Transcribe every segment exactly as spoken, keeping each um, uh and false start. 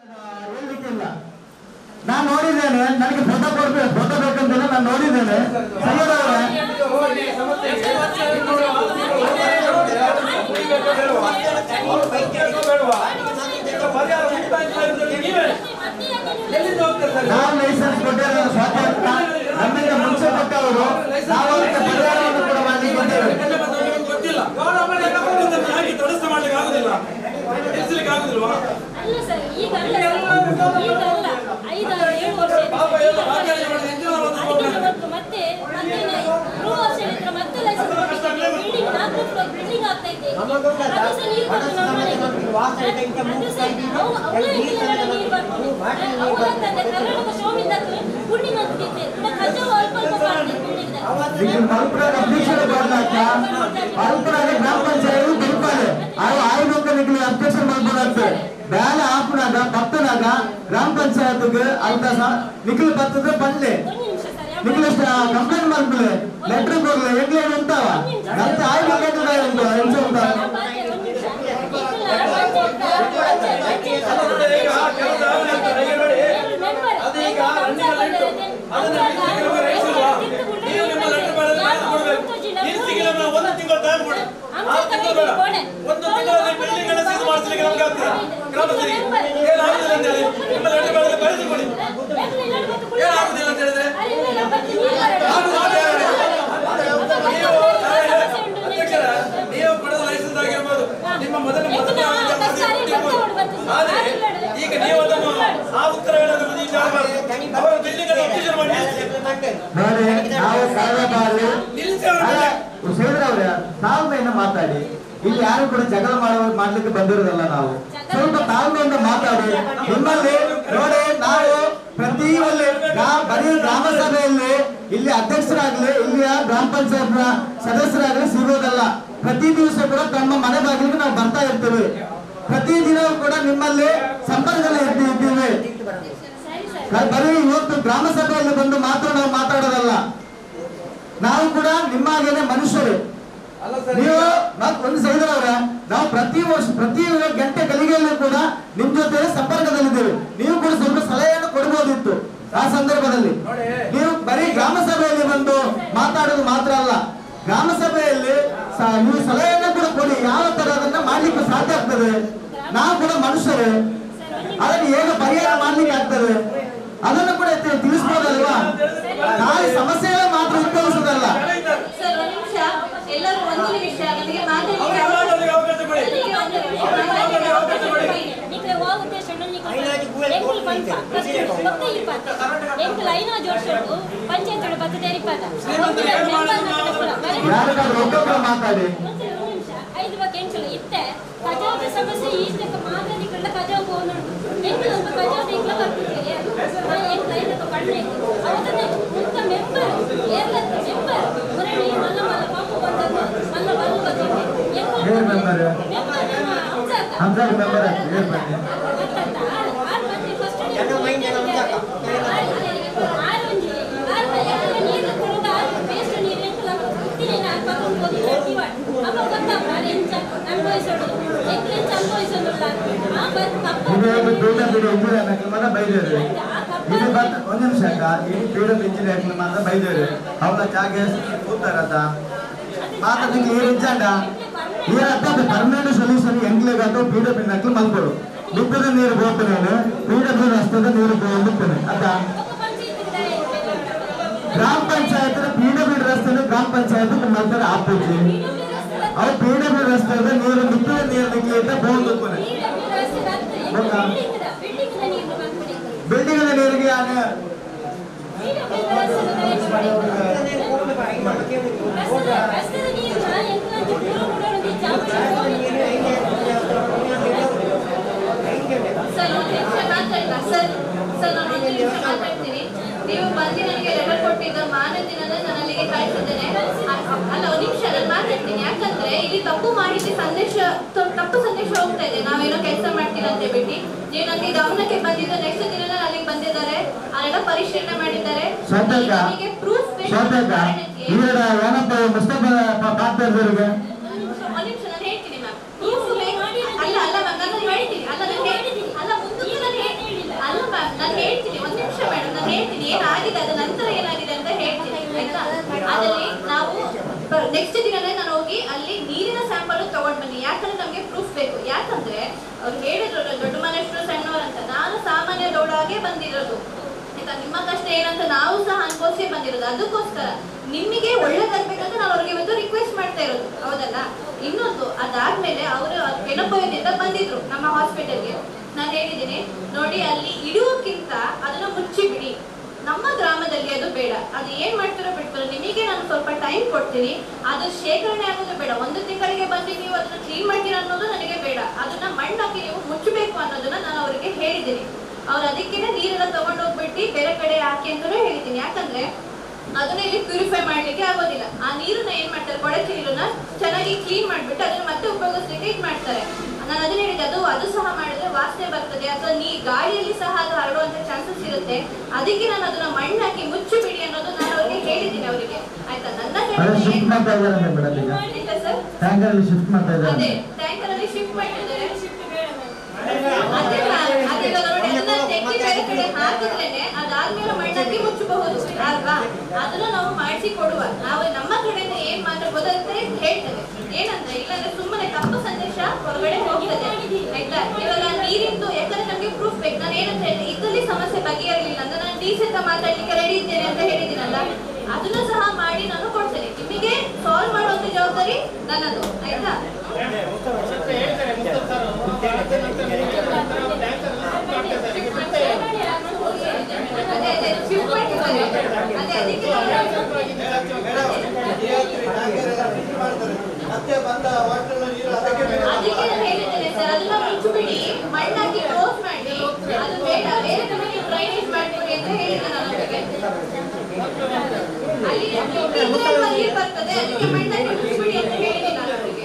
ನಾನು ನೋಡಿದ್ದೇನೆ, ನನಗೆ ಫೋಟೋ ಕೊಡ್ಬೇಕು, ಫೋಟೋ ಬೇಕಂತಿಲ್ಲ, ನಾನು ನೋಡಿದ್ದೇನೆ. ನಾವು ಲೈಸೆನ್ಸ್ ಕೊಟ್ಟಿರೋ ಸ್ವಾತಂತ್ರ್ಯ ನಮ್ಮಿಂದ ಮುಂಚೆ ಕೊಟ್ಟವರು, ನಾವು ಅದಕ್ಕೆ ಪರಿಹಾರವನ್ನು ಕೂಡ ಮಾಡಲಿಕ್ಕೆ ಬಂದೇವೆ. ಅಲ್ಲ ಸರ್, ಈಗ ಅಲ್ಲ ಈಗ ಅಲ್ಲ ಐದಾರು ಏಳು ವರ್ಷ ಮತ್ತೆ ಮತ್ತೆ ಮೂರು ವರ್ಷ ನಂತರ ಮತ್ತೆ ಲೈಸೆನ್ಸ್ ಬಿಲ್ಡಿಂಗ್ ನಾಲ್ಕು ಫ್ಲೋರ್ ಬಿಲ್ಡಿಂಗ್ ಆಗ್ತಾ ಇದೆ. ಅದು ಸಹ ನೀರು ಬಂದು ನಮ್ಮ ಮನೆಗೆ ಅದು ಸಹ ಅವು ಅವಳ ನೀರು ಬರ್ಬೋದು. ಅವಳಂತಂದ್ರೆ ಕರ್ನಾಟಕ ಶೋಮಿಂದ ಪುಣ್ಯ ಅಂತಿದ್ದೆ ಕಜ್ಜಾವ ಅಲ್ಪ ಅಲ್ಪ ಮಾಡಿದೆ ಬಿಲ್ಡಿಂಗ್ ಗ್ರಾಮ ಪಂಚಾಯತ್ ಬಿಡ್ತಾರೆ ಆಯ್ಕೆ ನಿಖಿಲ್ ಅಬ್ಜೆಕ್ಷನ್ ಮಾಡ್ಬೋದಾಗ್ತದೆ. ಬ್ಯಾಲೆ ಹಾಪುನಾಗ ಭಕ್ತನಾಗ ಗ್ರಾಮ ಪಂಚಾಯತ್ಗೆ ಅಂತ ನಿಖಿಲ್ ಬರ್ತದೆ ಬಂದ್ಲೆ ನಿಖಿಲ್ ಕಂಪ್ಲೇಂಟ್ ಮಾಡ್ಬಿಡ್ಲೆ ಲೆಟರ್ ಕೊಡ್ಲೆ ಎಗ್ಲೇ ಉಂಟಾವ ನಂತ ಆಯ್ಕೆ ಉಂಟು ಎಂಚ ಉಂಟಾ ನೀವು ಪಡೆದ ಲೈಸೆನ್ಸ್ ಆಗಿರ್ಬೋದು, ನಿಮ್ಮ ಮೊದಲ ಈಗ ನೀವು ಅದನ್ನು ಆ ಉತ್ತರ ಹೇಳೋದು ಅವರು ಬಿಲ್ಡಿಂಗ್ ಅನ್ನು ಅಬ್ಜೆಕ್ಷನ್ ಮಾಡಿ ತಾಳ್ಮೆಯಿಂದ ಮಾತಾಡಿ. ಇಲ್ಲಿ ಯಾರು ಕೂಡ ಜಗಳ ಮಾಡುವ ಮಾಡ್ಲಿಕ್ಕೆ ಬಂದಿರೋದಲ್ಲ. ನಾವು ಸ್ವಲ್ಪ ತಾಳ್ಮೆಯಿಂದ ಮಾತಾಡಿ. ನಿಮ್ಮಲ್ಲಿ ನೋಡಿ, ನಾವು ಪ್ರತಿ ಒಳ್ಳೆ ಬರೀ ಗ್ರಾಮ ಸಭೆಯಲ್ಲಿ ಇಲ್ಲಿ ಅಧ್ಯಕ್ಷರಾಗ್ಲಿ ಇಲ್ಲಿಯ ಗ್ರಾಮ ಪಂಚಾಯತ್ ಸದಸ್ಯರಾಗ್ಲಿ ಸಿಗೋದಲ್ಲ. ಪ್ರತಿ ದಿವಸ ಕೂಡ ತಮ್ಮ ಮನೆ ಬಾಗಿಲಿಗೆ ನಾವು ಬರ್ತಾ ಇರ್ತೀವಿ. ಪ್ರತಿ ದಿನವೂ ಕೂಡ ನಿಮ್ಮಲ್ಲಿ ಸಂಪರ್ಕದಲ್ಲಿ ಇರ್ತೀವಿ. ಬರೀ ಇವತ್ತು ಗ್ರಾಮ ಸಭೆಯಲ್ಲಿ ಬಂದು ಮಾತ್ರ ನಾವು ಮಾತಾಡೋದಲ್ಲ. ನಾವು ಕೂಡ ನಿಮ್ಮಾಗೇನೆ ಮನುಷ್ಯರು. ನೀವು ಒಂದು ಸೈದರವ್ರ ನಾವು ಪ್ರತಿ ವರ್ಷ ಪ್ರತಿ ಗಂಟೆ ಗಳಿಗೆಯಲ್ಲೂ ಕೂಡ ನಿಮ್ ಜೊತೆ ಸಂಪರ್ಕದಲ್ಲಿದ್ದೇವೆ. ನೀವು ಕೂಡ ಸ್ವಲ್ಪ ಸಲಹೆಯನ್ನು ಕೊಡಬಹುದಿತ್ತು. ಆ ಸಂದರ್ಭದಲ್ಲಿ ನೀವು ಬರೀ ಗ್ರಾಮ ಸಭೆಯಲ್ಲಿ ಬಂದು ಮಾತಾಡೋದು ಮಾತ್ರ ಅಲ್ಲ, ಗ್ರಾಮ ಸಭೆಯಲ್ಲಿ ನೀವು ಸಲಹೆಯನ್ನು ಕೂಡ ಕೊಡಿ. ಯಾವ ತರ ಅದನ್ನ ಮಾಡ್ಲಿಕ್ಕೆ ಸಾಧ್ಯ ಆಗ್ತದೆ. ನಾವು ಕೂಡ ಮನುಷ್ಯರು, ಅದನ್ನು ಹೇಗೆ ಪರಿಹಾರ ಮಾಡ್ಲಿಕ್ಕೆ ಆಗ್ತದೆ ಅದನ್ನು ಕೂಡ ತಿಳಿಸ್ಬೋದಲ್ವಾ. ಖಾಲಿ ಸಮಸ್ಯೆಗಳೇ ಮಾತ್ರ ಉದ್ಭವಿಸೋದಲ್ಲ. ಎಲ್ಲರೂ ಒಂದು ನಿಮಿಷ ನನಗೆ ಮಾತಾಡಲಿಕ್ಕೆ ಮಾತಾಡಿ ಐದು ಬಗ್ಗೆ ಎಂಟು ಇತ್ತೆ ಕಜಾವದ ಸಮಸ್ಯೆ ಈಸ್ಟಕ್ಕೆ ಮಾತಾಡಿಕೊಂಡ ಕಜಾವ ಹೋಗುಂಟು ಎಂಟು ಒಂದು ಕಜಾವದ ಇಂಗ್ಲ ಬರ್ತಿದ್ದೀರಿ ಎಂಟು ಐದಕ್ಕೆ ಕಣ್ಣು ಅವತ್ತೇ ಮುಕ್ತ ಮೆಂಬರ್ ಏರ್ಲತ್ತ ಮೆಂಬರ್ ಮುರಳಿ ಮಲ್ಲ ಮಲ್ಲ ಪಾಪು ಬಂದದ್ದು ಮಲ್ಲ ಬಲ್ಲು ಬಂದಿದ್ದೆ ಬೈದೇರು ಒಂದ್ ನಿಮಿಷ ಇಲ್ಲಿ ಪೀಡಪ್ ಇಂಜಿನಿಯರ್ ಮಾತ್ರ ಬೈದೇರು ಅವಳ ಜಾಗ ಕೂತಾರತ ಮಾತಾಡ್ಲಿಕ್ಕೆ ಏನ್ ಇಚ್ಚಾಂಡ ಏನಂತ ಪರ್ಮನೆಂಟ್ ಸೊಲ್ಯೂಷನ್ ಎಂಗ್ಲೇಗಾದ್ರು ಪೀಡಪ್ ಇನ್ನಕ್ಕೆ ಮಲ್ಕೊಡು. ದುಡ್ಡದ ನೀರು ಹೋಗ್ತೇನೆ, ಪೀಡಪ್ ರಸ್ತದ ನೀರು ಹೋಗ್ತೇನೆ ಅದ ಗ್ರಾಮ ಪಂಚಾಯತ್ ಪೀಡಬ್ಲ್ಯೂ ರಸ್ತೆ ಗ್ರಾಮ ಪಂಚಾಯತ್ ಮಲ್ತಾರೆ ಆಪೋಜಿ ಅವ್ರು ಪೀಡಬ್ಲ್ಯೂ ರಸ್ತೆದ ನೀರು ದುಡ್ಡದ ನೀರು ನಿಕ್ಲಿಂದ ಹೋಗ್ತಾನೆ ಬಿಲ್ಡಿಂಗ್ ನೀರಿಗೆ ನೀವು ಬಂದು ನನಗೆ ಲೆಟರ್ ಕೊಟ್ಟಿದ್ದ ಮಾನ ದಿನದ ನಾನು ಅಲ್ಲಿಗೆ ಕಳಿಸಿದ್ದೇನೆ. ಅಲ್ಲ ಒಂದು ನಿಮಿಷ ನಾನು ಮಾತಾಡ್ತೀನಿ. ಯಾಕಂದ್ರೆ ಇಲ್ಲಿ ತಪ್ಪು ಮಾಹಿತಿ ಸಂದೇಶ ತಪ್ಪು ಸಂದೇಶ ಹೋಗ್ತಾ ಇದೆ. ನಾವೇನೋ ಕೆಲಸ ಮಾಡ್ತೀವಿ ಅಂತ ಬಿಟ್ಟು ನೀವು ನನಗೆ ಗಮನಕ್ಕೆ ಬಂದಿದ್ದು ನೆಕ್ಸ್ಟ್ ದಿನ ಅಲ್ಲಿಗೆ ಬಂದಿದ್ದಾರೆ, ಅಲ್ಲೆಲ್ಲ ಪರಿಶೀಲನೆ ಮಾಡಿದ್ದಾರೆ. ನಮಗೆ ಪ್ರೂಫ್ ಬೇಕು. ಒಂದು ನಿಮಿಷ ನಾನು ಹೇಳ್ತೀನಿ ಮ್ಯಾಮ್. ಪ್ರೂಫ್ ಬೇಕು. ಅಲ್ಲ ಅಲ್ಲ ಮ್ಯಾಮ್ ನಾನು ಹೇಳ್ತೀನಿ. ಅಲ್ಲ ನಾನು ಹೇಳ್ತೀನಿ. ಅಲ್ಲ ಮುಂದಕ್ಕೆ ನಾನು ಹೇಳ್ತೀನಿ. ಏನಾಗಿದೆ ಅದ ನಂತರ ಏನಾಗಿದೆ ಅಂತ ಹೇಳ್ತೀನಿ ಆಯ್ತಾ. ಅದಲ್ಲಿ ನಾವು ನೆಕ್ಸ್ಟ್ ದಿನನೇ ನಾನು ಹೋಗಿ ಅಲ್ಲಿ ನೀರಿನ ಸ್ಯಾಂಪಲ್ ತಗೊಂಡ್ ಬನ್ನಿ, ಯಾಕಂದ್ರೆ ನಮ್ಗೆ ಪ್ರೂಫ್ ಬೇಕು. ಯಾಕಂದ್ರೆ ಅವ್ರು ಹೇಳಿದ್ರು ದೊಡ್ಡ ಮನುಷ್ಯರು ಸಣ್ಣವರಂತ, ನಾನು ಸಾಮಾನ್ಯ ದೊಡ್ಡಾಗೆ ಬಂದಿರೋದು ಆಯ್ತಾ. ನಿಮ್ಮ ಕಷ್ಟ ಏನಂತ ನಾವು ಸಹ ಅನ್ಕೋಸೇ ಬಂದಿರೋದು, ಅದಕ್ಕೋಸ್ಕರ ನಿಮಗೆ ಒಳ್ಳೇದಾಗ್ಬೇಕಂತ ನಾನು ಅವ್ರಿಗೆ ಇವತ್ತು ರಿಕ್ವೆಸ್ಟ್ ಮಾಡ್ತಾ ಇರೋದು, ಹೌದಲ್ಲ. ಇನ್ನೊಂದು ಅದಾದ್ಮೇಲೆ ಅವರು ಕೆನಪೋಯದಿಂದ ಬಂದಿದ್ರು ನಮ್ಮ ಹಾಸ್ಪಿಟಲ್ಗೆ. ನಾನು ಹೇಳಿದ್ದೀನಿ ನೋಡಿ, ಅಲ್ಲಿ ಇಡುವಕ್ಕಿಂತ ಅದನ್ನ ಮುಚ್ಚಿ ಬಿಡಿ, ನಮ್ಮ ಗ್ರಾಮದಲ್ಲಿ ಅದು ಬೇಡ. ಅದು ಏನ್ ಮಾಡ್ತಿರೋ ಬಿಟ್ಬಿಡು, ನಿಮಗೆ ನಾನು ಸ್ವಲ್ಪ ಟೈಮ್ ಕೊಡ್ತೀನಿ, ಅದು ಶೇಖರಣೆ ಆಗೋದು ಬೇಡ. ಒಂದು ತಿಂಗಳಿಗೆ ಬಂದು ನೀವು ಅದನ್ನ ಕ್ಲೀನ್ ಮಾಡ್ತೀರ ಅನ್ನೋದು ನನಗೆ ಬೇಡ, ಅದನ್ನ ಮಣ್ಣಾಕಿ ನೀವು ಮುಚ್ಚಬೇಕು ಅನ್ನೋದನ್ನ ನಾನು ಅವರಿಗೆ ಹೇಳಿದ್ದೀನಿ. ಅವ್ರು ಅದಕ್ಕೆನೆ ನೀರೆಲ್ಲ ತಗೊಂಡು ಹೋಗ್ಬಿಟ್ಟು ಬೇರೆ ಕಡೆ ಹಾಕಿ ಅಂತಾನೂ ಹೇಳಿದ್ದೀನಿ. ಯಾಕಂದ್ರೆ ಅದನ್ನ ಇಲ್ಲಿ ಪ್ಯೂರಿಫೈ ಮಾಡ್ಲಿಕ್ಕೆ ಆಗೋದಿಲ್ಲ. ಆ ನೀರನ್ನ ಏನ್ ಮಾಡ್ತಾರೆ, ಕೊಳಚೆ ನೀರನ್ನ ಚೆನ್ನಾಗಿ ಕ್ಲೀನ್ ಮಾಡ್ಬಿಟ್ಟು ಅದನ್ನ ಮತ್ತೆ ಉಪಯೋಗಿಸ್ಲಿಕ್ಕೆ ಇದ್ ಮಾಡ್ತಾರೆ. ನಾನು ಅದನ್ನ ಹೇಳಿದೆ, ಅದು ಅದು ಸಹ ಮಾಡಿದ್ರೆ ವಾಸನೆ ಬರ್ತದೆ ಅಥವಾ ನೀ ಗಾಳಿಯಲ್ಲಿ ಸಹ ಅದು ಹರಡುವಂತ ಚಾನ್ಸಸ್ ಇರುತ್ತೆ. ಅದಕ್ಕೆ ನಾನು ಅದನ್ನ ಮಣ್ಣಾಕಿ ಮುಚ್ಚಿ ಬಿಡಿ ಅನ್ನೋದು ನಾನು ಅವ್ರಿಗೆ ಹೇಳಿದ್ದೀನಿ ಅವರಿಗೆ, ಆಯ್ತಾ. ನನ್ನ ಅದೇ ಟ್ಯಾಂಕರ್ ಅಲ್ಲಿ ಶಿಫ್ಟ್ ಮಾಡಿದ್ದಾರೆ. ಹಾಕಿದ್ರೇನೆ ಅದಾದ್ಮೇಲೆ ಮಣ್ಣಾಕಿ ಮುಚ್ಚಬಹುದು ಅಲ್ವಾ. ಅದನ್ನ ನಾವು ಮಾಡಿಸಿ ಕೊಡುವ. ನಾವು ನಮ್ಮ ಕಡೆಯಿಂದ ಏನ್ ಮಾಡಬಹುದು ಅಂತ ಹೇಳ್ತೇವೆ. ಏನಂದ್ರೆ ಇಲ್ಲಾಂದ್ರೆ ಸುಮ್ಮನೆ ತಪ್ಪು ಸಂದೇಶ ಹೊರಗಡೆ ಹೋಗ್ತದೆ ಆಯ್ತಾ. ಇವಾಗ ನೀರಿಂದು ಯಾಕಂದ್ರೆ ನಮ್ಗೆ ಪ್ರೂಫ್ ಬೇಕು. ನಾನು ಏನಂತ ಹೇಳಿದೆ, ಇದರಲ್ಲಿ ಸಮಸ್ಯೆ ಬಗೆಹರಲಿಲ್ಲ ಅಂದ್ರೆ ನಾನು ಡೀಸೆಂಟ್ ಮಾತಾಡ್ಲಿಕ್ಕೆ ರೆಡಿ ಇದ್ದೇನೆ ಅಂತ ಹೇಳಿದ್ದೀನಲ್ಲ, ಅದನ್ನ ಸಹ ಮಾಡಿ ನಾನು ಕೊಡ್ತೇನೆ. ನಿಮಗೆ ಸಾಲ್ವ್ ಮಾಡುವಂತ ಜವಾಬ್ದಾರಿ ನನ್ನದು ಆಯ್ತಾ. ಅದೇ ಅದೇ ಶಿಫ್ಟ್ ಮಾಡ್ತಿದ್ದಾರೆ. ಅದೇ ಅದಕ್ಕೆ ಅದಕ್ಕೆ ನಾನು ಹೇಳಿದ್ದೇನೆ ಸರ್, ಅದನ್ನ ಮುಚ್ಚಿಬಿಡಿ, ಮಣ್ಣಾಕಿ ಕ್ಲೋಸ್ ಮಾಡಿ, ಅದು ಬೇಡ, ಬೇರೆ ಕಡೆ ನೀವು ಡ್ರೈನೇಜ್ ಮಾಡ್ಕೊಡಿ ಅಂತ ಹೇಳಿದ್ದೆ ನಾನು ಅವರಿಗೆ. ಅಲ್ಲಿ ನೀರು ಬರ್ತದೆ, ಅದಕ್ಕೆ ಮಣ್ಣಾಕಿ ಮುಚ್ಚಿಬಿಡಿ ಅಂತ ಹೇಳಿದ್ದೀನಿ ನಾನು ಅವರಿಗೆ.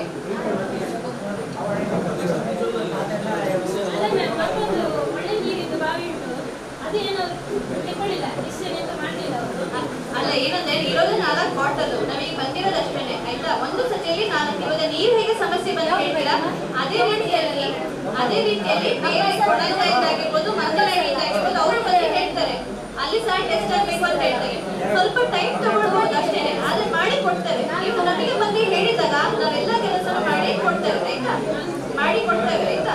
ಅಲ್ಲ ಏನಂದ್ರೆ ಇರೋದು ನಾಲ್ಕು ಬಾಟಲ್, ನಮಗೆ ಬಂದಿರೋದು ಅಷ್ಟೇನೆ ಆಯ್ತಾ. ಒಂದು ಸತಿಯಲ್ಲಿ ನಾಲ್ಕು. ಇವಾಗ ನೀರು ಹೇಗೆ ಸಮಸ್ಯೆ ಬಂದ ಹೇಳ್ತೀರಾ, ಅದೇ ರೀತಿಯಲ್ಲಿ ಅದೇ ರೀತಿಯಲ್ಲಿ ಬೇರೆ ಕೊಡಗಿಂದಾಗಿರ್ಬೋದು, ಮಂಗಳೂರಿನಿಂದಾಗಿರ್ಬೋದು ಅವರು ಬಂದು ಹೇಳ್ತಾರೆ, ಅಲ್ಲಿ ಸಹ ಟೆಸ್ಟ್ ಆಗಬೇಕು ಅಂತ ಹೇಳ್ತಾರೆ. ಸ್ವಲ್ಪ ಟೈಮ್ ತಗೊಳ್ಬಹುದು ಅಷ್ಟೇನೆ, ಆದ್ರೆ ಮಾಡಿ ಕೊಡ್ತೇವೆ. ನೀವು ನಮಗೆ ಬಂದು ಹೇಳಿದಾಗ ನಾವೆಲ್ಲ ಕೆಲಸ ಮಾಡಿ ಕೊಡ್ತೇವೆ ಆಯ್ತಾ, ಮಾಡಿ ಕೊಡ್ತೇವೆ ಆಯ್ತಾ.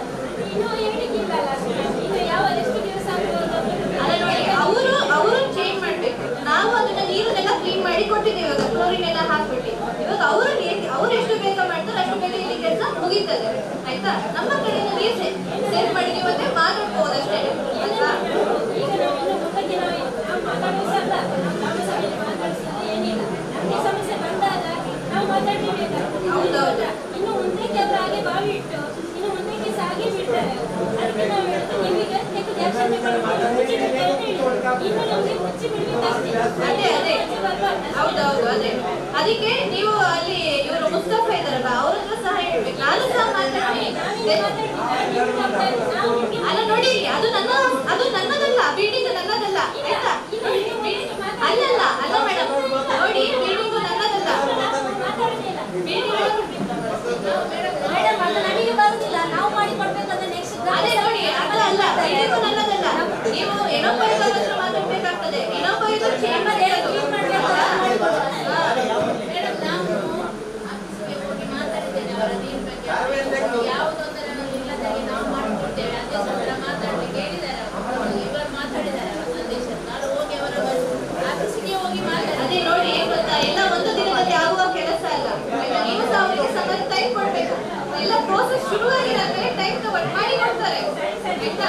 ಅಲ್ಲ ನೋಡಿ, ಅವರು ಅವರು ಚೇಂಜ್ ಮಾಡ್ಬೇಕು. ನಾವು ಅದನ್ನ ನೀರನ್ನೆಲ್ಲ ಕ್ಲೀನ್ ಮಾಡಿ ಕೊಟ್ಟಿದ್ದೇವೆ, ಇವಾಗ ಕ್ಲೋರಿನ್ ಎಲ್ಲ ಹಾಕ್ಬಿಟ್ಟು. ಇವಾಗ ಅವರು ಅವ್ರು ಎಷ್ಟು ಬೇಗ ಮಾಡ್ತಾರೆ ಅಷ್ಟು ಬೇಗ ಇಲ್ಲಿ ಕೆಲಸ ಮುಗೀತದೆ ಆಯ್ತಾ. ನಮ್ಮ ಕಡೆಯಿಂದ ನೀರು ಸೇವ್ ಮಾಡಿ ನೀವು ಮತ್ತೆ ಮಾತಾಡ್ಬೋದು ಅಷ್ಟೇ ಅಲ್ವಾ. ಹೌದೌದು. ಇನ್ನು ಮುಂದೆ ಕೆಲವು ಹಾಗೆ ಬಾವಿ ಇಟ್ಟು ಇನ್ನು ಮುಂದಕ್ಕೆ ಸಾಗಿ ಬಿಡ್ತಾರೆ. ಅದಕ್ಕೆ ನಾವು ಹೇಳ್ತೀವಿ, ನಿಮಗೆ ಇನ್ನು ನಮಗೆ ಮುಚ್ಚಿ ಬಿಡ್ಬೇಕಷ್ಟೇ. ಅದೇ ಅದೇ ಹೌದೌದು. ಅದೇ ಅದಕ್ಕೆ ನೀವು ಅಲ್ಲಿ ಇವರು ಮುಸ್ತಫಾ ಇದಾರಲ್ಲ ಅವ್ರ ಹತ್ರ ಸಹ ಹೇಳ್ಬೇಕು. ನಾನು ಸಹ ಮಾತಾಡ್ತೀನಿ. ಅಲ್ಲ ನೋಡಿ, ಅದು ನನ್ನ ಅದು ನನ್ನದಲ್ಲ, ಬಿಲ್ಡಿಂಗ್ ನನ್ನದಲ್ಲ ಆಯ್ತಾ. ಅಲ್ಲಲ್ಲ ಅಲ್ಲ ಮೇಡಮ್, ನೋಡಿ ಬಿಲ್ಡಿಂಗು ನನ್ನದಲ್ಲ. ಮೇಡಮ್ ಅದು ನನಗೆ ಬರುದಿಲ್ಲ, ನಾವು ಮಾಡಿ ಕೊಡ್ಬೇಕಾದ್ರೆ ನೆಕ್ಸ್ಟ್. ಅದೇ ನೋಡಿ, ಅದು ಅಲ್ಲ, ಬಿಲ್ಡಿಂಗು ನನ್ನದಲ್ಲ. ನೀವು ಏನೊಬ್ಬ ಹತ್ರ ಮಾತಾಡ್ಬೇಕಾಗ್ತದೆ, ಇನ್ನೊಬ್ಬ ಚೇಂಬರ್ ಅದೇ ನೋಡಿ, ಏನ್ ಗೊತ್ತಾ, ಎಲ್ಲ ಒಂದು ದಿನದಲ್ಲಿ ಆಗುವ ಕೆಲಸ ಅಲ್ಲ. ನೀವು ಸಹ ಅವರಿಗೆ ಸಮಯ ಟೈಮ್ ಕೊಡ್ಬೇಕು. ಎಲ್ಲ ಪ್ರೋಸೆಸ್ ಶುರುವಾಗಿರೋ ಟೈಮ್ ತಗೊಂಡು ಮಾಡಿ ಕೊಡ್ತಾರೆ ಆಯ್ತಾ.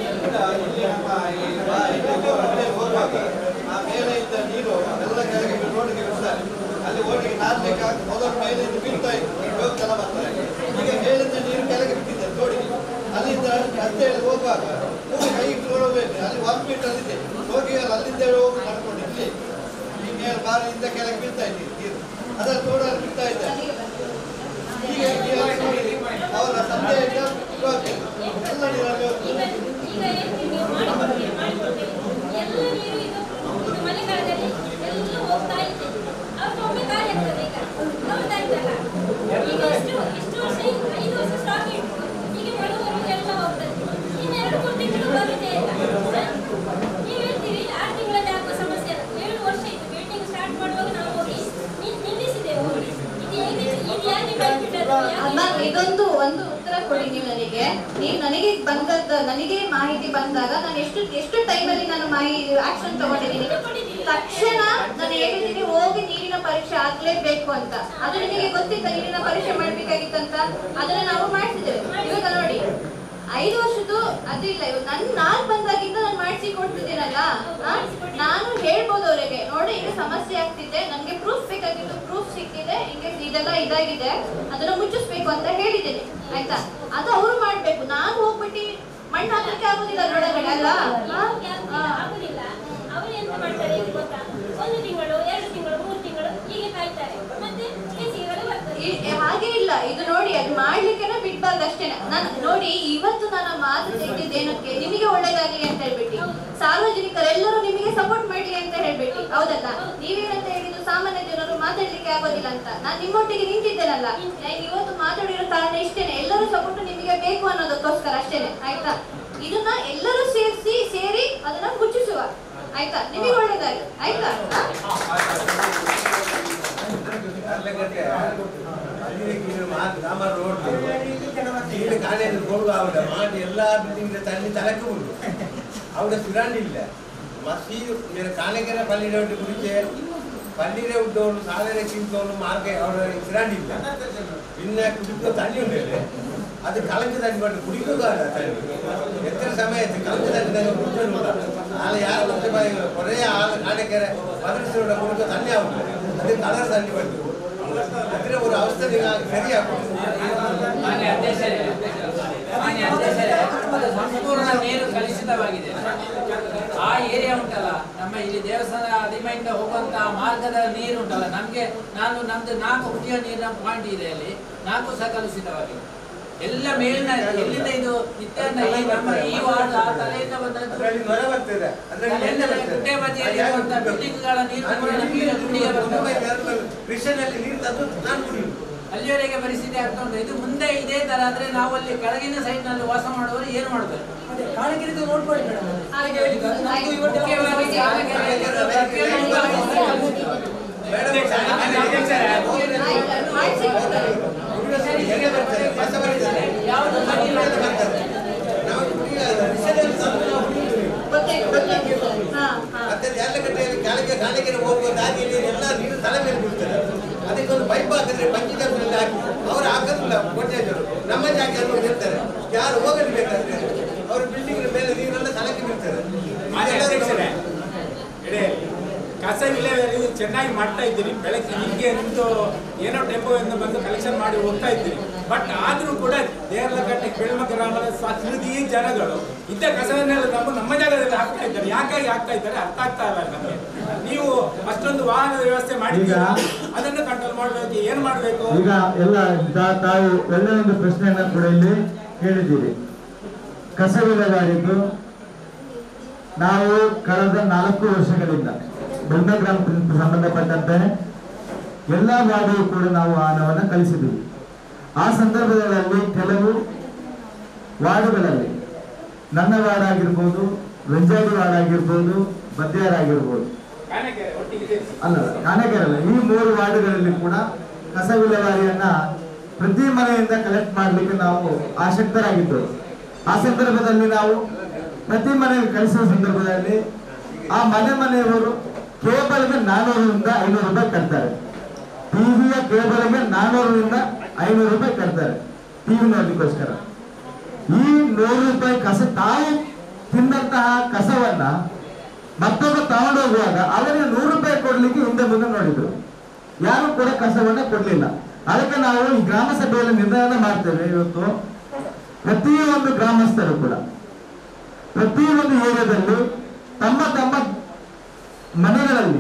ನೀರು ಎಲ್ಲ ಕೆಳಗೆ ರೋಡ್ಗೆ ಬಿಡ್ತಾರೆ. ಅಲ್ಲಿ ಓಡಿಗೆ ನಾದ್ಲಿಕ್ಕೆ ಮೊದಲು ಮೇಲಿಂದ ಬೀಳ್ತಾ ಇತ್ತು, ಜನ ಬರ್ತಾರೆ. ಈಗ ಮೇಲಿಂದ ನೀರು ಕೆಳಗೆ ಬಿಟ್ಟಿದ್ದಾರೆ ರೋಡಿಗೆ. ಅಲ್ಲಿಂದ ರಸ್ತೆ ಹೋಗುವಾಗ ಮೂರು ಕೈ ನೋಡಬೇಕು. ಅಲ್ಲಿ ಒನ್ ಮೀಟರ್ ಅಲ್ಲಿದೆ ಹೋಗಿ ಅಲ್ಲಿಂದ ಹೋಗಿ ಮಾಡ್ಕೊಂಡು ಇಲ್ಲಿ ಈ ಮೇಲೆ ಬಾರಿಯಿಂದ ಕೆಳಗೆ ಬೀಳ್ತಾ ಇದ್ದೀವಿ ನೀರು. ಅದರ ತೋಡಲ್ಲಿ ಬಿಡ್ತಾ ಇದ್ದಾರೆ. ಈಗ ಅವರ ಸಂಜೆಯಿಂದ ಎಲ್ಲ ನೀರಲ್ಲಿ ಎಲ್ಲ ನೀರು ಇದು ಮಳೆಗಾಲದಲ್ಲಿ ಎಲ್ಲ ಹೋಗ್ತಾ ಇದೆ. ಅವ್ರಿಗೆ ಒಮ್ಮೆ ಖಾಲಿ ಆಗ್ತದೆ. ಈಗ ಹೌದಾ ಇದ್ದಲ್ಲ, ಈಗ ಎಷ್ಟು ಎಷ್ಟು ವರ್ಷ, ಐದು ವರ್ಷ ಸ್ಟಾಕ್ ಇಟ್ಟು ಈಗ ಬರುವವರೆಗೆ ಎಲ್ಲ ಹೋಗ್ತದೆ. ಇನ್ನೆರಡು ಮೂರು ತಿಂಗಳು ಬರುದೇ ಇಲ್ಲ. ನೀವು ಹೇಳ್ತೀರಿ ಆರು ತಿಂಗಳ ಇದೊಂದು ಒಂದು ಉತ್ತರ ಕೊಡಿ ನೀವು ನನಗೆ. ನೀವು ನನಗೆ ಬಂದದ್ದ ನನಗೆ ಮಾಹಿತಿ ಬಂದಾಗ ನಾನು ಎಷ್ಟು ಎಷ್ಟು ಟೈಮಲ್ಲಿ ನಾನು ಮಾಹಿತಿ ಆಕ್ಷನ್ ತಗೊಂಡಿದ್ದೀನಿ. ತಕ್ಷಣ ನಾನು ಹೇಳಿದ್ದೀನಿ ಹೋಗಿ ನೀರಿನ ಪರೀಕ್ಷೆ ಆಗ್ಲೇಬೇಕು ಅಂತ. ಅದು ನಿಮಗೆ ಗೊತ್ತಿತ್ತ ನೀರಿನ ಪರೀಕ್ಷೆ ಮಾಡ್ಬೇಕಾಗಿತ್ತಂತ? ಅದನ್ನ ನಾವು ಮಾಡಿಸಿದ್ದೇವೆ. ಇವಾಗ ನೋಡಿ ಐದು ವರ್ಷದ್ದು ಅದಿಲ್ಲ. ಇವಾಗ ನನ್ ನಾನ್ ಬಂದಾಗಿಂದ ನಾನು ಮಾಡಿಸಿ ಕೊಡ್ತಿದ್ದೀನಲ್ಲ, ನಾನು ಹೇಳ್ಬೋದು ಅವರಿಗೆ ನೋಡಿ ಈಗ ಸಮಸ್ಯೆ ಆಗ್ತಿದೆ, ನನ್ಗೆ ಪ್ರೂಫ್ ಬೇಕಾಗಿತ್ತು, ಪ್ರೂಫ್ ಸಿಕ್ಕಿದೆ, ಹಿಂಗೆ ಇದೆಲ್ಲ ಇದಾಗಿದೆ, ಅದನ್ನ ಮುಚ್ಚಿಸ್ಬೇಕು ಅಂತ ಹೇಳಿದ್ದೇನೆ ಆಯ್ತಾ. ಅದು ಅವ್ರು ಮಾಡ್ಬೇಕು. ನಾನು ಹೋಗ್ಬಿಟ್ಟು ಮಣ್ಣು ಹಾಕಕ್ಕೆ ಆಗುದಿಲ್ಲ ನೋಡೋಣ ಅಲ್ಲ. ಆಗುದಿಲ್ಲ. ಅವರು ಎಂತ ಮಾಡ್ತಾರೆ ಗೊತ್ತಾ, ಒಂದು ತಿಂಗಳು ಎರಡು ತಿಂಗಳು ಮೂರು ತಿಂಗಳು ಹೀಗೆ ಕಾಯ್ತಾರೆ, ಮತ್ತೆ ಹಾಗೆ ಇಲ್ಲ. ಇದು ನೋಡಿ ಅದು ಮಾಡ್ಲಿಕ್ಕೆ ಬಿಡ್ಬಾರ್ದು ಅಷ್ಟೇ. ನಾನು ನೋಡಿ ಇವತ್ತು ನನ್ನ ಮಾತು ತೆಗೆದಿದ್ದೇನಕ್ಕೆ, ನಿಮಗೆ ಒಳ್ಳೇದಾಗ್ಲಿ ಅಂತ ಹೇಳ್ಬಿಟ್ಟು, ಸಾರ್ವಜನಿಕರೆಲ್ಲರೂ ನಿಮಗೆ ಸಪೋರ್ಟ್ ಮಾಡ್ಲಿ ಅಂತ ಹೇಳ್ಬಿಟ್ಟು, ಹೌದಲ್ಲ? ನೀವೇನಂತ ಹೇಳಿದ್ದು ಸಾಮಾನ್ಯ ಜನರು ಮಾತಾಡ್ಲಿಕ್ಕೆ ಆಗೋದಿಲ್ಲ ಅಂತ. ನಾನು ನಿಮ್ಮೊಟ್ಟಿಗೆ ನಿಂತಿದ್ದೇನಲ್ಲ, ಇವತ್ತು ಮಾತಾಡಿರೋ ಕಾರಣ ಇಷ್ಟೇನೆ, ಎಲ್ಲರೂ ಸಪೋರ್ಟ್ ನಿಮಗೆ ಬೇಕು ಅನ್ನೋದಕ್ಕೋಸ್ಕರ ಅಷ್ಟೇನೆ ಆಯ್ತಾ. ಇದನ್ನ ಎಲ್ಲರೂ ಸೇರಿಸಿ ಸೇರಿ ಅದನ್ನ ಮುಚ್ಚಿಸುವ ಆಯ್ತಾ, ನಿಮಗೆ ಒಳ್ಳೇದಾಗಿ ಆಯ್ತಾ. எல்லா பில்டிங்ல தண்ணி தலக்க உண்டு அவங்க சுராண்டி இல்ல மசி காலைக்கிற பள்ளியிட விட்டு குடிச்சு பள்ளியிட விட்டவங்க சாலையில கீழ்த்தவங்க மார்க்க அவரோட சுராண்டி இல்ல பின்ன குடிக்க தண்ணி உண்டு அது கலந்து தண்ணி பண்ணி குடிக்க தண்ணி எத்தனை சமயத்து கலந்து தண்ணி தாங்க குடிச்சோம். அதில் யாரும் கொஞ்சம் ஒரே ஆள் காலைக்கிற மதரசோட குடிக்க தண்ணி ஆகும், அது கலர் தண்ணி பண்ணி ಅದರ ಒಂದು ಅವಸ್ಥೆ ಸರಿಯಾಗುತ್ತೆ. ಮಾನ್ಯ ಅಧ್ಯಕ್ಷರೇ, ಮಾನ್ಯ ಅಧ್ಯಕ್ಷರೇ, ಅದು ಸಂಪೂರ್ಣ ನೀರು ಕಲುಷಿತವಾಗಿದೆ. ಆ ಏರಿಯಾ ಉಂಟಲ್ಲ, ನಮ್ಮ ಇಲ್ಲಿ ದೇವಸ್ಥಾನ ಅದಿಮೆಯಿಂದ ಹೋಗುವಂತಹ ಮಾರ್ಗದ ನೀರು ಉಂಟಲ್ಲ, ನಮ್ಗೆ ನಾನು ನಮ್ದು ನಾಲ್ಕು ಕುಡಿಯೋ ನೀರಿನ ಪಾಯಿಂಟ್ ಇದೆ, ಅಲ್ಲಿ ನಾಲ್ಕು ಸಹ ಕಲುಷಿತವಾಗಿದೆ. ಎಲ್ಲ ಮೇಲಿನ ಎಲ್ಲಿಂದ ಇದು ನಿತ್ಯ ನಮ್ಮ ಈ ವಾರ್ಡ್ ಆ ತಲೆಯಿಂದ ಬಂದದ್ದು ಗುಡ್ಡೆ ಬದಿಯಲ್ಲಿ ಇರುವಂತಹ ಬಿಲ್ಡಿಂಗ್ಗಳ ನೀರು ಅಲ್ಲಿವರೆಗೆ ಪರಿಸ್ಥಿತಿ ಆಗ್ತಾ ಉಂಟು. ಇದು ಮುಂದೆ ಇದೇ ತರ ಆದ್ರೆ ನಾವು ಅಲ್ಲಿ ಕೆಳಗಿನ ಸೈಡ್ ನಲ್ಲಿ ವಾಸ ಮಾಡುವವರು ಏನು ಮಾಡ್ತಾರೆ? ಕಾಳಗಿರಿದು ನೋಡ್ಕೊಳ್ಳಿ ಕಾಲಿಗೆ ಹೋಗುವ ದಾರಿಯಲ್ಲಿ ಎಲ್ಲ ನೀರು ತಲೆ ಮೇಲೆ ಬಿಡ್ತಾರೆ. ಅದಕ್ಕೊಂದು ಪೈಪ್ ಹಾಕಿದ್ರೆ ಪಂಚದಲ್ಲಿ ಹಾಕಿ ಅವ್ರು ಹಾಕೋದಿಲ್ಲ. ಪಂಚಾಯತ್ ನಮ್ಮ ಜಾಗ ಅಂತ ಹೇಳ್ತಾರೆ, ಯಾರು ಹೋಗಲು ಬೇಕಾದ್ರೆ ಅವ್ರ ಬಿಲ್ಡಿಂಗ್ ಮೇಲೆ ನೀರೆಲ್ಲ ತಲೆಗೆ ಬೀಳ್ತಾರೆ. ಕಸ ವಿಲೇವಾರಿ ಚೆನ್ನಾಗಿ ಮಾಡ್ತಾ ಇದ್ದೀರಿ. ಬೆಳಗ್ಗೆ ನಿಮಗೆ ನಿಮ್ಮದು ಏನೋ ಟೆಂಪೋಯಿಂದ ಬಂದು ಕಲೆಕ್ಷನ್ ಮಾಡಿ ಹೋಗ್ತಾ ಇದ್ದೀರಿ. ಬಟ್ ಆದರೂ ಕೂಡ ದೇರ್ಲಕಟ್ಟೆ ಬೆಳ್ಮ ಗ್ರಾಮದ ಸಂಸ್ಕೃತಿ ಜನಗಳು ಇದ್ದ ಕಸವನ್ನೆಲ್ಲ ನಮ್ಮ ನಮ್ಮ ಜಾಗದಲ್ಲಿ ಹಾಕ್ತಾ ಇದ್ದಾರೆ. ಯಾಕಾಗಿ ಹಾಕ್ತಾ ಇದ್ದಾರೆ ಅರ್ಥ ಆಗ್ತಾ ಇಲ್ಲ ನಮಗೆ. ನೀವು ಅಷ್ಟೊಂದು ವಾಹನದ ವ್ಯವಸ್ಥೆ ಮಾಡಿದ್ದೀರಾ, ಅದನ್ನು ಕಂಟ್ರೋಲ್ ಮಾಡಬೇಕು. ಏನು ಮಾಡಬೇಕು? ಈಗ ಎಲ್ಲ ತಾವು ಒಳ್ಳೆ ಒಂದು ಪ್ರಶ್ನೆಯನ್ನ ಕೂಡ ಇಲ್ಲಿ ಕೇಳಿದ್ದೀರಿ. ಕಸ ವಿಲೇವಾರಿಗೂ ನಾವು ಕಳೆದ ನಾಲ್ಕು ವರ್ಷಗಳಿಂದ ಬೆಳ್ಮ ಗ್ರಾಮಕ್ಕೆ ಸಂಬಂಧಪಟ್ಟಂತೆ ಎಲ್ಲ ವಾರ್ಡಿಗೂ ಕೂಡ ನಾವು ವಾಹನವನ್ನು ಕಳಿಸಿದ್ದೀವಿ. ಆ ಸಂದರ್ಭದಲ್ಲಿ ಕೆಲವು ವಾರ್ಡ್ಗಳಲ್ಲಿ ನನ್ನ ವಾರ್ಡ್ ಆಗಿರ್ಬೋದು, ರಂಜಾಡಿ ವಾರ್ಡ್ ಆಗಿರ್ಬೋದು, ಬದ್ಯಾರ್ ಆಗಿರ್ಬೋದು, ಅಲ್ಲ ಕಾಣೆಕೆರೆ, ಈ ಮೂರು ವಾರ್ಡ್ಗಳಲ್ಲಿ ಕೂಡ ಕಸ ವಿಲೇವಾರಿಯನ್ನ ಪ್ರತಿ ಮನೆಯಿಂದ ಕಲೆಕ್ಟ್ ಮಾಡಲಿಕ್ಕೆ ನಾವು ಆಸಕ್ತರಾಗಿದ್ದೆವು. ಆ ಸಂದರ್ಭದಲ್ಲಿ ನಾವು ಪ್ರತಿ ಮನೆಗೆ ಕಳಿಸುವ ಸಂದರ್ಭದಲ್ಲಿ ಆ ಮನೆ ಮನೆಯವರು ಕೇಬಲ್ಗೆ ನಾನೂರರಿಂದ ಐನೂರು ರೂಪಾಯಿ ಕಟ್ತಾರೆ. ಟಿವಿಯ ಕೇಬಲ್ಗೆ ನಾನೂರರಿಂದ ಐನೂರು ರೂಪಾಯಿ ಕಟ್ತಾರೆ ಟಿವಿ ನೋಡ್ಲಿಕ್ಕೋಸ್ಕರ. ಈ ನೂರು ರೂಪಾಯಿ ಕಸ ತಾವು ತಿಂದಂತಹ ಕಸವನ್ನ ಮತ್ತೊಬ್ಬ ತಗೊಂಡು ಹೋಗುವಾಗ ಅವರಿಗೆ ನೂರು ರೂಪಾಯಿ ಕೊಡ್ಲಿಕ್ಕೆ ಹಿಂದೆ ಮುಂದೆ ನೋಡಿದ್ರು, ಯಾರು ಕೂಡ ಕಸವನ್ನ ಕೊಡ್ಲಿಲ್ಲ. ಅದಕ್ಕೆ ನಾವು ಈ ಗ್ರಾಮ ಸಭೆಯಲ್ಲಿ ನಿರ್ಣಯ ಮಾಡ್ತೇವೆ. ಇವತ್ತು ಪ್ರತಿಯೊಂದು ಗ್ರಾಮಸ್ಥರು ಕೂಡ ಪ್ರತಿಯೊಂದು ಏರಿಯಾದಲ್ಲಿ ತಮ್ಮ ತಮ್ಮ ಮನೆಗಳಲ್ಲಿ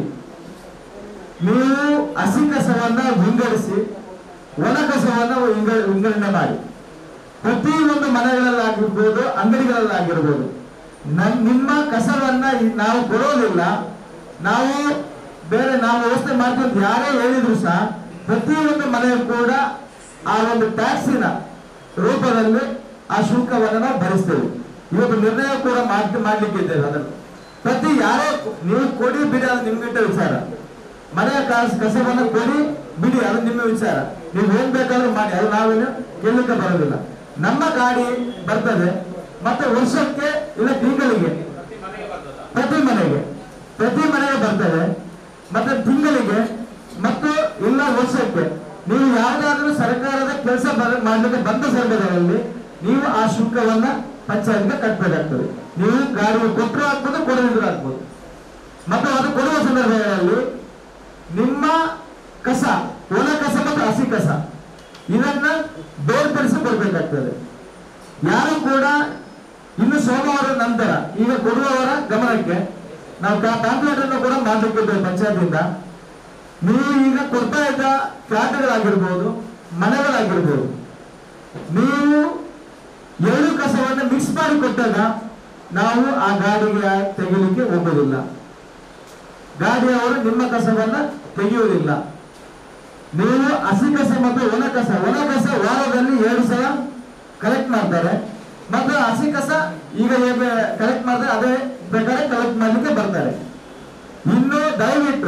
ನೀವು ಹಸಿ ಕಸವನ್ನ ವಿಂಗಡಿಸಿ ಒಣ ಕಸವನ್ನ ವಿಂಗಡಣೆ ಮಾಡಿ ಪ್ರತಿಯೊಂದು ಮನೆಗಳಲ್ಲಾಗಿರ್ಬೋದು, ಅಂಗಡಿಗಳಲ್ಲಾಗಿರ್ಬೋದು, ನಿಮ್ಮ ಕಸವನ್ನ ನಾವು ಕೊಡೋದಿಲ್ಲ, ನಾವು ಬೇರೆ ನಾವು ವ್ಯವಸ್ಥೆ ಮಾಡ್ಕೊಂಡು ಯಾರೇ ಹೇಳಿದ್ರು ಸಹ ಪ್ರತಿಯೊಂದು ಮನೆಯೂ ಕೂಡ ಆ ಒಂದು ಟ್ಯಾಕ್ಸಿನ ರೂಪದಲ್ಲಿ ಆ ಶುಲ್ಕವನ್ನು ನಾವು ಭರಿಸ್ತೇವೆ. ಇವತ್ತು ನಿರ್ಣಯ ಕೂಡ ಮಾಡಿ ಮಾಡ್ಲಿಕ್ಕೆ ಇದ್ದೇವೆ. ಅದನ್ನು ಪ್ರತಿ ಯಾರೇ ನೀವು ಕೊಡಿ ಬಿಡಿ, ಅದು ನಿಮ್ಗಿಟ್ಟ ವಿಚಾರ. ಮನೆಯ ಕಸವನ್ನ ಕೊಡಿ ಬಿಡಿ, ಅದು ನಿಮ್ಮ ವಿಚಾರ. ನೀವು ಏನ್ ಬೇಕಾದ್ರೂ ಮಾಡಿ, ಅದು ನಾವೇನು ಕೇಳಲಿಕ್ಕೆ ಬರೋದಿಲ್ಲ. ನಮ್ಮ ಗಾಡಿ ಬರ್ತದೆ ಮತ್ತೆ ವರ್ಷಕ್ಕೆ ಇಲ್ಲ ತಿಂಗಳಿಗೆ ಪ್ರತಿ ಮನೆಗೆ ಪ್ರತಿ ಮನೆಗೆ ಬರ್ತದೆ ಮತ್ತೆ ತಿಂಗಳಿಗೆ ಮತ್ತು ಇಲ್ಲ ವರ್ಷಕ್ಕೆ. ನೀವು ಯಾವುದಾದ್ರೂ ಸರ್ಕಾರದ ಕೆಲಸ ಮಾಡಲಿಕ್ಕೆ ಬಂದ ಸಂದರ್ಭದಲ್ಲಿ ನೀವು ಆ ಶುಲ್ಕವನ್ನ ಪಂಚಾಯತ್ಗೆ ಕಟ್ಟಬೇಕಾಗ್ತದೆ. ನೀವು ಗಾಡಿ ಕೊಟ್ಟರು ಆಗ್ಬೋದು ಕೊಡದಿದ್ರು ಆಗ್ಬೋದು. ಮತ್ತು ಅದು ಕೊಡುವ ಸಂದರ್ಭಗಳಲ್ಲಿ ನಿಮ್ಮ ಕಸ ಒಣ ಕಸ ಮತ್ತು ಹಸಿ ಕಸ ಇದನ್ನ ಬೇರ್ಪಡಿಸಿ ಕೊಡ್ಬೇಕಾಗ್ತದೆ. ಯಾರು ಕೂಡ ಇನ್ನು ಸೋಮವಾರ ನಂತರ ಈಗ ಕೊಡುವವರ ಗಮನಕ್ಕೆ ನಾವು ಪ್ಯಾಂಪ್ಲೆಟ್ ಅನ್ನು ಕೂಡ ಮಾಡಲಿಕ್ಕಿದ್ದೇವೆ ಪಂಚಾಯತಿಂದ. ನೀವು ಈಗ ಕೊಡ್ತಾ ಇದ್ದ ಫ್ಲಾಟ್ಗಳಾಗಿರ್ಬೋದು ಮನೆಗಳಾಗಿರ್ಬೋದು, ನೀವು ಎರಡು ಕಸವನ್ನು ಮಿಕ್ಸ್ ಮಾಡಿ ಕೊಟ್ಟಾಗ ನಾವು ಆ ಗಾಡಿಗೆ ತೆಗಿಲಿಕ್ಕೆ ಹೋಗೋದಿಲ್ಲ. ಗಾಡಿಯವರು ನಿಮ್ಮ ಕಸವನ್ನ ತೆಗೆಯುವುದಿಲ್ಲ. ನೀವು ಹಸಿ ಕಸ ಮತ್ತು ಒಣ ಕಸ ಒಣ ಕಸ ವಾರದಲ್ಲಿ ಎರಡು ಸಲ ಕಲೆಕ್ಟ್ ಮಾಡ್ತಾರೆ ಮತ್ತು ಹಸಿ ಕಸ ಈಗ ಕಲೆಕ್ಟ್ ಮಾಡ್ತಾರೆ ಅದೇ ಬೇಕಾದ್ರೆ ಕಲೆಕ್ಟ್ ಮಾಡ್ಲಿಕ್ಕೆ ಬರ್ತಾರೆ. ಇನ್ನು ದಯವಿಟ್ಟು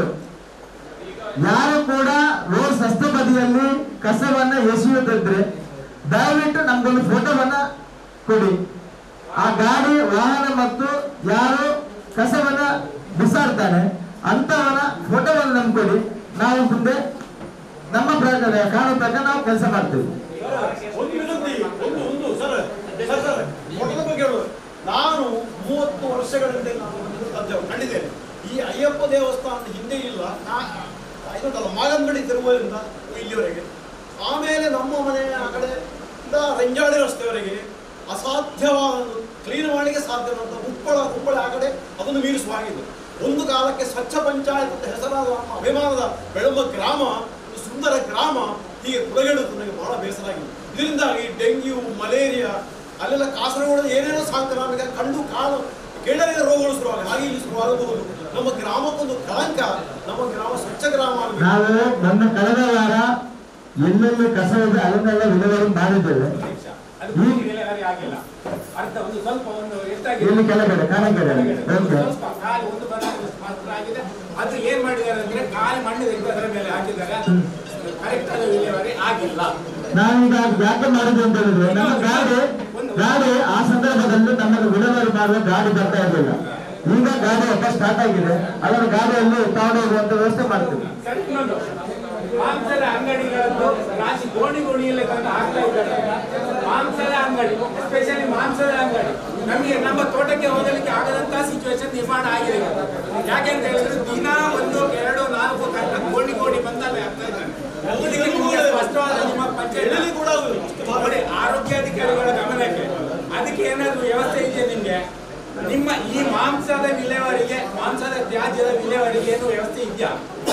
ಯಾರು ಕೂಡ ರೋಡ್ ರಸ್ತೆ ಬದಿಯಲ್ಲಿ ಕಸವನ್ನ ಎಸೆಯುತ್ತಿದ್ರೆ ದಯವಿಟ್ಟು ನಮ್ಗೊಂದು ಫೋಟೋವನ್ನ ಕೊಡಿ. ಆ ಗಾಡಿ ವಾಹನ ಮತ್ತು ಯಾರು ಕಸವನ್ನ ಬಿಸಾಡ್ತಾನೆ ಅಂತವನ ಫೋಟೋವನ್ನು ನಮ್ಗೆ ಕೊಡಿ. ನಾವು ಮುಂದೆ ನಮ್ಮ ಪ್ರಕಾರ ಕಾನೂನು ಪ್ರಕಾರ ನಾವು ಕೆಲಸ ಮಾಡ್ತೀವಿ. ಒಂದು ವಿನಂತಿ, ಒಂದು ಒಂದು ಸರ್ ಸರ್ ಸರ್ ಮೊದಲ ಬಗ್ಗೆ ಹೇಳುದು, ನಾನು ಮೂವತ್ತು ವರ್ಷಗಳಿಂದ ನಾನು ಒಂದು ಕಂಡಿದ್ದೇನೆ. ಈ ಅಯ್ಯಪ್ಪ ದೇವಸ್ಥಾನದ ಹಿಂದೆ ಇಲ್ಲ ಇದಲ್ಲ ಮಾಗಂಗಡಿ ತಿರುವುದರಿಂದ ಇಲ್ಲಿವರೆಗೆ, ಆಮೇಲೆ ನಮ್ಮ ಮನೆಯ ಆ ಕಡೆಯಿಂದ ರಂಜಾಡಿ ರಸ್ತೆವರೆಗೆ ಅಸಾಧ್ಯವಾದ ಕ್ಲೀನ್ ಮಾಡಲಿಕ್ಕೆ ಸಾಧ್ಯವಾದ ಉಪ್ಪಳ ಉಪ್ಪಳ ಆ ಕಡೆ ಅದನ್ನು ಮೀರಿಸುವ ಹಾಗಿದೆ. ಒಂದು ಕಾಲಕ್ಕೆ ಸ್ವಚ್ಛ ಪಂಚಾಯತ್ ಅಂತ ಹೆಸರಾದ ನಮ್ಮ ಅಭಿಮಾನದ ಬೆಳಂಬ ಗ್ರಾಮ, ಒಂದು ಸುಂದರ ಗ್ರಾಮ ಹೀಗೆ ಕುಲಗೆಡುವುದು ನನಗೆ ಬಹಳ ಬೇಸರ ಆಗಿದೆ. ಇದರಿಂದಾಗಿ ಡೆಂಗ್ಯೂ, ಮಲೇರಿಯಾ, ಅಲ್ಲೆಲ್ಲ ಕಾಸರಗೋಡು ಏನೇನೋ ಸಾಕ್ತಾರೆ, ನಮಗೆ ಕಂಡು ಕಾಲು ಕೇಳರಿಯ ರೋಗಗಳು ಶುರುವಾಗ ಹಾಗೆ ಇಲ್ಲಿ ಶುರುವಾಗಬಹುದು. ನಮ್ಮ ಗ್ರಾಮಕ್ಕೊಂದು ಕಳಂಕ, ನಮ್ಮ ಗ್ರಾಮ ಸ್ವಚ್ಛ ಗ್ರಾಮ. ನಾವು ನನ್ನ ಕಳೆದ ವಾರ ಎಲ್ಲೆಲ್ಲಿ ಕಸ ಇದೆ ಅದನ್ನೆಲ್ಲ ವಿಲೇವಾರಿ ಮಾಡಿದ್ದೇವೆ. ಎಲ್ಲಿ ಕೆಳಗಡೆ ಕಾನಂಗಡೆ ಅದು ಏನ್ ಮಾಡಿದ್ದಾರೆ ಅಂದ್ರೆ ಕಾಲು ಮಣ್ಣು ತೆಗೆದು ಅದರ ಮೇಲೆ ಹಾಕಿದ್ದಾರೆ, ಕರೆಕ್ಟ್ ಆದ ವಿಲೇವಾರಿ ಆಗಿಲ್ಲ. ನಾವೀಗ ಯಾಕೆ ಮಾಡಿದ್ವಿ ಅಂತ ಹೇಳಿದ್ರೆ ನಮ್ಮ ಗಾಡಿ ಗಾಡಿ ಆ ಸಂದರ್ಭದಲ್ಲಿ ನಮಗೆ ವಿಲೇವಾರಿ ಮಾಡುವ ಗಾಡಿ ಬರ್ತಾ ಇರಲಿಲ್ಲ. ಈಗ ಗಾಡಿ ವಾಪಸ್ ಸ್ಟಾರ್ಟ್ ಆಗಿದೆ, ಅದರ ಗಾಡಿಯಲ್ಲಿ ತಗೊಂಡು ಹೋಗುವಂತ ವ್ಯವಸ್ಥೆ ಮಾಡ್ತೀವಿ. ಮಾಂಸದ ಅಂಗಡಿಗಳದ್ದು ರಾಶಿ ಗೋಣಿ ಗೋಣಿಯಲ್ಲಿ ತಂದು ಹಾಕ್ತಾ ಇದ್ದಾರೆ. ಮಾಂಸದ ಅಂಗಡಿ, ಎಸ್ಪೆಷಲಿ ಮಾಂಸದ ಅಂಗಡಿ ನಮಗೆ ನಮ್ಮ ತೋಟಕ್ಕೆ ಹೋಗಲಿಕ್ಕೆ ಆಗದಂತ ಸಿಚುವೇಶನ್ ನಿರ್ಮಾಣ ಆಗಿದೆ. ಯಾಕೆಂತ ಹೇಳಿದ್ರೆ ದಿನ ಒಂದು ಎರಡು ನಾಲ್ಕು ಗಂಟೆ ಗೋಣಿ ಗೋಣಿ ಬಂದಲ್ಲಿ ಆಗ್ತಾ ಇದ್ದಾರೆ. ಸ್ಪಷ್ಟವಾದ ನಿಮ್ಮ ಪಂಚಾಯತ್ ಕೂಡ ನೋಡಿ ಆರೋಗ್ಯಾಧಿಕಾರಿಗಳ ಗಮನಕ್ಕೆ ಅದಕ್ಕೆ ಏನಾದ್ರು ವ್ಯವಸ್ಥೆ ಇದೆಯಾ ನಿಮ್ಗೆ? ನಿಮ್ಮ ಈ ಮಾಂಸದ ವಿಲೇವಾರಿಗೆ, ಮಾಂಸದ ತ್ಯಾಜ್ಯದ ವಿಲೇವಾರಿಗೆ ಏನು ವ್ಯವಸ್ಥೆ ಇದೆಯಾ?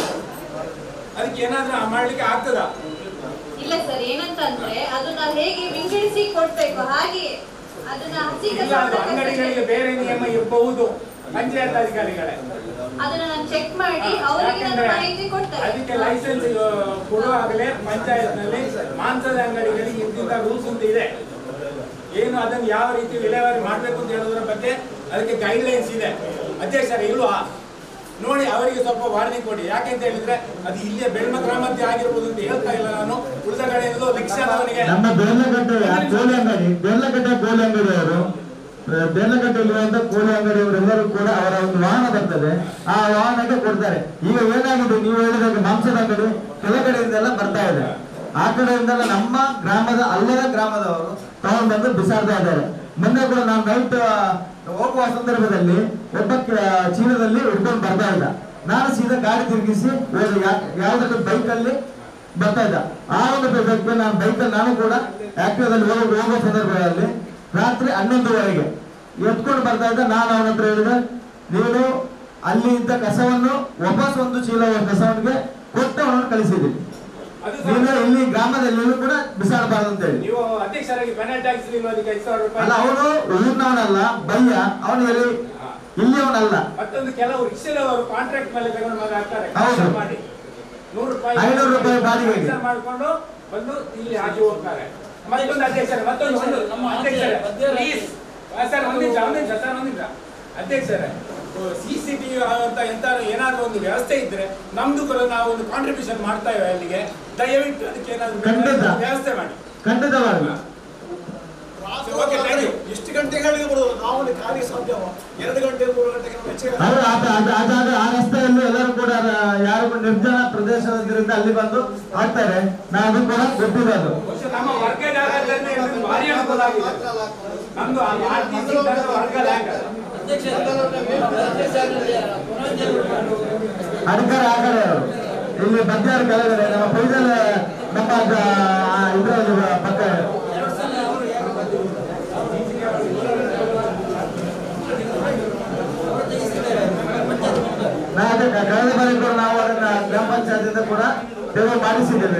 ಅದಕ್ಕೆ ಏನಾದ್ರೂ ಮಾಡ್ಲಿಕ್ಕೆ ಆಗ್ತದ? ಇಲ್ಲ ಸರ್, ಏನಂತ ಅಂದ್ರೆ ಅದನ್ನ ಹೇಗೆ ವಿಂಗಡಿಸಿ ಕೊಡ್ಬೇಕು, ಹಾಗೆ ಅದನ್ನ ಹಸಿ ಅಂಗಡಿಗಳಿಗೆ ಬೇರೆ ನಿಯಮ ಇರಬಹುದು, ಪಂಚಾಯತ್ ಅಧಿಕಾರಿಗಳೇ ಅದನ್ನ ನಾನು ಚೆಕ್ ಮಾಡಿ ಅವರಿಗೆ ನಾನು ಮಾಹಿತಿ ಕೊಡ್ತೇನೆ. ಅದಕ್ಕೆ ಲೈಸೆನ್ಸ್ ಕೊಡುವಾಗಲೇ ಪಂಚಾಯತ್ ನಲ್ಲಿ ಮಾಂಸದ ಅಂಗಡಿಗಳಿಗೆ ಇಂತಿಂತ ರೂಲ್ಸ್ ಅಂತ ಇದೆ. ಏನು ಅದನ್ನು ಯಾವ ರೀತಿ ವಿಲೇವಾರಿ ಮಾಡ್ಬೇಕು ಅಂತ ಹೇಳೋದ್ರ ಬಗ್ಗೆ ಅದಕ್ಕೆ ಗೈಡ್ ಲೈನ್ಸ್ ಇದೆ. ಅಧ್ಯಕ್ಷರೇ ಇಲ್ವಾ ನೋಡಿ, ಅವರಿಗೆ ಸ್ವಲ್ಪ ವಾರ್ನಿಂಗ್ ಕೊಡಿ. ಯಾಕೆಂತ ಹೇಳಿದ್ರೆ ಅದು ಇಲ್ಲೇ ಬೆಳ್ಮ ಗ್ರಾಮಕ್ಕೆ ಆಗಿರ್ಬೋದು ಅಂತ ಹೇಳ್ತಾ ಇಲ್ಲ ನಾನು. ಉಳಿದ ಕಡೆ ರಿಕ್ಷಾದವನಿಗೆ ನಮ್ಮ ಬೆಲ್ಲಗಟ್ಟೆ ಕೋಳಿ ಅಂಗಡಿ ಬೆಲ್ಲಗಟ್ಟೆ ಕೋಳಿ ಅಂಗಡಿಯವರು ಬೆಲ್ಲಗಟ್ಟೆಯಲ್ಲಿರುವಂತ ಕೋಳಿ ಅಂಗಡಿಯವರೆಲ್ಲರೂ ಕೂಡ ಅವರ ಒಂದು ವಾಹನ ಬರ್ತದೆ, ಆ ವಾಹನಕ್ಕೆ ಕೊಡ್ತಾರೆ. ಈಗ ಏನಾಗಿದೆ, ನೀವು ಹೇಳಿದಾಗ ಮಾಂಸದ ಅಂಗಡಿ ಕೆಳಗಡೆಯಿಂದೆಲ್ಲ ಬರ್ತಾ ಇದೆ, ಆ ಕಡೆಯಿಂದೆಲ್ಲ ನಮ್ಮ ಗ್ರಾಮದ ಅಲ್ಲದ ಗ್ರಾಮದವರು ತಗೊಂಡ್ಬಂದು ಬಿಸಾಡ್ತಾ ಇದ್ದಾರೆ. ಮೊನ್ನೆ ಕೂಡ ನಾನು ನೈಟ್ ಹೋಗುವ ಸಂದರ್ಭದಲ್ಲಿ ಒಬ್ಬ ಚೀಲದಲ್ಲಿ ಹಿಡ್ಕೊಂಡು ಬರ್ತಾ ಇದ್ದ. ನಾನು ಸೀದಾ ಗಾಡಿ ತಿರುಗಿಸಿ ಯಾವ್ದಾದ್ರು ಬೈಕ್ ಅಲ್ಲಿ ಬರ್ತಾ ಇದ್ದ. ಆ ಒಂದು ಪ್ರಸಕ್ತಿ ನಾನು ಬೈಕಲ್ಲಿ ನಾನು ಕೂಡ ಆಕ್ಟಿವಾದಲ್ಲಿ ಹೋಗೋ ಹೋಗೋ ಸಂದರ್ಭದಲ್ಲಿ ರಾತ್ರಿ ಹನ್ನೊಂದುವರೆಗೆ ಎತ್ಕೊಂಡು ಬರ್ತಾ ಇದ್ದ. ನಾನು ಅವನ ಹತ್ರ ಹೇಳಿದೆ, ನೀನು ಅಲ್ಲಿ ಇದ್ದ ಕಸವನ್ನು ವಾಪಸ್ ಒಂದು ಚೀಲ ಕಸವನ್ಗೆ ಕೊಟ್ಟು ಅವನನ್ನು ಕಳಿಸಿದ್ದೀನಿ, ನೀನು ಇಲ್ಲಿ ಗ್ರಾಮದಲ್ಲಿ ಕೂಡ ಬಿಸಾಡಬಾರ್ದು ಅಂತ ಹೇಳಿ. ನೀವು ಅಧ್ಯಕ್ಷರಾಗಿ ಅಲ್ಲ, ಅವನು ಊರಿನವನಲ್ಲ, ಬಯ್ಯ ಅವನು ಎಲ್ಲಿ ಇಲ್ಲಿ ಅವನಲ್ಲ. ಮತ್ತೊಂದು ಕೆಲವು ರಿಕ್ಷಾದವರು ಕಾಂಟ್ರಾಕ್ಟ್ ಮೇಲೆ ತಗೊಂಡು ಹಾಕ್ತಾರೆ, ಮಾಡಿ ನೂರು ರೂಪಾಯಿ ಐನೂರು ರೂಪಾಯಿ ಬಾಡಿಗೆ ಮಾಡ್ಕೊಂಡು ಬಂದು ಇಲ್ಲಿ ಹಾಕಿ ಹೋಗ್ತಾರೆ. ಮತ್ತೊಂದು ಅಧ್ಯಕ್ಷರೇ ಮತ್ತೊಂದು ಒಂದು ನಮ್ಮ ಅಧ್ಯಕ್ಷರೇ ಪ್ಲೀಸ್ ಸರ್ ಒಂದ್ ನಿಮಿಷ ಒಂದ್ ನಿಮಿಷ ಸರ್ ಒಂದ್ ನಿಮಿಷ ಅಧ್ಯಕ್ಷರೇ, ಸಿ ಸಿ ಟಿ ವಿ ಅಂತ ಎಂತ ಏನಾದ್ರೂ ಒಂದು ವ್ಯವಸ್ಥೆ ಇದ್ರೆ ನಮ್ದು ಕೂಡ ನಾವು ಒಂದು ಕಾಂಟ್ರಿಬ್ಯೂಷನ್ ಮಾಡ್ತಾ ಇವೆ ಅಲ್ಲಿಗೆ, ದಯವಿಟ್ಟು ಅದಕ್ಕೆ ಏನಾದ್ರು ವ್ಯವಸ್ಥೆ ಮಾಡಿ. ಖಂಡಿತವಾಗಿ ಎಷ್ಟು ಗಂಟೆಗೆ ಹೇಳಿ ಬರೋದು ನಾವು ಕಾರ್ಯ ಸಾಧ್ಯವ ಎರಡು ಗಂಟೆ ಮೂರು ಗಂಟೆಗೆ ಆ ರಸ್ತೆಯಲ್ಲಿ ಎಲ್ಲರೂ ಕೂಡ ಯಾರು ಕೂಡ ನಿರ್ಜನ ಪ್ರದೇಶದಿಂದ ಅಲ್ಲಿ ಬಂದು ಆಗ್ತಾರೆ. ನಾವು ಅದು ಕೂಡ ಗೊತ್ತಿರೋದು. ನಮ್ಮ ವರ್ಗ ಜಾಗದಲ್ಲಿ ಭಾರಿ ಅನುಕೂಲ ಆಗಿದೆ. ನಮ್ದು ಆರ್ ಟಿ ಸಿ ವರ್ಗ ಜಾಗ ಅಧಿಕಾರ ಆ ಕಡೆ ಅವರು ಇಲ್ಲಿ ಬದ್ಯಾರ ಕೆಳಗಡೆ ನಮ್ಮ ಪೈಸಲ್ ನಮ್ಮ ಇದರಲ್ಲಿ ಪಕ್ಕ ನಾ ಅದೇ ಕಳೆದ ಬಾರಿ ಕೂಡ ನಾವು ಅದನ್ನ ಗ್ರಾಮ ಪಂಚಾಯತಿಂದ ಕೂಡ ಡೆವಲಪ್ ಮಾಡಿಸಿದ್ದೇವೆ.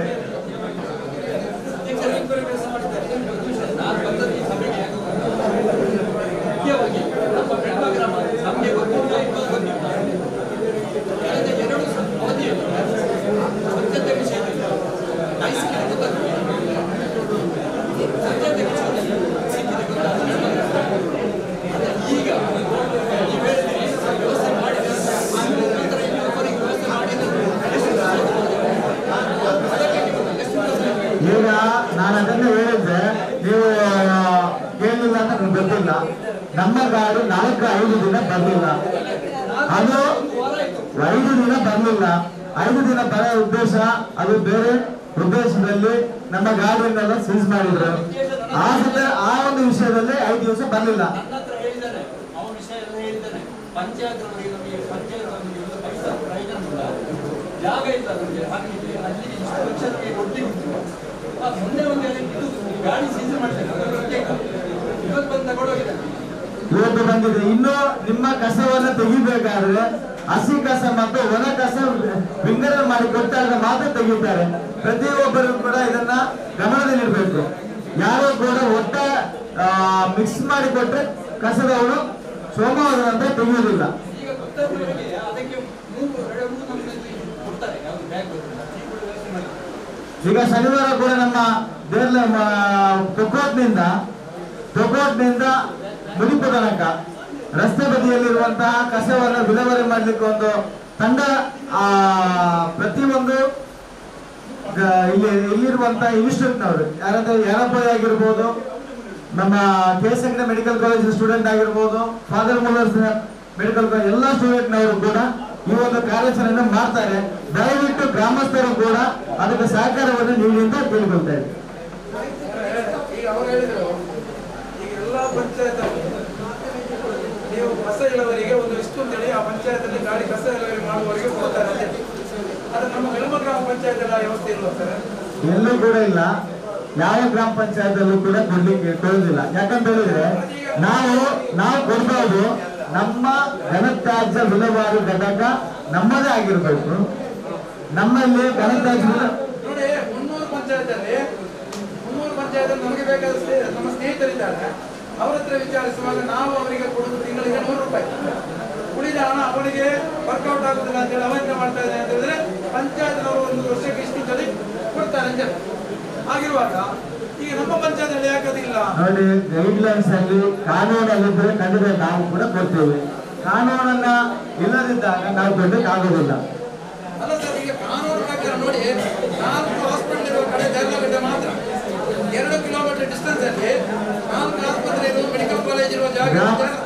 ಈಗ ನಾನು ಅದನ್ನ ಹೇಳಿದ್ದೆ, ನೀವು ಕೇಳಲಿಲ್ಲ ಅಂತ ನನಗೆ ಗೊತ್ತಿಲ್ಲ. ನಮ್ಮ ಗಾಡಿ ನಾಲ್ಕು ಐದು ದಿನ ಬರಲಿಲ್ಲ. ಅದು ಐದು ದಿನ ಬರಲಿಲ್ಲ. ಐದು ದಿನ ಬರೋ ಉದ್ದೇಶ ಅದು ಬೇರೆ ಉದ್ದೇಶದಲ್ಲಿ ನಮ್ಮ ಗಾಡಿಯನ್ನೆಲ್ಲ ಸೀಸ್ ಮಾಡಿದ್ರು. ಆ ಆ ಒಂದು ವಿಷಯದಲ್ಲಿ ಐದು ದಿವಸ ಬರಲಿಲ್ಲ. ಜಾಗ ಇಲ್ಲ ನಮಗೆ ಹಾಕಿದ್ವಿ ಅಲ್ಲಿ ಇಷ್ಟು ಲಕ್ಷ ನಮಗೆ ಕೊಟ್ಟಿದ್ದು ಮೊನ್ನೆ ಒಂದು ಗಾಡಿ ಸೀಸನ್ ಮಾಡ್ತಾರೆ ಇವತ್ತು ಬಂದು ತಗೊಂಡೋಗಿದ್ದಾರೆ. ಇವತ್ತು ಬಂದಿದೆ. ಇನ್ನು ನಿಮ್ಮ ಕಸವನ್ನು ತೆಗಿಬೇಕಾದ್ರೆ ಹಸಿ ಕಸ ಮತ್ತು ಒಣ ಕಸ ವಿಂಗಡಣೆ ಮಾಡಿ ಕೊಟ್ಟಾಗ ಮಾತ್ರ ತೆಗಿತಾರೆ. ಪ್ರತಿಯೊಬ್ಬರು ಕೂಡ ಇದನ್ನ ಗಮನದಲ್ಲಿರ್ಬೇಕು. ಯಾರು ಕೂಡ ಒಟ್ಟ ಮಿಕ್ಸ್ ಮಾಡಿ ಕೊಟ್ರೆ ಕಸದವರು ಸೋಮವಾರ ಅಂತ ತೆಗೆಯುವುದಿಲ್ಲ. ಈಗ ಗೊತ್ತಾದವರಿಗೆ ಅದಕ್ಕೆ ಮೂರು ಎರಡು ಮೂರು ನಮೂನೆ ಕೊಡ್ತಾರೆ ಯಾವುದು ಬ್ಯಾಗ್ ಈಗ ಶನಿವಾರ ಕೂಡ ನಮ್ಮ ದೇರ್ಲ ತೊಕೋಟ್ನಿಂದ ತೊಕೋಟ್ನಿಂದ ಮುನಿಪು ತನಕ ರಸ್ತೆ ಬದಿಯಲ್ಲಿರುವಂತಹ ಕಸವನ್ನು ವಿಲೇವಾರಿ ಮಾಡ್ಲಿಕ್ಕೆ ಒಂದು ತಂಡ ಆ ಪ್ರತಿಯೊಂದು ಇಲ್ಲಿ ಇಲ್ಲಿರುವಂತಹ ಇನ್ಸ್ಟಿಟ್ಯೂಟ್ನವರು ಯಾರಂದ್ರೆ ಯಾರಪ್ಪ ಆಗಿರ್ಬೋದು, ನಮ್ಮ K S N medical college student ಆಗಿರ್ಬೋದು, ಫಾದರ್ ಮುಲ್ಲರ್ಸ್ ಮೆಡಿಕಲ್ ಕಾಲೇಜ್ ಎಲ್ಲ ಸ್ಟೂಡೆಂಟ್ನವರು ಕೂಡ ಈ ಒಂದು ಕಾರ್ಯಾಚರಣೆಯನ್ನು ಮಾಡ್ತಾರೆ. ದಯವಿಟ್ಟು ಗ್ರಾಮಸ್ಥರು ಕೂಡ ಅದಕ್ಕೆ ಸಹಕಾರವನ್ನು ನೀಡಿ ಅಂತ ಕೇಳಿಕೊಳ್ತಾ ಇದ್ದಾರೆ. ಈಗ ಅವರು ಹೇಳಿದ್ರು, ಈಗ ಎಲ್ಲ ಪಂಚಾಯತ್ ನೀವು ಕಸ ಇಳುವರಿಗೆ ಒಂದು ಇಷ್ಟು ಅಂತೇಳಿ ಆ ಪಂಚಾಯತಲ್ಲಿ ಗಾಡಿ ಕಸ ಇಳುವರಿ ಮಾಡುವವರಿಗೆ ಕೊಡ್ತಾರೆ ಅಂತ. ಅದು ನಮ್ಮ ಬೆಳಮ ಗ್ರಾಮ ಪಂಚಾಯತ್ ಎಲ್ಲ ವ್ಯವಸ್ಥೆ ಇಲ್ವಾ ಸರ್? ಎಲ್ಲೂ ಕೂಡ ಇಲ್ಲ. ಯಾವ ಗ್ರಾಮ ಪಂಚಾಯತ್ ಅಲ್ಲೂ ಕೂಡ ಕೊಡ್ಲಿಕ್ಕೆ ಕೊಡುದಿಲ್ಲ. ಯಾಕಂತ ಹೇಳಿದ್ರೆ ನಾವು ನಾವು ಕೊಡ್ಬೋದು, ನಮ್ಮ ಘನತ್ಯಾಜ್ಯ ವಿಲೇವಾರಿ ಘಟಕ ನಮ್ಮದೇ ಆಗಿರ್ಬೇಕು. ನಮ್ಮಲ್ಲಿ ಘನತ್ಯಾಜ್ಯ ನೋಡಿ, ಮುನ್ನೂರು ಪಂಚಾಯತ್ ಅಲ್ಲಿ ಮುನ್ನೂರು ಪಂಚಾಯತ್ ನಮಗೆ ಬೇಕಾದ ನಮ್ಮ ಸ್ನೇಹಿತರಿದ್ದಾರೆ. ಅವರ ಹತ್ರ ವಿಚಾರಿಸುವಾಗ ನಾವು ಅವರಿಗೆ ಕೊಡುವುದು ತಿಂಗಳಿಗೆ ನೂರು ರೂಪಾಯಿ. ಉಳಿದ ಹಣ ಅವರಿಗೆ ವರ್ಕೌಟ್ ಆಗುದಿಲ್ಲ ಅಂತ ಹೇಳಿ ಅವಂತ ಮಾಡ್ತಾ ಇದ್ದಾರೆ ಅಂತ ಹೇಳಿದ್ರೆ ಪಂಚಾಯತ್ನವರು ಒಂದು ವರ್ಷಕ್ಕೆ ಇಷ್ಟು ಅಂತೇಳಿ ಕೊಡ್ತಾರೆ ಅಂತ. ಆಗಿರುವಾಗ ಈಗ ನಮ್ಮ ಪಂಚಾಯತ್ ಯಾಕದಿಲ್ಲ ನೋಡಿ, ಗೈಡ್ ಲೈನ್ಸ್ ಅಲ್ಲಿ ಕಾನೂನಲ್ಲಿದ್ದರೆ ಖಂಡಿತ ನಾವು ಕೂಡ ಕೊಡ್ತೇವೆ. ಕಾನೂನನ್ನ ಇಲ್ಲದಿದ್ದಾಗ ನಾವು ಕೊಡ್ಲಿಕ್ಕೆ ಆಗೋದಿಲ್ಲ. ಅಲ್ಲ ಸರ್, ಈಗ ಕಾನೂನು ಪ್ರಕಾರ ನೋಡಿ, ನಾಲ್ಕು ಹಾಸ್ಪಿಟಲ್ ಇರುವ ಕಡೆ ದೇರ್ಲಗಡ್ಡೆ ಮಾತ್ರ ಎರಡು ಕಿಲೋಮೀಟರ್ ಡಿಸ್ಟೆನ್ಸ್ ಅಲ್ಲಿ ನಾಲ್ಕು ಆಸ್ಪತ್ರೆ ಇರುವ ಮೆಡಿಕಲ್ ಕಾಲೇಜ್ ಇರುವ ಜಾಗ.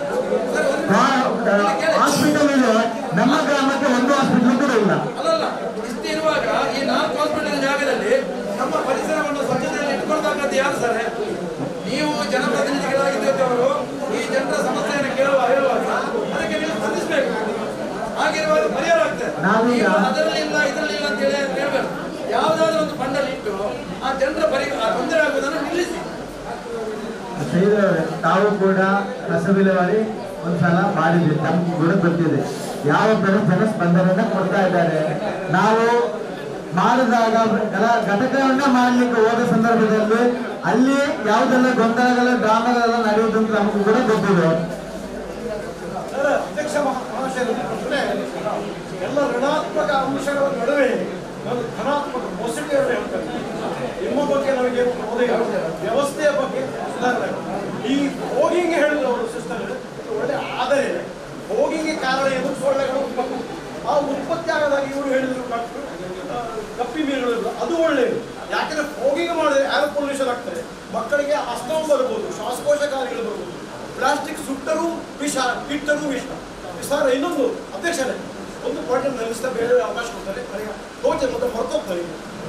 ಹಾಸ್ಪಿಟಲ್ ಇದೆ, ನಮ್ಮ ಗ್ರಾಮಕ್ಕೆ ಒಂದು ಹಾಸ್ಪಿಟಲ್ ಕೂಡ ಇಲ್ಲ. ಅಲ್ಲಲ್ಲ, ಇಷ್ಟು ಇರುವಾಗ ಈ ನಾಲ್ಕು ಹಾಸ್ಪಿಟಲ್ ಜಾಗದಲ್ಲಿ ನಮ್ಮ ಪರಿಸರವನ್ನು ಸ್ವಚ್ಛತೆಯಲ್ಲಿ ಇಟ್ಕೊಳ್ತಕ್ಕಂಥ ಯಾರು ಸರ್? ನೀವು ಜನಪ್ರತಿನಿಧಿಗಳಾಗಿದ್ದವರು ಈ ಜನರ ಸಮಸ್ಯೆಯನ್ನು ಕೇಳುವ ಹೇಳುವಾಗ ಅದಕ್ಕೆ ನೀವು ಸ್ಪಂದಿಸಬೇಕು. ಆಗಿರುವಾಗ ಪರಿಹಾರ ಆಗ್ತದೆ. ನೀವು ಅದರಲ್ಲಿ ಇಲ್ಲ ಇದರಲ್ಲಿ ಇಲ್ಲ ಅಂತ ಹೇಳಿ ಹೇಳ್ಬೇಕು. ಯಾವುದಾದ್ರೂ ಒಂದು ಫಂಡಲ್ಲಿ ಇಟ್ಟು ಆ ಜನರ ಪರಿ ತೊಂದರೆ ಆಗುವುದನ್ನು ನಿಲ್ಲಿಸಿ. ತಾವು ಕೂಡ ಕಸ ವಿಲೇವಾರಿ ಒಂದ್ಸಲ ಮಾಡಿದ್ವಿ, ನಮ್ಗೆ ಕೂಡ ಗೊತ್ತಿದೆ ಯಾವ ತರ ಜನ ಸ್ಪಂದನೆಯನ್ನ ಕೊಡ್ತಾ ಇದ್ದಾರೆ. ನಾವು ಮಾಡಿದಾಗ ಘಟಕವನ್ನ ಮಾಡಲಿಕ್ಕೆ ಹೋದ ಸಂದರ್ಭದಲ್ಲಿ ಅಲ್ಲಿ ಯಾವುದೆಲ್ಲ ಗೊಂದಲಗಳ ಡ್ರಾಮಾಗಳೆಲ್ಲ ನಡೆಯುವುದು ಅಂತ ನಮಗೂ ಕೂಡ ಗೊತ್ತಿದೆ. ಅಧ್ಯಕ್ಷ ಎಲ್ಲ ಋಣಾತ್ಮಕ ಅಂಶಗಳ ನಡುವೆ ಒಂದು ಧನಾತ್ಮಕ ಪಾಸಿಟಿವ್ ಹೇಳ್ತಾರೆ. ನಿಮ್ಮ ಬಗ್ಗೆ ನಮಗೆ ವ್ಯವಸ್ಥೆಯ ಬಗ್ಗೆ ಸುಧಾರಣೆ. ಈ ಹೋಗಿಂಗ್ ಹೇಳಿದ್ರು ಅವರು ಸಿಸ್ಟಮ್ ಒಳ್ಳೆ, ಆದರೆ ಹೋಗಿಂಗ್ಗೆ ಕಾರಣ ಏನು? ಸೊಳ್ಳೆಗಳು ಉತ್ಪತ್ತಿ. ಆ ಉತ್ಪತ್ತಿ ಆಗದಾಗ ಇವರು ಹೇಳಿದ್ರು ಡಾಕ್ಟರ್ ಕಪ್ಪಿ ಮೀನುಗಳು, ಅದು ಒಳ್ಳೆಯದು. ಯಾಕಂದ್ರೆ ಹೋಗಿಂಗ್ ಮಾಡಿದ್ರೆ ಏರ್ ಪೊಲ್ಯೂಷನ್ ಆಗ್ತದೆ, ಮಕ್ಕಳಿಗೆ ಅಸ್ತಮ ಬರ್ಬೋದು, ಶ್ವಾಸಕೋಶ ಕಾಯಿಲೆಗಳು ಬರ್ಬೋದು. ಪ್ಲಾಸ್ಟಿಕ್ ಸುಟ್ಟರೂ ವಿಷ, ಇಟ್ಟರೂ ವಿಷ. ಸರ್ ಇನ್ನೊಂದು ಅಧ್ಯಕ್ಷರೇ, ಒಂದು ಪಾಯಿಂಟ್ ನಿಲ್ಲಿಸ್ತಾ ಬೇರೆ ಅವಕಾಶ ಕೊಡ್ತಾರೆ, ಹೋಗ್ತದೆ ಮತ್ತೆ ಮರ್ತೋಗ್ತಾರೆ.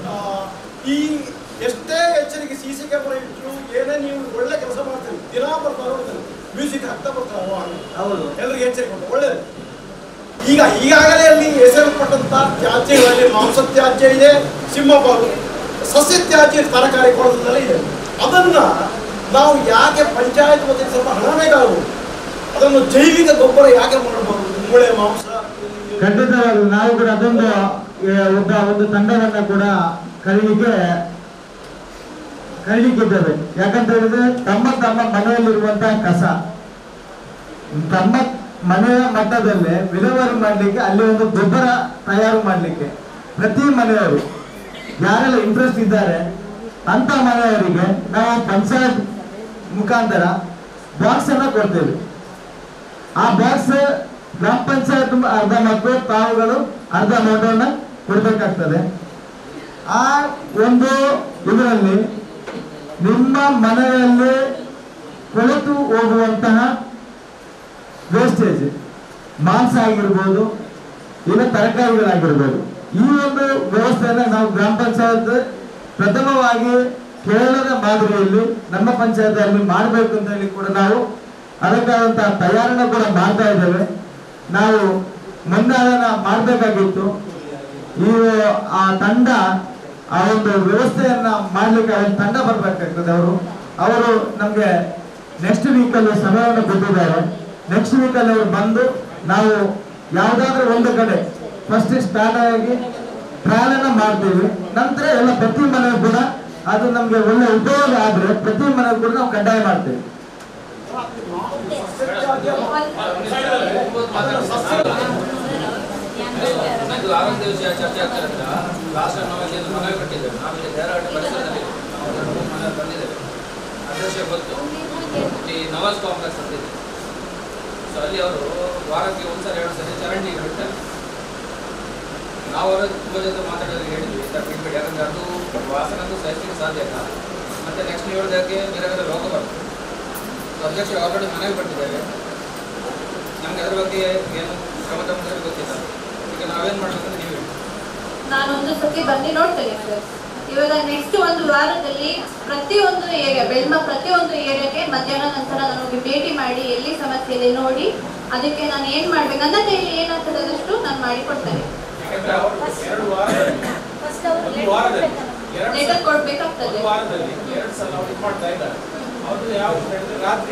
ಈ ಎಷ್ಟೇ ಎಚ್ಚರಿಕೆ ಸಿ ಸಿ ಕ್ಯಾಮರಾ ಇಟ್ಟರು ಏನೇ ನೀವು ಒಳ್ಳೆ ಕೆಲಸ ಮಾಡ್ತೀರಿ, ದಿನಾ ಬರ್ತಾರೆ ನೋಡ್ತಾರೆ, ಮ್ಯೂಸಿಕ್ ಹಾಕ್ತಾ ಬರ್ತಾರೆ, ಹೌದು ಎಲ್ಲರಿಗೂ ಎಚ್ಚರಿಕೆ ಕೊಡ್ತಾರೆ, ಒಳ್ಳೇದು. ಈಗ ಈಗಾಗಲೇ ಅಲ್ಲಿ ಹೆಸರುಪಟ್ಟಂತ ತ್ಯಾಜ್ಯಗಳಲ್ಲಿ ಮಾಂಸ ತ್ಯಾಜ್ಯ ಇದೆ, ಸಿಂಹಪಾಲು, ಸಸ್ಯ ತ್ಯಾಜ್ಯ ತರಕಾರಿ ಕೊಡೋದ್ರಲ್ಲಿ ಇದೆ. ಅದನ್ನ ನಾವು ಯಾಕೆ ಪಂಚಾಯತ್ ವತಿಯಿಂದ ಸ್ವಲ್ಪ ಹಣ ಬೇಕಾಗಬಹುದು, ಅದನ್ನು ಜೈವಿಕ ಗೊಬ್ಬರ ಯಾಕೆ ಮಾಡಬಹುದು? ಮೂಳೆ ಮಾಂಸ ಖಂಡಿತವಾಗ್ಲೂ ನಾವು ಕೂಡ ಅದೊಂದು ಒಬ್ಬ ಒಂದು ತಂಡವನ್ನ ಕೂಡ ಕರೀಲಿಕ್ಕೆ ಕರೀಲಿಕ್ಕಿದ್ದೇವೆ. ಯಾಕಂತ ಹೇಳಿದ್ರೆ ತಮ್ಮ ತಮ್ಮ ಮನೆಯಲ್ಲಿರುವಂತಹ ಕಸ ತಮ್ಮ ಮನೆಯ ಮಟ್ಟದಲ್ಲೇ ವಿಲೇವಾರಿ ಮಾಡ್ಲಿಕ್ಕೆ, ಅಲ್ಲಿ ಒಂದು ಗೊಬ್ಬರ ತಯಾರು ಮಾಡ್ಲಿಕ್ಕೆ ಪ್ರತಿ ಮನೆಯವರು ಯಾರೆಲ್ಲ ಇಂಟ್ರೆಸ್ಟ್ ಇದ್ದಾರೆ ಅಂತ ಮನೆಯವರಿಗೆ ನಾವು ಪಂಚಾಯತ್ ಮುಖಾಂತರ ಬಾಕ್ಸ್ ಅನ್ನ ಕೊಡ್ತೇವೆ. ಆ ಬಾಕ್ಸ್ ಗ್ರಾಮ ಪಂಚಾಯತ್ ಅರ್ಧ ಮತ್ತು ತಾವುಗಳು ಅರ್ಧ ಅಮೌಂಟನ್ನ ಕೊಡ್ಬೇಕಾಗ್ತದೆ. ಆ ಒಂದು ಇದರಲ್ಲಿ ನಿಮ್ಮ ಮನೆಯಲ್ಲಿ ಕೊಳೆತು ಹೋಗುವಂತಹ ವೇಸ್ಟೇಜ್, ಮಾಂಸ ಆಗಿರ್ಬೋದು, ಇಲ್ಲ ತರಕಾರಿಗಳಾಗಿರ್ಬೋದು, ಈ ಒಂದು ವ್ಯವಸ್ಥೆಯನ್ನ ನಾವು ಗ್ರಾಮ ಪಂಚಾಯತ್ ಪ್ರಥಮವಾಗಿ ಕೇರಳದ ಮಾದರಿಯಲ್ಲಿ ನಮ್ಮ ಪಂಚಾಯತ್ ಮಾಡಬೇಕು ಅಂತ ಹೇಳಿ ಕೂಡ ನಾವು ಅದಕ್ಕಾದಂತಹ ತಯಾರನ್ನ ಕೂಡ ಮಾಡ್ತಾ ಇದ್ದೇವೆ. ನಾವು ಮುಂದೆ ಅದನ್ನ ಮಾಡಬೇಕಾಗಿತ್ತು. ಈ ಆ ತಂಡ ಆ ಒಂದು ವ್ಯವಸ್ಥೆಯನ್ನ ಮಾಡ್ಲಿಕ್ಕೆ ಒಂದು ತಂಡ ಬರ್ಬೇಕಾಗ್ತದೆ. ಅವರು ಅವರು ನಮ್ಗೆ ನೆಕ್ಸ್ಟ್ ವೀಕ್ ಅಲ್ಲಿ ಸಮಯವನ್ನು ಕೊಟ್ಟಿದ್ದಾರೆ. ನೆಕ್ಸ್ಟ್ ವೀಕ್ ಅಲ್ಲಿ ಅವರು ಬಂದು ನಾವು ಯಾವ್ದಾದ್ರೂ ಒಂದು ಕಡೆ ಫಸ್ಟ್ ಸ್ಟಾರ್ಟ್ ಆಗಿ ಟ್ರಯಲ್ ಅನ್ನ ಮಾಡ್ತೀವಿ. ನಂತರ ಎಲ್ಲ ಪ್ರತಿ ಮನೆ ಕೂಡ ಅದು ನಮ್ಗೆ ಒಳ್ಳೆ ಉಪಯೋಗ ಆದ್ರೆ ಪ್ರತಿ ಮನೆ ಕೂಡ ನಾವು ಕಡ್ಡಾಯ ಮಾಡ್ತೇವೆ. ಇದು ಆರೋಗ್ಯ ವಿಷಯ ಚರ್ಚೆ ಆಗ್ತಾರಂತ ಲಾಸ್ಟ್ ನಾವು ಮನವಿ ಕೊಟ್ಟಿದ್ದೇವೆ. ನಾವೀಗ ಧಾರವಾಡ ಪರಿಸರದಲ್ಲಿ ಮನೆ ಬಂದಿದ್ದೇವೆ. ಅಧ್ಯಕ್ಷ ಗೊತ್ತು, ಈ ನವಾಜ್ ಕಾಂಪ್ಲೆಕ್ಸ್ ಅಂತ ಇದೆ. ಸೊ ಅಲ್ಲಿ ಅವರು ವಾರಕ್ಕೆ ಒಂದ್ಸರಿ ಎರಡು ಸರಿ ಚರಂಡಿ ಬಿಡ್ತಾರೆ. ನಾವು ಅವರ ತುಂಬ ಜೊತೆ ಮಾತಾಡೋರಿಗೆ ಹೇಳಿದ್ವಿ ಈ ಥರ ಬಿಡ್ಬೇಡಿ, ಯಾಕಂದರೆ ಅದು ವಾಸನದ್ದು ಸಹಿಸಲಿಕ್ಕೆ ಸಾಧ್ಯ ಇಲ್ಲ, ಮತ್ತು ನೆಕ್ಸ್ಟ್ ಹೇಳಿದಾಗೆ ಬೇರೆ ಬೇರೆ ರೋಗ ಬರ್ತದೆ. ಅಧ್ಯಕ್ಷ ಆಲ್ರೆಡಿ ಮನವಿ ಕೊಟ್ಟಿದ್ದೇವೆ. ನಮ್ಗೆ ಅದ್ರ ಬಗ್ಗೆ ಏನು ಕ್ರಮ ತಗೊಂಡ್ರೆ ಗೊತ್ತಿಲ್ಲ. ಈಗ ನಾವೇನು ಮಾಡಬೇಕಂತ ನೀವು ಹೇಳಿ. ನಾನೊಂದು ಸತಿ ಬಂದು ನೋಡ್ತೇನೆ ಸರ್. ಇವಾಗ ನೆಕ್ಸ್ಟ್ ಒಂದು ವಾರದಲ್ಲಿ ಪ್ರತಿಯೊಂದು ಏರಿಯಾ, ಬೆಳ್ಮ ಪ್ರತಿಯೊಂದು ಏರಿಯಾಗೆ ಮಧ್ಯಾಹ್ನ ನಂತರ ನನಗೆ ಭೇಟಿ ಮಾಡಿ ಎಲ್ಲಿ ಸಮಸ್ಯೆ ಇದೆ ನೋಡಿ ಅದಕ್ಕೆ ನಾನು ಏನ್ ಮಾಡ್ಬೇಕು ನನ್ನ ಕೈಲಿ ಏನಾಗ್ತದೆ ಅದಷ್ಟು ನಾನು ಮಾಡಿಕೊಡ್ತೇನೆ. ಲೆಟರ್ ಕೊಡ್ಬೇಕಾಗ್ತದೆ. ಎರಡು ಸಲ ಅವ್ರು ಇದು ಮಾಡ್ತಾ ಇದ್ದಾರೆ. ಅವ್ರು ಯಾವ ರಾತ್ರಿ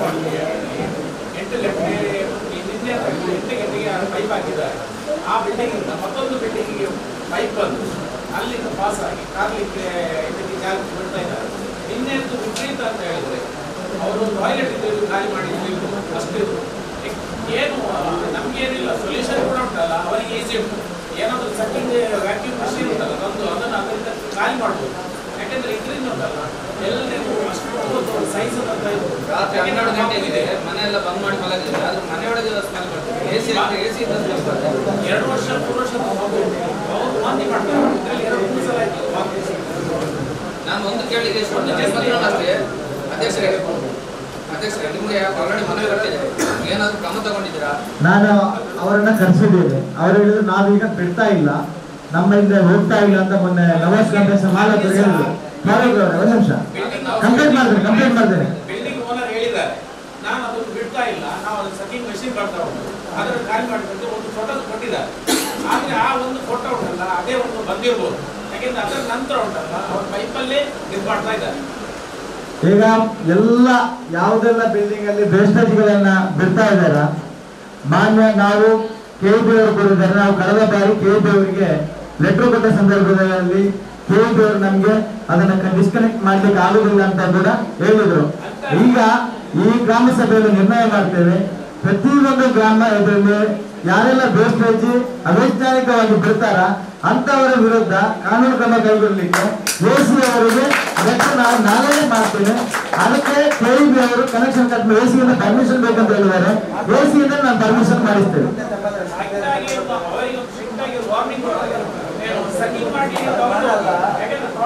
ಎಂಟು ಗಂಟೆ ನಿನ್ನೆ ಎಂಟು ಗಂಟೆಗೆ ಪೈಪ್ ಹಾಕಿದ್ದಾರೆ. ಆ ಬಿಲ್ಡಿಂಗಿಂದ ಮತ್ತೊಂದು ಬಿಲ್ಡಿಂಗಿಗೆ ಪೈಪ್ ಬಂದು ಅಲ್ಲಿಂದ ಪಾಸ್ ಆಗಿ ಕಾರ್ಲಿಕ್ಕೆ ಇದಕ್ಕೆ ಜಾಗ ಬಿಡ್ತಾ ಇದ್ದಾರೆ. ನಿನ್ನೆದ್ದು ವಿಪರೀತ ಅಂತ ಹೇಳಿದ್ರೆ ಅವರು ಟಾಯ್ಲೆಟ್ ಇದ್ದು ಖಾಲಿ ಮಾಡಿದ್ರು ಅಷ್ಟು ಏನು ನಮ್ಗೇನಿಲ್ಲ, ಸೊಲ್ಯೂಷನ್ ಕೂಡ ಉಂಟಲ್ಲ ಅವರಿಗೆ ಈಸಿ ಉಂಟು. ಏನಾದರೂ ಸೆಟ್ಟಿಂಗ್ ವ್ಯಾಕ್ಯೂಮ್ ಮಷೀನ್ ಉಂಟಲ್ಲ ಒಂದು ಅದನ್ನು ಅದರಿಂದ ಖಾಲಿ ಮಾಡ್ಬೋದು. ಯಾಕೆಂದ್ರೆ ಇದರಿಂದ ಉಂಟಲ್ಲ ಎಲ್ಲರಿಗೂ ಅಷ್ಟು ಸೈಜ್ ರಾತ್ರಿ ಹನ್ನೆರಡು ಗಂಟೆಗಿದೆ ಮನೆಯೆಲ್ಲ ಬಂದ್ ಮಾಡಿ ಮಲಗಿದ್ರೆ ಆದ್ರೆ ಮನೆಯೊಳಗೆ ಸ್ಮೆಲ್ ಬರ್ತದೆ. ಎ ಸಿ ಎ ಸಿ ಎರಡು ವರ್ಷ ಮೂರು ವರ್ಷ ವಾಂತಿ ಮಾಡ್ತಾರೆ. ಎರಡು ಮೂರು ಸಲ ಆಯ್ತು. ನಾನು ಒಂದು ಕೇಳಿಗೆ ಅಷ್ಟೇ ಅಧ್ಯಕ್ಷರೇ ಅಧ್ಯಕ್ಷರೇ ನಿಮ್ಗೆ ಆಲ್ರೆಡಿ ಮನವಿ ಬರ್ತಿದೆ, ಏನಾದ್ರು ಕ್ರಮ ತಗೊಂಡಿದ್ದೀರಾ? ನಾನು ಅವರನ್ನ ಕರೆಸಿದ್ದೇನೆ. ಅವರು ಹೇಳಿದ್ರು ನಾವೀಗ ಬಿಡ್ತಾ ಇಲ್ಲ, ನಮ್ಮ ಹಿಂದೆ ಹೋಗ್ತಾ ಇಲ್ಲ ಅಂತ ಮೊನ್ನೆ ನವಾಜ್ ಕಾಂಗ್ರೆಸ್ ಮಾಲಕರು ಹೇಳಿದ್ರು. ಒಂದು ನಿಮಿಷ ಕಂಪ್ಲೇಂಟ್ ಮಾಡಿದ್ರೆ ಕಂಪ್ಲೇಂಟ್ ಮಾಡ್ತೇನೆ. ಬಿಲ್ಡಿಂಗ್ ಓನರ್ ಹೇಳಿದ್ದಾರೆ ನಾನು ಅದನ್ನು ಬಿಡ್ತಾ ಇಲ್ಲ, ನಾವು ಅದನ್ನು ಸೆಟ್ಟಿಂಗ್ ಮೆಷಿನ್ ಬರ್ತಾ ಉಂಟು ಅದನ್ನು ಖಾಲಿ ಮಾಡಿಕೊಂಡು ಒಂದು ಫೋಟೋ ಕೊಟ್ಟಿದ್ದಾರೆ. ಆದ್ರೆ ಆ ಒಂದು ಫೋಟೋ ಉಂಟಲ್ಲ ಅದೇ ಒಂದು ಬಂದಿರ್ಬೋದು. ಯಾಕೆಂದ್ರೆ ಅದರ ನಂತರ ಉಂಟಲ್ಲ ಅವ್ರ ಪೈಪಲ್ಲೇ ಇದು ಮಾಡ್ತಾ ಇದ್ದಾರೆ. ಈಗ ಎಲ್ಲ ಯಾವುದೆಲ್ಲ ಬಿಲ್ಡಿಂಗ್ ಅಲ್ಲಿ ವೇಸ್ಟೇಜ್ಗಳನ್ನ ಬಿಡ್ತಾ ಇದ್ದಾರ ಮಾನ್ಯ ನಾವು ಕೆ ಬಿ ಅವರು ಕೊಟ್ಟಿದ್ದಾರೆ. ನಾವು ಕಳೆದ ಬಾರಿ ಕೆ ಬಿ ಅವರಿಗೆ ಲೆಟರ್ ಕೊಟ್ಟ ಸಂದರ್ಭದಲ್ಲಿ ಕೆ ಬಿ ಅವರು ನಮ್ಗೆ ಅದನ್ನ ಡಿಸ್ಕನೆಕ್ಟ್ ಮಾಡ್ಲಿಕ್ಕೆ ಆಗುದಿಲ್ಲ ಅಂತ ಕೂಡ ಹೇಳಿದ್ರು. ಈಗ ಈ ಗ್ರಾಮ ಸಭೆಯಲ್ಲಿ ನಿರ್ಣಯ ಮಾಡ್ತೇವೆ, ಪ್ರತಿಯೊಂದು ಗ್ರಾಮ ಇದರಲ್ಲಿ ಯಾರೆಲ್ಲ ವೇಸ್ಟೇಜ್ ಅವೈಜ್ಞಾನಿಕವಾಗಿ ಬಿಡ್ತಾರ ಅಂತವರ ವಿರುದ್ಧ ಕಾನೂನು ಕ್ರಮ ಕೈಗೊಳ್ಳಲಿಕ್ಕೆ ಎಸಿ ಅವರಿಗೆ ಲೆಟರ್ ನಾವು ನಾಳೆ ಮಾಡ್ತೇವೆ. ಅದಕ್ಕೆ ಕೆ ಬಿ ಅವರು ಕನೆಕ್ಷನ್ ಕಟ್ ಎಸಿಯಿಂದ ಪರ್ಮಿಷನ್ ಬೇಕಂತ ಹೇಳಿದ್ದಾರೆ. ಎಸಿಯಿಂದ ನಾವು ಪರ್ಮಿಷನ್ ಮಾಡಿಸ್ತೇವೆ. ವಾರ್ನಿಂಗ್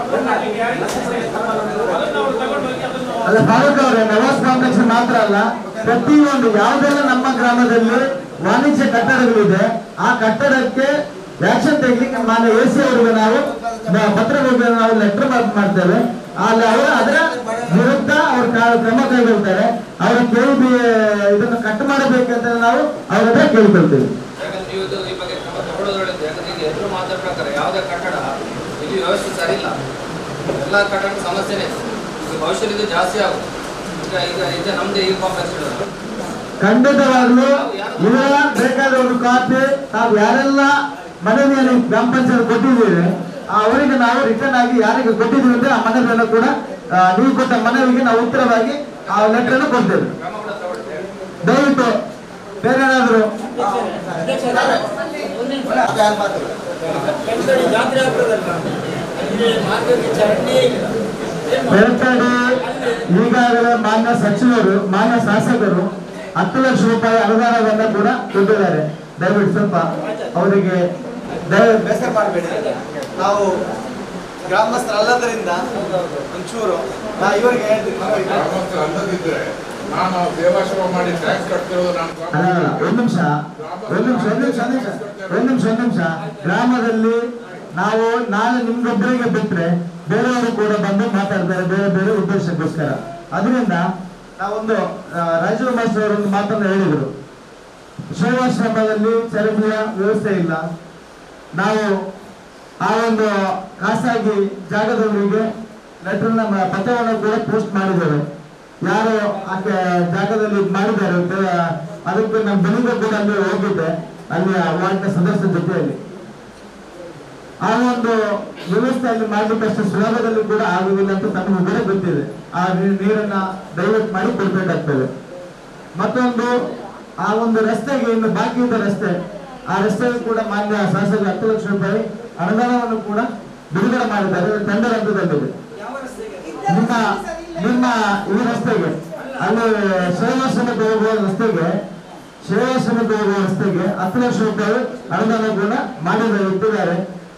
ಅಲ್ಲ ಫಾರೂಕ್ ಅವರೇ, ನವಾಸ್ ಕಾಂಪ್ಲೆಕ್ಸ್ ಮಾತ್ರ ಅಲ್ಲ, ಪ್ರತಿಯೊಂದು ಯಾವುದೆಲ್ಲ ನಮ್ಮ ಗ್ರಾಮದಲ್ಲಿ ವಾಣಿಜ್ಯ ಕಟ್ಟಡಗಳಿದೆ ಆ ಕಟ್ಟಡಕ್ಕೆ ಆಕ್ಷನ್ ತೆಗಿಲಿಕ್ಕೆ ಮಾನ್ಯ ಎ ಸಿ ಅವರಿಗೆ ನಾವು ಪತ್ರ ನಾವು ಲೆಟರ್ ಮಾಡ್ತೇವೆ. ಅಲ್ಲಿ ಅವರು ಅದರ ವಿರುದ್ಧ ಅವ್ರ ಕ್ರಮ ಕೈಗೊಳ್ತಾರೆ. ಅವ್ರ ಕೇಳಿ ಇದನ್ನು ಕಟ್ ಮಾಡಬೇಕಂತ ನಾವು ಅವ್ರ ಹತ್ರ ಕೇಳ್ಕೊಳ್ತೇವೆ. ಈ ಬಗ್ಗೆ ಕ್ರಮ ತಗೊಳ್ಳೋದ್ರೊಳಗೆ ಯಾಕಂದ್ರೆ ಈಗ ಎಲ್ಲರೂ ಮಾತಾಡೋ ಪ್ರಕಾರ ಯಾವುದೇ ಕಟ್ಟಡ ಇಲ್ಲಿ ವ್ಯವಸ್ಥೆ ಸರಿ ಇಲ್ಲ, ಎಲ್ಲ ಕಟ್ಟಡ ಸಮಸ್ಯೆನೇ. ಈಗ ಭವಿಷ್ಯದಲ್ಲಿ ಇದು ಜಾಸ್ತಿ ಆಗುತ್ತೆ. ಈಗ ಈಗ ಈಗ ನಮ್ದು ಈ ಕಾಂಪ್ಲೆಕ್ಸ್ ಖಂಡಿತವಾಗ್ಲೂ ಇವರ ಬೇಕಾದ ಒಂದು ಕಾಪಿ ನಾವು ಯಾರೆಲ್ಲ ಮನವಿಯನ್ನು ಗ್ರಾಮ ಪಂಚಾಯತ್ ಕೊಟ್ಟಿದ್ದೀವಿ ಅವರಿಗೆ ನಾವು ರಿಟರ್ನ್ ಆಗಿ ಯಾರಿಗೆ ಕೊಟ್ಟಿದ್ದೀವಿ ಅಂದ್ರೆ ಆ ಮನವಿಯನ್ನು ಕೂಡ ನೀವು ಕೊಟ್ಟ ಮನವಿಗೆ ನಾವು ಉತ್ತರವಾಗಿ ಆ ಲೆಟರ್ ಅನ್ನು ಕೊಡ್ತೇವೆ. ದಯವಿಟ್ಟು ಬೇರೆ ಏನಾದ್ರು ಈಗಾಗಲೇ ಮಾನ್ಯ ಸಚಿವರು ಮಾನ್ಯ ಶಾಸಕರು ಹತ್ತು ಲಕ್ಷ ರೂಪಾಯಿ ಅನುದಾನವನ್ನು ಕೂಡ ಕೊಟ್ಟಿದ್ದಾರೆ. ದಯವಿಟ್ಟು ಸ್ವಲ್ಪ ಅವರಿಗೆ ದಯವಿಟ್ಟು ಬೇಸರ ಮಾಡಬೇಡಿ. ನಾವು ಗ್ರಾಮಸ್ಥರಲ್ಲದರಿಂದ ಒಂಚೂರು ನಾ ಇವರಿಗೆ ಹೇಳ್ತೀನಿ, ನಾನು ಸೇವಾಶ್ರಮ ಮಾಡಿ ಟ್ಯಾಕ್ಸ್ ಕಟ್ತಿರೋದು ನಾನು ಒಂದು ನಿಮಿಷ ಒಂದು ನಿಮಿಷ ಒಂದು ನಿಮಿಷ ಒಂದು ನಿಮಿಷ ಒಂದು ನಿಮಿಷ ಗ್ರಾಮದಲ್ಲಿ ನಾವು ನಾಳೆ ನಿಮ್ಗೊಬ್ಬರಿಗೆ ಬಿಟ್ರೆ ಬೇರೆಯವರು ಕೂಡ ಬಂದು ಮಾತಾಡ್ತಾರೆ ಬೇರೆ ಬೇರೆ ಉದ್ದೇಶಕ್ಕೋಸ್ಕರ. ಅದರಿಂದ ನಾವೊಂದು ರಾಜೀವ್ ಮಾಸ್ಟರ್ ಅವರು ಒಂದು ಮಾತನ್ನು ಹೇಳಿದರು, ಸೇವಾಶ್ರಮದಲ್ಲಿ ಚರಂಡಿಯ ವ್ಯವಸ್ಥೆ ಇಲ್ಲ. ನಾವು ಆ ಒಂದು ಖಾಸಗಿ ಜಾಗದವರಿಗೆ ಲೆಟರ್ನ ಪತ್ರವನ್ನು ಕೂಡ ಪೋಸ್ಟ್ ಮಾಡಿದ್ದೇವೆ. ಯಾರು ಆ ಜಾಗದಲ್ಲಿ ಮಾಡಿದ್ದಾರೆ ಅದಕ್ಕೆ ನಮ್ಮ ಬೆಳಿಗ್ಗೆ ಕೂಡ ಅಲ್ಲಿ ಹೋಗಿದ್ದೆ, ಅಲ್ಲಿ ವಾರ್ಡ್ನ ಸದಸ್ಯರ ಜೊತೆಯಲ್ಲಿ. ಆ ಒಂದು ವ್ಯವಸ್ಥೆ ಅಲ್ಲಿ ಮಾಡ್ಲಿಕ್ಕೆ ಅಷ್ಟು ಸುಲಭದಲ್ಲಿ ಕೂಡ ಆಗುವುದಿಲ್ಲ ಅಂತ ತಮಗೆ ಕೂಡ ಗೊತ್ತಿದೆ. ಆ ನೀರನ್ನ ಡೈವರ್ಟ್ ಮಾಡಿ ಕೊಡ್ಬೇಕಾಗ್ತದೆ. ಮತ್ತೊಂದು ಆ ಒಂದು ರಸ್ತೆಗೆ ಇನ್ನು ಬಾಕಿ ಇದ್ದ ರಸ್ತೆ, ಆ ರಸ್ತೆಗೆ ಕೂಡ ಮಾನ್ಯ ಶಾಸಕರು ಹತ್ತು ಲಕ್ಷ ರೂಪಾಯಿ ಅನುದಾನವನ್ನು ಕೂಡ ಬಿಡುಗಡೆ ಮಾಡಿದ್ದಾರೆ. ಟೆಂಡರ್ ಹಂತದಲ್ಲಿದೆ. ನಿಮ್ಮ ನಿಮ್ಮ ಈ ರಸ್ತೆಗೆ ಅಲ್ಲಿ ಸೇವಾಶ್ರಮಕ್ಕೆ ಹೋಗುವ ರಸ್ತೆಗೆ ಸೇವಾಶ್ರಮಕ್ಕೆ ಹೋಗುವ ರಸ್ತೆಗೆ ಹತ್ತು ಲಕ್ಷ ರೂಪಾಯಿ ಅನುದಾನ ಕೂಡ ಮಾಡಿದ್ದಾರೆ, ಇಟ್ಟಿದ್ದಾರೆ.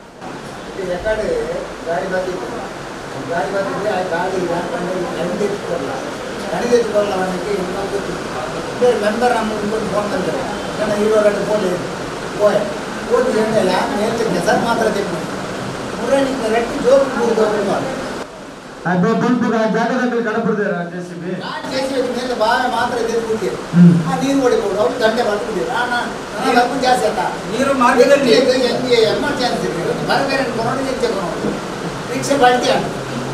ಗಾಡಿ ಬಂದಿತ್ತು ಗಾಡಿ ಬಂದಿದ್ರೆ ಆ ಗಾಡಿ ಕಣಿದೆಚ್ಚಿಕೊಳ್ಳ ಕಣಿದೆಚ್ಚಿಕೊಳ್ಳ ಅವನಿಗೆ ಇನ್ನೊಂದು ಮೆಂಬರ್ ನಮ್ಮ ಒಂದು ಫೋನ್ ತಂದರೆ ನನ್ನ ಹೀರೋಗಡೆ ಫೋನ್ ಹೋಯ್ ಓದಿ ಹೇಳಿಲ್ಲ ಹೇಳ್ತೀನಿ ಸರ್ ಮಾತ್ರ ತೆಗೆದು ಮುರಳಿಗೆ ರೆಟ್ಟಿ ಜೋರು ಕೂಡಿದವರು ಅದೇ ಬಂದು ಜಾಗದಲ್ಲಿ ಕಡಪಡ್ತಾರೆ J C B J C B ಮೇಲೆ ಬಾಯ ಮಾತ್ರ ತೆಗೆದುಬಿಟ್ಟಿರು ಆ ನೀರು ಹೊಡಿಬೋದು ಅವ್ರು ದಂಡೆ ಬರ್ತಿದ್ದೀರಿ ನನಗೆ ಅಪ್ಪು ಜಾಸ್ತಿ ಆಯ್ತಾ ನೀರು ಮಾರ್ಗದಲ್ಲಿ ಹೆಂಗೆ ಎಮರ್ಜೆನ್ಸಿ ಬರಬೇರೆ ಕೊರೋನಾ ಹೆಚ್ಚೆ ಕೊರೋದು ರಿಕ್ಷೆ ಬಾಳ್ತಿ ಆಗ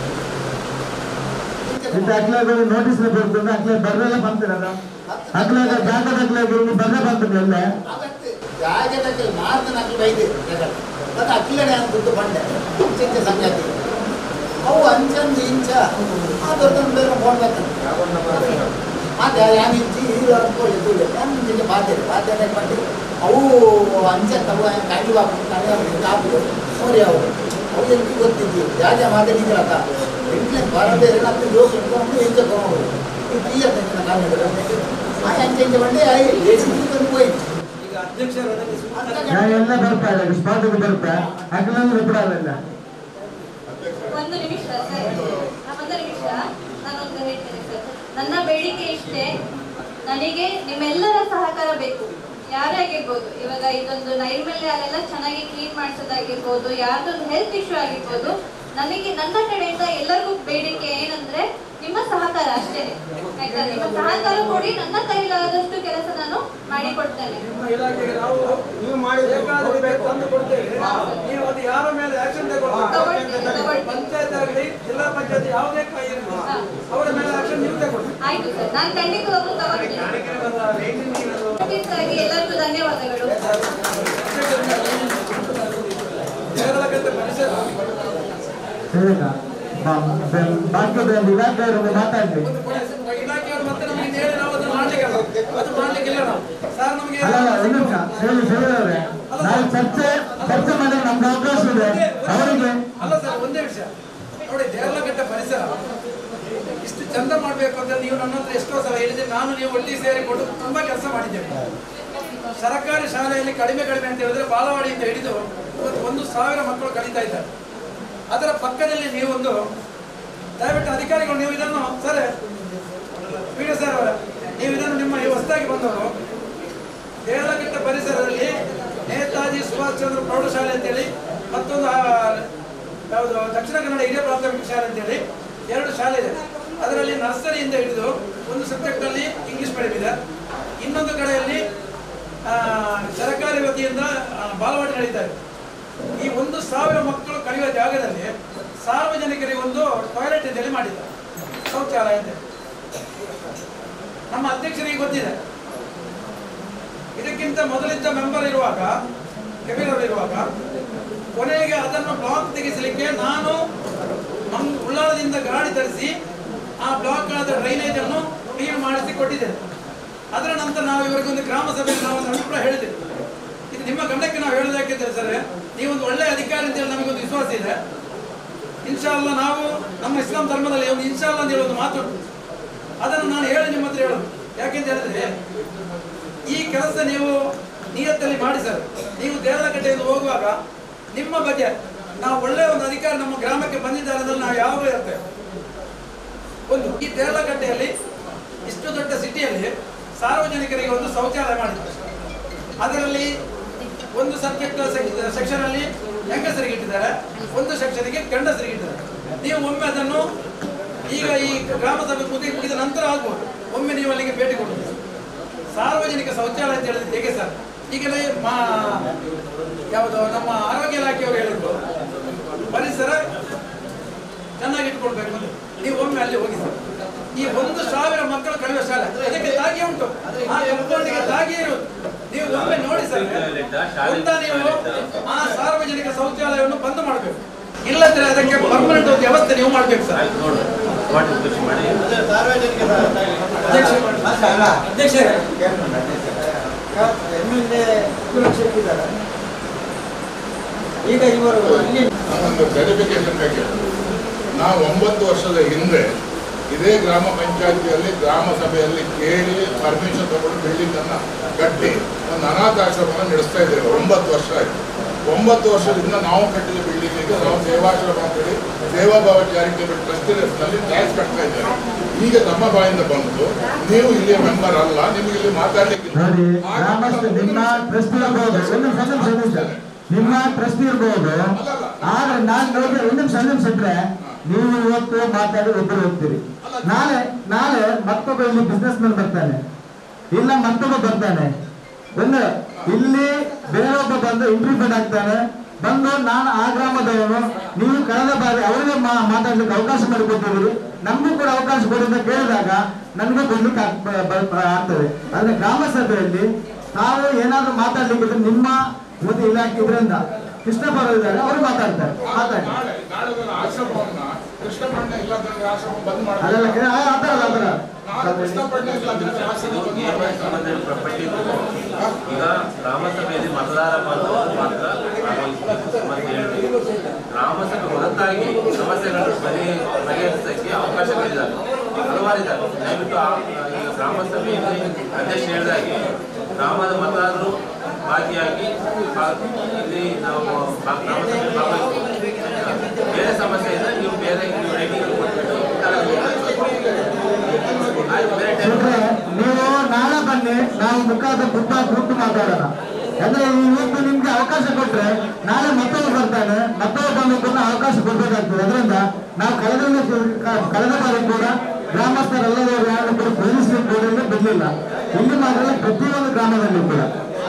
ಅಕ್ಲಾಗ ನೋಟಿಸ್ ಬರ್ತದೆ. ಅಕ್ಲ ಬರ್ರೆಲ್ಲ ಬಂತಿರಲ್ಲ ಅಕ್ಲಾಗ ಜಾಗದ ಅಕ್ಲಾಗ ಬರ್ರೆ ಬಂತದೆ ಎಲ್ಲ ಜಾಗದಲ್ಲಿ ಮಾತ್ರ ನಕಲು ಬೈದೆ ಅದು ಅಕ್ಲಡೆ ಅಂತ ದುಡ್ಡು ಬಂಡೆ ಅಂಚೆ ಸಂಗಾತಿ ಅವು ಅಂಚಂದು ಇಂಚ ಅದೊಂದು ಬೇರೆ ಫೋನ್ ಬರ್ತದೆ ಅದೇ ಯಾನ್ ಇಂಚಿ ಹೀರೋ ಅನ್ಕೊಳ್ಳಿ ದುಡ್ಡು ಯಾನ್ ಇಂಚಿಗೆ ಬಾಧ್ಯತೆ ಬಾಧ್ಯತೆ ಬಂದು ಅವು ಅಂಚೆ ತಗೋ ಕಾಯಿ ಬಾಪು ಕಾಪು ಸೋರಿ ಅವರು ಅವು ಎಂಟು ಗೊತ್ತಿದ್ವಿ ಜಾಜ ಮಾತಾಡಿದ್ರಕ್ಕ ಎಂಟ್ಲೆ ಬರಬೇರೆ ನಮ್ಗೆ ಜೋಕ್ ಇಟ್ಕೊಂಡು ಎಂಚೆ ಕೊಡೋದು ಈ ಅತ್ತ ಕಾಲ ಆ ಅಂಚೆ ಇಂಚೆ ಬಂದು ಎಸಿ ಬಂದು ಹೋಯ್ತು. ಎಲ್ಲ ಬರ್ತಾ ಇದೆ ಸ್ಪಾಟಿಗೆ ಬರ್ತಾ ಅಕ್ಲಂದ್ರೆ ಬಿಡಲ್ಲ. ಒಂದು ನಿಮಿಷ ಸರ್, ಒಂದು ನಿಮಿಷ ನಾನೊಂದು ಹೇಳ್ತೇನೆ ಸರ್. ನನ್ನ ಬೇಡಿಕೆ ಇಷ್ಟೇ, ನನಗೆ ನಿಮ್ಮೆಲ್ಲರ ಸಹಕಾರ ಬೇಕು. ಯಾರೇ ಆಗಿರ್ಬೋದು, ಇವಾಗ ಇದೊಂದು ನೈರ್ಮಲ್ಯ ಅಲ್ಲೆಲ್ಲ ಚೆನ್ನಾಗಿ ಕ್ಲೀನ್ ಮಾಡಿಸೋದಾಗಿರ್ಬೋದು, ಯಾರ್ದೊಂದು ಹೆಲ್ತ್ ಇಶ್ಯೂ ಆಗಿರ್ಬೋದು, ನನಗೆ ನನ್ನ ಕಡೆಯಿಂದ ಎಲ್ಲರಿಗೂ ಬೇಡಿಕೆ ಏನಂದ್ರೆ ನಿಮ್ಮ ಸಹಕಾರ ಅಷ್ಟೇ ಆಯ್ತಾ. ನಿಮ್ಮ ಸಹಕಾರ ಕೊಡಿ, ನನ್ನ ಕೈಲಾದಷ್ಟು ಕೆಲಸ ನಾನು ಮಾಡಿಕೊಡ್ತೇನೆ. ನಿಮ್ಮ ಇಲಾಖೆಗೆ ನಾವು ನೀವು ಮಾಡಿದ್ರೆ ತಂದು ಕೊಡ್ತೇವೆ. ನೀವು ಅದು ಯಾರ ಮೇಲೆ ಆಕ್ಷನ್ ತಗೊಳ್ಳಿ, ಪಂಚಾಯತ್ ಆಗಲಿ ಜಿಲ್ಲಾ ಪಂಚಾಯತ್ ಯಾವುದೇ ಕೈ ಇರಲಿ ಅವರ ಮೇಲೆ ಆಕ್ಷನ್ ನೀವು ತಗೊಳ್ಳಿ. ಆಯ್ತು ಸರ್, ನಾನು ಖಂಡಿತವಾಗ್ಲೂ ತಗೊಳ್ತೀನಿ. ನೋಟಿಸ್ಗಾಗಿ ಎಲ್ಲರಿಗೂ ಧನ್ಯವಾದಗಳು. ಭಾಗ್ಯದ ಇಲಾಖೆಯವರು ಮಾತಾಡ್ಲಿ. ಇಲಾಖೆಯವರು ಮತ್ತೆ ನಮಗೆ ಹೇಳಿ ನಾವು ಅದನ್ನು ಮಾಡ್ಲಿಕ್ಕಲ್ಲ, ಅದು ಮಾಡ್ಲಿಕ್ಕಿಲ್ಲ ನಾವು ಸರ್. ನಮಗೆ ಅಲ್ಲ ಒಂದು ನಿಮಿಷ ಹೇಳಿ ಹೇಳಿದವ್ರೆ ನಾವು ಚರ್ಚೆ ಚರ್ಚೆ ಮಾಡಿ ನಮ್ಗೆ ಅವಕಾಶ ಇದೆ ಅವರಿಗೆ. ಅಲ್ಲ ಸರ್, ಒಂದೇ ವಿಷಯ ನೋಡಿ, ದೇರ್ಲಘಟ್ಟ ಪರಿಸರ ಇಷ್ಟು ಚಂದ ಮಾಡಬೇಕು ಅಂತ ನೀವು ನನ್ನ ಹತ್ರ ಎಷ್ಟೋ ಸಲ ಹೇಳಿದ್ರೆ ನಾನು ನೀವು ಒಳ್ಳೆ ಸೇರಿಕೊಂಡು ತುಂಬಾ ಕೆಲಸ ಮಾಡಿದ್ದೇವೆ. ಸರ್ಕಾರಿ ಶಾಲೆಯಲ್ಲಿ ಕಡಿಮೆ ಕಡಿಮೆ ಅಂತ ಹೇಳಿದ್ರೆ ಬಾಲವಾಡಿಯಿಂದ ಹಿಡಿದು ಇವತ್ತು ಒಂದು ಸಾವಿರ ಮಕ್ಕಳು ಕಲಿತಾ ಇದ್ದಾರೆ. ಅದರ ಪಕ್ಕದಲ್ಲಿ ನೀವೊಂದು ದಯವಿಟ್ಟು ಅಧಿಕಾರಿಗಳು ನೀವು ಇದನ್ನು ಸರ್ ಪಿ ಸರ್ ಅವರ ನೀವು ಇದನ್ನು ನಿಮ್ಮ ಈ ಹೊಸದಾಗಿ ಬಂದವರು ದೇವಲಘಟ್ಟ ಪರಿಸರದಲ್ಲಿ ನೇತಾಜಿ ಸುಭಾಷ್ ಚಂದ್ರ ಪ್ರೌಢಶಾಲೆ ಅಂತೇಳಿ ಮತ್ತೊಂದು ಯಾವುದು ದಕ್ಷಿಣ ಕನ್ನಡ ಹಿರಿಯ ಪ್ರಾಥಮಿಕ ಶಾಲೆ ಅಂತೇಳಿ ಎರಡು ಶಾಲೆ ಇದೆ. ಅದರಲ್ಲಿ ನರ್ಸರಿಯಿಂದ ಹಿಡಿದು ಒಂದು ಸಬ್ಜೆಕ್ಟಲ್ಲಿ ಇಂಗ್ಲಿಷ್ ಮೀಡಿಯಂ ಇದೆ, ಇನ್ನೊಂದು ಕಡೆಯಲ್ಲಿ ಸರ್ಕಾರಿ ವತಿಯಿಂದ ಬಾಲವಾಡಿ ನಡೀತಾ ಇದೆ. ಈ ಒಂದು ಸಾವಿರ ಮಕ್ಕಳು ಕಳೆಯುವ ಜಾಗದಲ್ಲಿ ಸಾರ್ವಜನಿಕರಿಗೆ ಒಂದು ಟಾಯ್ಲೆಟ್ ಅಂತೇಳಿ ಮಾಡಿದ್ದಾರೆ, ಶೌಚಾಲಯ ಅಂತ. ನಮ್ಮ ಅಧ್ಯಕ್ಷರಿಗೆ ಗೊತ್ತಿದೆ. ಇದಕ್ಕಿಂತ ಮೊದಲಿದ್ದ ಮೆಂಬರ್ ಇರುವಾಗ ಕಬೀರ್ ಅವರು ಇರುವಾಗ ಕೊನೆಗೆ ಅದನ್ನು ಬ್ಲಾಕ್ ತೆಗೆಸಲಿಕ್ಕೆ ನಾನು ಉಳ್ಳಾಳದಿಂದ ಗಾಡಿ ತರಿಸಿ ಆ ಬ್ಲಾಕ್ ಆದ ಡ್ರೈನೇಜ್ ಅನ್ನು ಕ್ಲೀನ್ ಮಾಡಿಸಿ ಕೊಟ್ಟಿದ್ದೇನೆ. ಅದರ ನಂತರ ನಾವು ಇವರಿಗೊಂದು ಗ್ರಾಮ ಸಭೆಯಲ್ಲಿ ನಾವು ಒಂದು ಅಭಿಪ್ರಾಯ ಹೇಳಿದ್ದೇವೆ. ಇದು ನಿಮ್ಮ ಗಮನಕ್ಕೆ ನಾವು ಹೇಳೋದಾಕಿದ್ದೇವೆ ಸರ್, ನೀವೊಂದು ಒಳ್ಳೆಯ ಅಧಿಕಾರಿ ಅಂತೇಳಿ ನಮಗೊಂದು ವಿಶ್ವಾಸ ಇದೆ. ಇನ್ಶಾಲ್ಲ ನಾವು ನಮ್ಮ ಇಸ್ಲಾಂ ಧರ್ಮದಲ್ಲಿ ಒಂದು ಇನ್ಶಾಲ್ಲ ಅಂತ ಹೇಳೋದು ಮಾತು, ಅದನ್ನು ನಾನು ಹೇಳಿ ನಿಮ್ಮ ಹತ್ರ ಹೇಳೋದು. ಯಾಕೆಂತ ಹೇಳಿದ್ರೆ ಈ ಕೆಲಸ ನೀವು ನಿಯತ್ತಲ್ಲಿ ಮಾಡಿ ಸರ್. ನೀವು ದೇವಲಘಟ್ಟೆಯಿಂದ ಹೋಗುವಾಗ ನಿಮ್ಮ ಬಗ್ಗೆ ನಾವು ಒಳ್ಳೆಯ ಒಂದು ಅಧಿಕಾರಿ ನಮ್ಮ ಗ್ರಾಮಕ್ಕೆ ಬಂದಿದ್ದಾರೆ ಅಂದ್ರೆ ನಾವು ಯಾವಾಗಲೂ ಇರ್ತೇವೆ. ಒಂದು ಈ ದೇವಲಘಟ್ಟೆಯಲ್ಲಿ ಇಷ್ಟು ದೊಡ್ಡ ಸಿಟಿಯಲ್ಲಿ ಸಾರ್ವಜನಿಕರಿಗೆ ಒಂದು ಶೌಚಾಲಯ ಮಾಡಿದ್ದಾರೆ. ಅದರಲ್ಲಿ ಒಂದು ಸಬ್ಜೆಕ್ಟ್ ಸೆಕ್ಷನ್ ಅಲ್ಲಿ ಹೆಂಗಸರಿಗೆ ಇಟ್ಟಿದ್ದಾರೆ, ಒಂದು ಸೆಕ್ಷನ್ಗೆ ಗಂಡಸರಿಗೆ ಇಟ್ಟಿದ್ದಾರೆ. ನೀವು ಒಮ್ಮೆ ಅದನ್ನು ಈಗ ಈ ಗ್ರಾಮ ಸಭೆ ಮುಗಿ ಮುಗಿದ ನಂತರ ಆಗ್ಬೋದು, ಒಮ್ಮೆ ನೀವು ಅಲ್ಲಿಗೆ ಭೇಟಿ ಕೊಡಬಹುದು. ಸಾರ್ವಜನಿಕ ಶೌಚಾಲಯ ಅಂತ ಹೇಳಿದ್ರೆ ಹೇಗೆ ಸರ್? ಈಗಲೇ ಮಾ ಯಾವುದು ನಮ್ಮ ಆರೋಗ್ಯ ಇಲಾಖೆಯವರು ಹೇಳಿದ್ರು ಪರಿಸರ ಚೆನ್ನಾಗಿ ಇಟ್ಕೊಳ್ಬೇಕು ಅಂತ. ನೀವು ಒಮ್ಮೆ ಅಲ್ಲಿ ಹೋಗಿ ಸರ್. ಈ ಒಂದು ಸಾವಿರ ಮಕ್ಕಳು ಕಳೆಯುವ ಶಾಲೆ ಅದಕ್ಕೆ ತಾಗಿ ಉಂಟು, ಆ ಕಂಪೌಂಡಿಗೆ ತಾಗಿ ಇರುವುದು. ನೀವು ಒಮ್ಮೆ ನೋಡಿ ಸರ್, ಒಂದ ನೀವು ಆ ಸಾರ್ವಜನಿಕ ಶೌಚಾಲಯವನ್ನು ಬಂದ್ ಮಾಡಬೇಕು, ಇಲ್ಲದ್ರೆ ಅದಕ್ಕೆ ಪರ್ಮನೆಂಟ್ ಒಂದು ವ್ಯವಸ್ಥೆ ನೀವು ಮಾಡ್ಬೇಕು ಸರ್. ಈಗ ಇವರು ಒಂದು ವೆರಿಫಿಕೇಶನ್ ಬಗ್ಗೆ ನಾವು ಒಂಬತ್ತು ವರ್ಷದ ಹಿಂದೆ ಇದೇ ಗ್ರಾಮ ಪಂಚಾಯತಿಯಲ್ಲಿ ಗ್ರಾಮ ಸಭೆಯಲ್ಲಿ ಕೇಳಿ ಪರ್ಮಿಷನ್ ತಗೊಂಡು ಬಿಲ್ಡಿಂಗ್ ಅನ್ನ ಕಟ್ಟಿ ಒಂದು ಅನಾಥಾಶ್ರಮವನ್ನು ನಡೆಸ್ತಾ ಇದ್ದೇವೆ. ಒಂಬತ್ತು ವರ್ಷ ಆಯ್ತು. ಒಂಬತ್ತು ವರ್ಷದಿಂದ ನಾವು ಕಟ್ಟಿದ ಬಿಲ್ಡಿಂಗಿಗೆ ನಾವು ಸೇವಾಶ್ರಮ ಅಂತೇಳಿ ಸೇವಾಭಾವ ಚಾರಿಟೇಬಲ್ ಟ್ರಸ್ಟಿನಲ್ಲಿ ಟ್ಯಾಕ್ಸ್ ಕಟ್ತಾ ಇದ್ದೇವೆ. ಈಗ ನಮ್ಮ ಬಾಯಿಂದ ಬಂದು ನೀವು ಇಲ್ಲಿ ಮೆಂಬರ್ ಅಲ್ಲ, ನಿಮಗೆ ಇಲ್ಲಿ ಮಾತಾಡ್ಲಿಕ್ಕೆ ನಿಮ್ಮ ಟ್ರಸ್ಟ್ ಇರ್ಬೋದು. ಆದ್ರೆ ನಾನು ನೋಡಿದ್ರೆ ಒಂದು ನಿಮಿಷ ಒಂದು ನಿಮಿಷ ಇಟ್ರೆ ನೀವು ಇವತ್ತು ಮಾತಾಡಿ ಒಬ್ಬರು ಹೋಗ್ತೀರಿ, ನಾಳೆ ನಾಳೆ ಮತ್ತೊಬ್ಬ ಇಲ್ಲಿ ಬಿಸ್ನೆಸ್ ಮ್ಯಾನ್ ಬರ್ತಾನೆ, ಇಲ್ಲ ಮತ್ತೊಬ್ಬ ಬರ್ತಾನೆ, ಒಂದು ಇಲ್ಲಿ ಬೇರೊಬ್ಬ ಬಂದು ಇಂಟ್ರಿಫೆಡ್ ಆಗ್ತಾನೆ. ಬಂದು ನಾನು ಆ ಗ್ರಾಮದವನು, ನೀವು ಕಳೆದ ಬಾರಿ ಅವರಿಗೆ ಮಾತಾಡ್ಲಿಕ್ಕೆ ಅವಕಾಶ ಮಾಡಿಕೊಟ್ಟಿದ್ದೀರಿ, ನಮಗೂ ಕೂಡ ಅವಕಾಶ ಕೊಡಿ ಅಂತ ಕೇಳಿದಾಗ ನನ್ಗೂ ಕೊಡ್ಲಿಕ್ಕೆ ಆಗ್ತದೆ. ಆದ್ರೆ ಗ್ರಾಮ ಸಭೆಯಲ್ಲಿ ತಾವು ಏನಾದ್ರು ಮಾತಾಡ್ಲಿಕ್ಕೆ ನಿಮ್ಮ ಮತ್ತೆ ಇಲಾಖೆ ಇದರಿಂದ ಕೃಷ್ಣ ಬರೋದಿದ್ದಾರೆ, ಅವರು ಮಾತಾಡ್ತಾರೆ. ಮಾತಾಡಿ ಅದೆಲ್ಲ ಆತರ ಆತರ ಈಗ ಗ್ರಾಮಸಭೆಯಲ್ಲಿ ಮತದಾರ ಮಾತ್ರ ಗ್ರಾಮಸಭೆ ಹೊರತಾಗಿ ಸಮಸ್ಯೆಗಳು ಬಗೆ ಬಗೆಹರಿಸಕ್ಕೆ ಅವಕಾಶಗಳಿದ್ದಾವೆ, ಹಲವಾರಿದ್ದಾವೆ. ದಯವಿಟ್ಟು ಈಗ ಗ್ರಾಮಸಭೆಯಲ್ಲಿ ಅಧ್ಯಕ್ಷ ಹೇಳಿದಾಗೆ ಗ್ರಾಮದ ಮತದಾರರು ಭಾಗಿಯಾಗಿ ಇಲ್ಲಿ ನಾವು ಗ್ರಾಮಸಭೆ ಭಾಗವಹಿಸಬಹುದು. ಬೇರೆ ಸಮಸ್ಯೆ ಇದ್ದರೆ ನೀವು ಬೇರೆ ನೀವು ರೈಟಿಂಗ್ ಕೊಟ್ಬಿಟ್ಟು ನೀವು ನಾಳೆ ಬನ್ನಿ, ನಾವು ಮುಖಾದ ಬುದ್ಧ ಕೂತು ಮಾತಾಡೋಣ. ಅಂದ್ರೆ ಇವತ್ತು ನಿಮ್ಗೆ ಅವಕಾಶ ಕೊಟ್ರೆ ನಾಳೆ ಮತ್ತೊಬ್ಬ ಬರ್ತಾನೆ, ಮತ್ತೊಬ್ಬ ಬಂದು ಅವಕಾಶ ಕೊಡ್ಬೇಕಾಗ್ತದೆ. ಅದರಿಂದ ನಾವು ಕಳೆದ ಕಳೆದ ಬಾರಿ ಕೂಡ ಗ್ರಾಮಸ್ಥರೆಲ್ಲದವರು ಯಾರು ಕೂಡ ಪೊಲೀಸ್ ಬೋರ್ಡಿಂದ ಬರಲಿಲ್ಲ. ಇಲ್ಲಿ ಮಾತ್ರ ಪ್ರತಿಯೊಂದು ಗ್ರಾಮದಲ್ಲಿ ಕೂಡ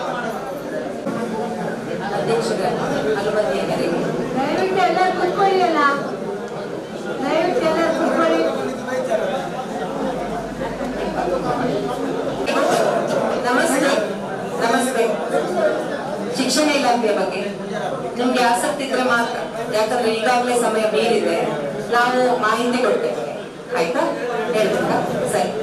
ದಯವಿಟ್ಟು ಎಲ್ಲರೂ ಕುತ್ಕೊಳ್ಳಿ ಅಲ್ಲ, ದಯವಿಟ್ಟು ಎಲ್ಲರೂ ಕುತ್ಕೊಳ್ಳಿ. ನಮಸ್ತೆ ನಮಸ್ತೆ ಶಿಕ್ಷಣ ಇಲಾಖೆಯ ಬಗ್ಗೆ ನಿಮ್ಗೆ ಆಸಕ್ತಿ ಇದ್ರೆ ಮಾತ್ರ, ಯಾಕಂದ್ರೆ ಈಗಾಗಲೇ ಸಮಯ ಮೀರಿದೆ, ನಾವು ಮಾಹಿತಿ ಕೊಡ್ತೇವೆ. ಆಯ್ತಾ? ಹೇಳ್ಬೇಕಾ? ಸರಿ.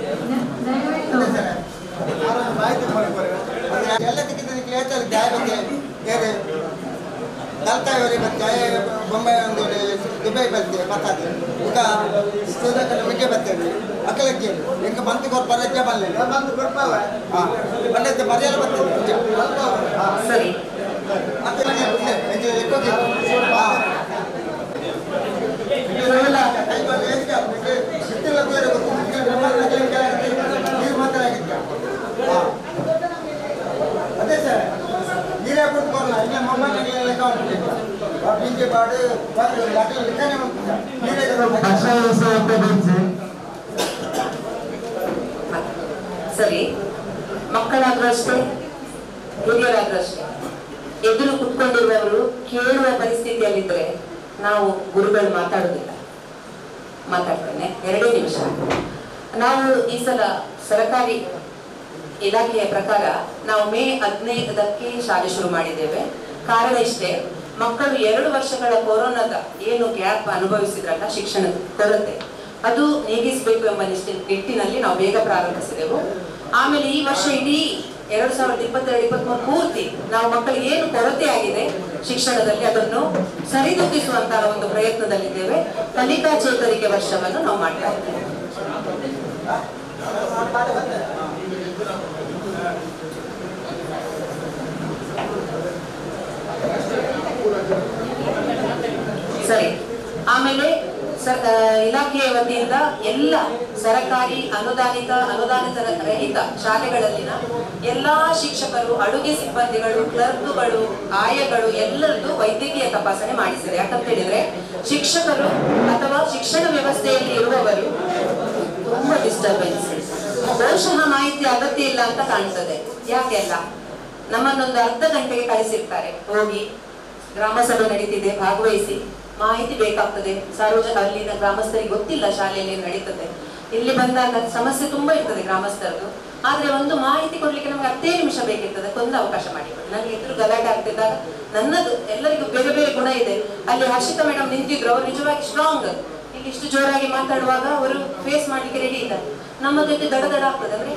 ಬೊಂಬೈ ಒಂದು ದುಬೈ ಬರ್ತೇವೆ ಬರ್ತದೆ ಈಗ ಮಿಗ್ಗೆ ಬರ್ತೇವೆ ಅಕ್ಕಲಕ್ಕೆ ಹೆಂಗೆ ಬಂತು ಕೊಡ್ಬಾರ ಅಜ್ಜ ಬರಲಿಲ್ಲ ಬಂದು ಕೊಡ್ಬಾವ ಹಾಂ ಬಂದೈತೆ ಮರ್ಯಾದ ಬರ್ತೇವೆ ಸರಿ. ಮತ್ತೆ ಕೇವಲ ಅದೇ ಸರ್ ನೀರೇ ಕೊಟ್ಕೊಲ್ಲ ಇಲ್ಲ ಮೊಮ್ಮಕ್ಕಳ ಲೆಕ್ಕ ಉಂಟು ಬಿಂಜೆ ಬಾಡು ಲೆಕ್ಕನೇ ನೀರೇ ಸರಿ, ಮಕ್ಕಳಾದ್ರೂ ಅಷ್ಟೇ, ಹಿರಿಯರಾದ್ರೂ ಅಷ್ಟೇ, ಎದುರು ಕುತ್ಕೊಂಡಿರುವವರು ಕೇಳುವ ಪರಿಸ್ಥಿತಿಯಲ್ಲಿದ್ರೆ ನಾವು ಗುರುಗಳು ಮಾತಾಡುದಿಲ್ಲ. ಮಾತಾಡ್ತೇನೆ ಎರಡೇ ನಿಮಿಷ. ನಾವು ಈ ಸಲ ಸರ್ಕಾರಿ ಇಲಾಖೆಯ ಪ್ರಕಾರ ನಾವು ಮೇ ಹದಿನೈದಕ್ಕೆ ಶಾಲೆ ಶುರು ಮಾಡಿದ್ದೇವೆ. ಕಾರಣ ಇಷ್ಟೇ, ಮಕ್ಕಳು ಎರಡು ವರ್ಷಗಳ ಕೊರೋನಾದ ಏನು ಗ್ಯಾಪ್ ಅನುಭವಿಸಿದ್ರಲ್ಲ, ಶಿಕ್ಷಣದ ಕೊರತೆ, ಅದು ನೀಗಿಸಬೇಕು ಎಂಬ ನಿಟ್ಟಿನಲ್ಲಿ ನಾವು ಬೇಗ ಪ್ರಾರಂಭಿಸಿದೆವು. ಆಮೇಲೆ ಈ ವರ್ಷ ಇಡೀ ಎರಡ್ ಸಾವಿರದ ಇಪ್ಪತ್ತೆರಡು ಇಪ್ಪತ್ಮೂರು ಪೂರ್ತಿ ನಾವು ಮಕ್ಕಳಿಗೆ ಏನು ಕೊರತೆ ಆಗಿದೆ ಶಿಕ್ಷಣದಲ್ಲಿ ಅದನ್ನು ಸರಿದೂಗಿಸುವಂತಹ ಒಂದು ಪ್ರಯತ್ನದಲ್ಲಿದ್ದೇವೆ. ಕಲಿಕಾ ಚೇತರಿಕೆ ವರ್ಷವನ್ನು ನಾವು ಮಾಡ್ತಾ ಇದ್ದೇವೆ. ಸರಿ, ಆಮೇಲೆ ಇಲಾಖೆಯ ವತಿಯಿಂದ ಎಲ್ಲ ಸರ್ಕಾರಿ ಅನುದಾನಿತ ಅನುದಾನಿತ ರಹಿತ ಶಾಲೆಗಳಲ್ಲಿನ ಎಲ್ಲಾ ಶಿಕ್ಷಕರು, ಅಡುಗೆ ಸಿಬ್ಬಂದಿಗಳು, ಕ್ಲರ್ಕ್ಗಳು, ಆಯಗಳು ಎಲ್ಲರದ್ದು ವೈದ್ಯಕೀಯ ತಪಾಸಣೆ ಮಾಡಿಸಿದೆ. ಯಾಕಂತ ಹೇಳಿದ್ರೆ ಶಿಕ್ಷಕರು ಅಥವಾ ಶಿಕ್ಷಣ ವ್ಯವಸ್ಥೆಯಲ್ಲಿ ಇರುವವರು ತುಂಬಾ ಡಿಸ್ಟರ್ಬೆನ್ಸ್, ಬಹುಶಃ ಮಾಹಿತಿ ಅಗತ್ಯ ಇಲ್ಲ ಅಂತ ಕಾಣ್ತದೆ. ಯಾಕೆಲ್ಲ ನಮ್ಮನ್ನೊಂದು ಅರ್ಧ ಗಂಟೆಗೆ ಕಳಿಸಿರ್ತಾರೆ, ಹೋಗಿ ಗ್ರಾಮ ಸಭೆ ನಡೀತಿದೆ, ಭಾಗವಹಿಸಿ, ಮಾಹಿತಿ ಬೇಕಾಗ್ತದೆ. ಸಾರ್ವಜನಿಕ ಅಲ್ಲಿನ ಗ್ರಾಮಸ್ಥರಿಗೆ ಗೊತ್ತಿಲ್ಲ ಶಾಲೆಯಲ್ಲಿ ನಡೀತದೆ. ಇಲ್ಲಿ ಬಂದಾಗ ಸಮಸ್ಯೆ ತುಂಬಾ ಇರ್ತದೆ ಗ್ರಾಮಸ್ಥರದ್ದು. ಆದ್ರೆ ಒಂದು ಮಾಹಿತಿ ಕೊಡ್ಲಿಕ್ಕೆ ನಮ್ಗೆ ಹತ್ತೇ ನಿಮಿಷ ಬೇಕಿರ್ತದೆ. ಒಂದು ಅವಕಾಶ ಮಾಡಿಕೊಡಿ. ನನಗೆ ಎದುರು ಗಲಾಟೆ ಆಗ್ತಿದ್ದಾಗ ನನ್ನದು ಎಲ್ಲರಿಗೂ ಬೇರೆ ಬೇರೆ ಗುಣ ಇದೆ. ಅಲ್ಲಿ ಹರ್ಷಿತಾ ಮೇಡಮ್ ನಿಂತಿದ್ರು, ಅವರು ನಿಜವಾಗಿ ಸ್ಟ್ರಾಂಗ್. ಇಲ್ಲಿ ಇಷ್ಟು ಜೋರಾಗಿ ಮಾತಾಡುವಾಗ ಅವರು ಫೇಸ್ ಮಾಡ್ಲಿಕ್ಕೆ ರೆಡಿ ಇದ್ದಾರೆ. ನಮ್ಮ ಜೊತೆ ದಡ ದಡ ಆಗ್ತದೆ. ಅಂದ್ರೆ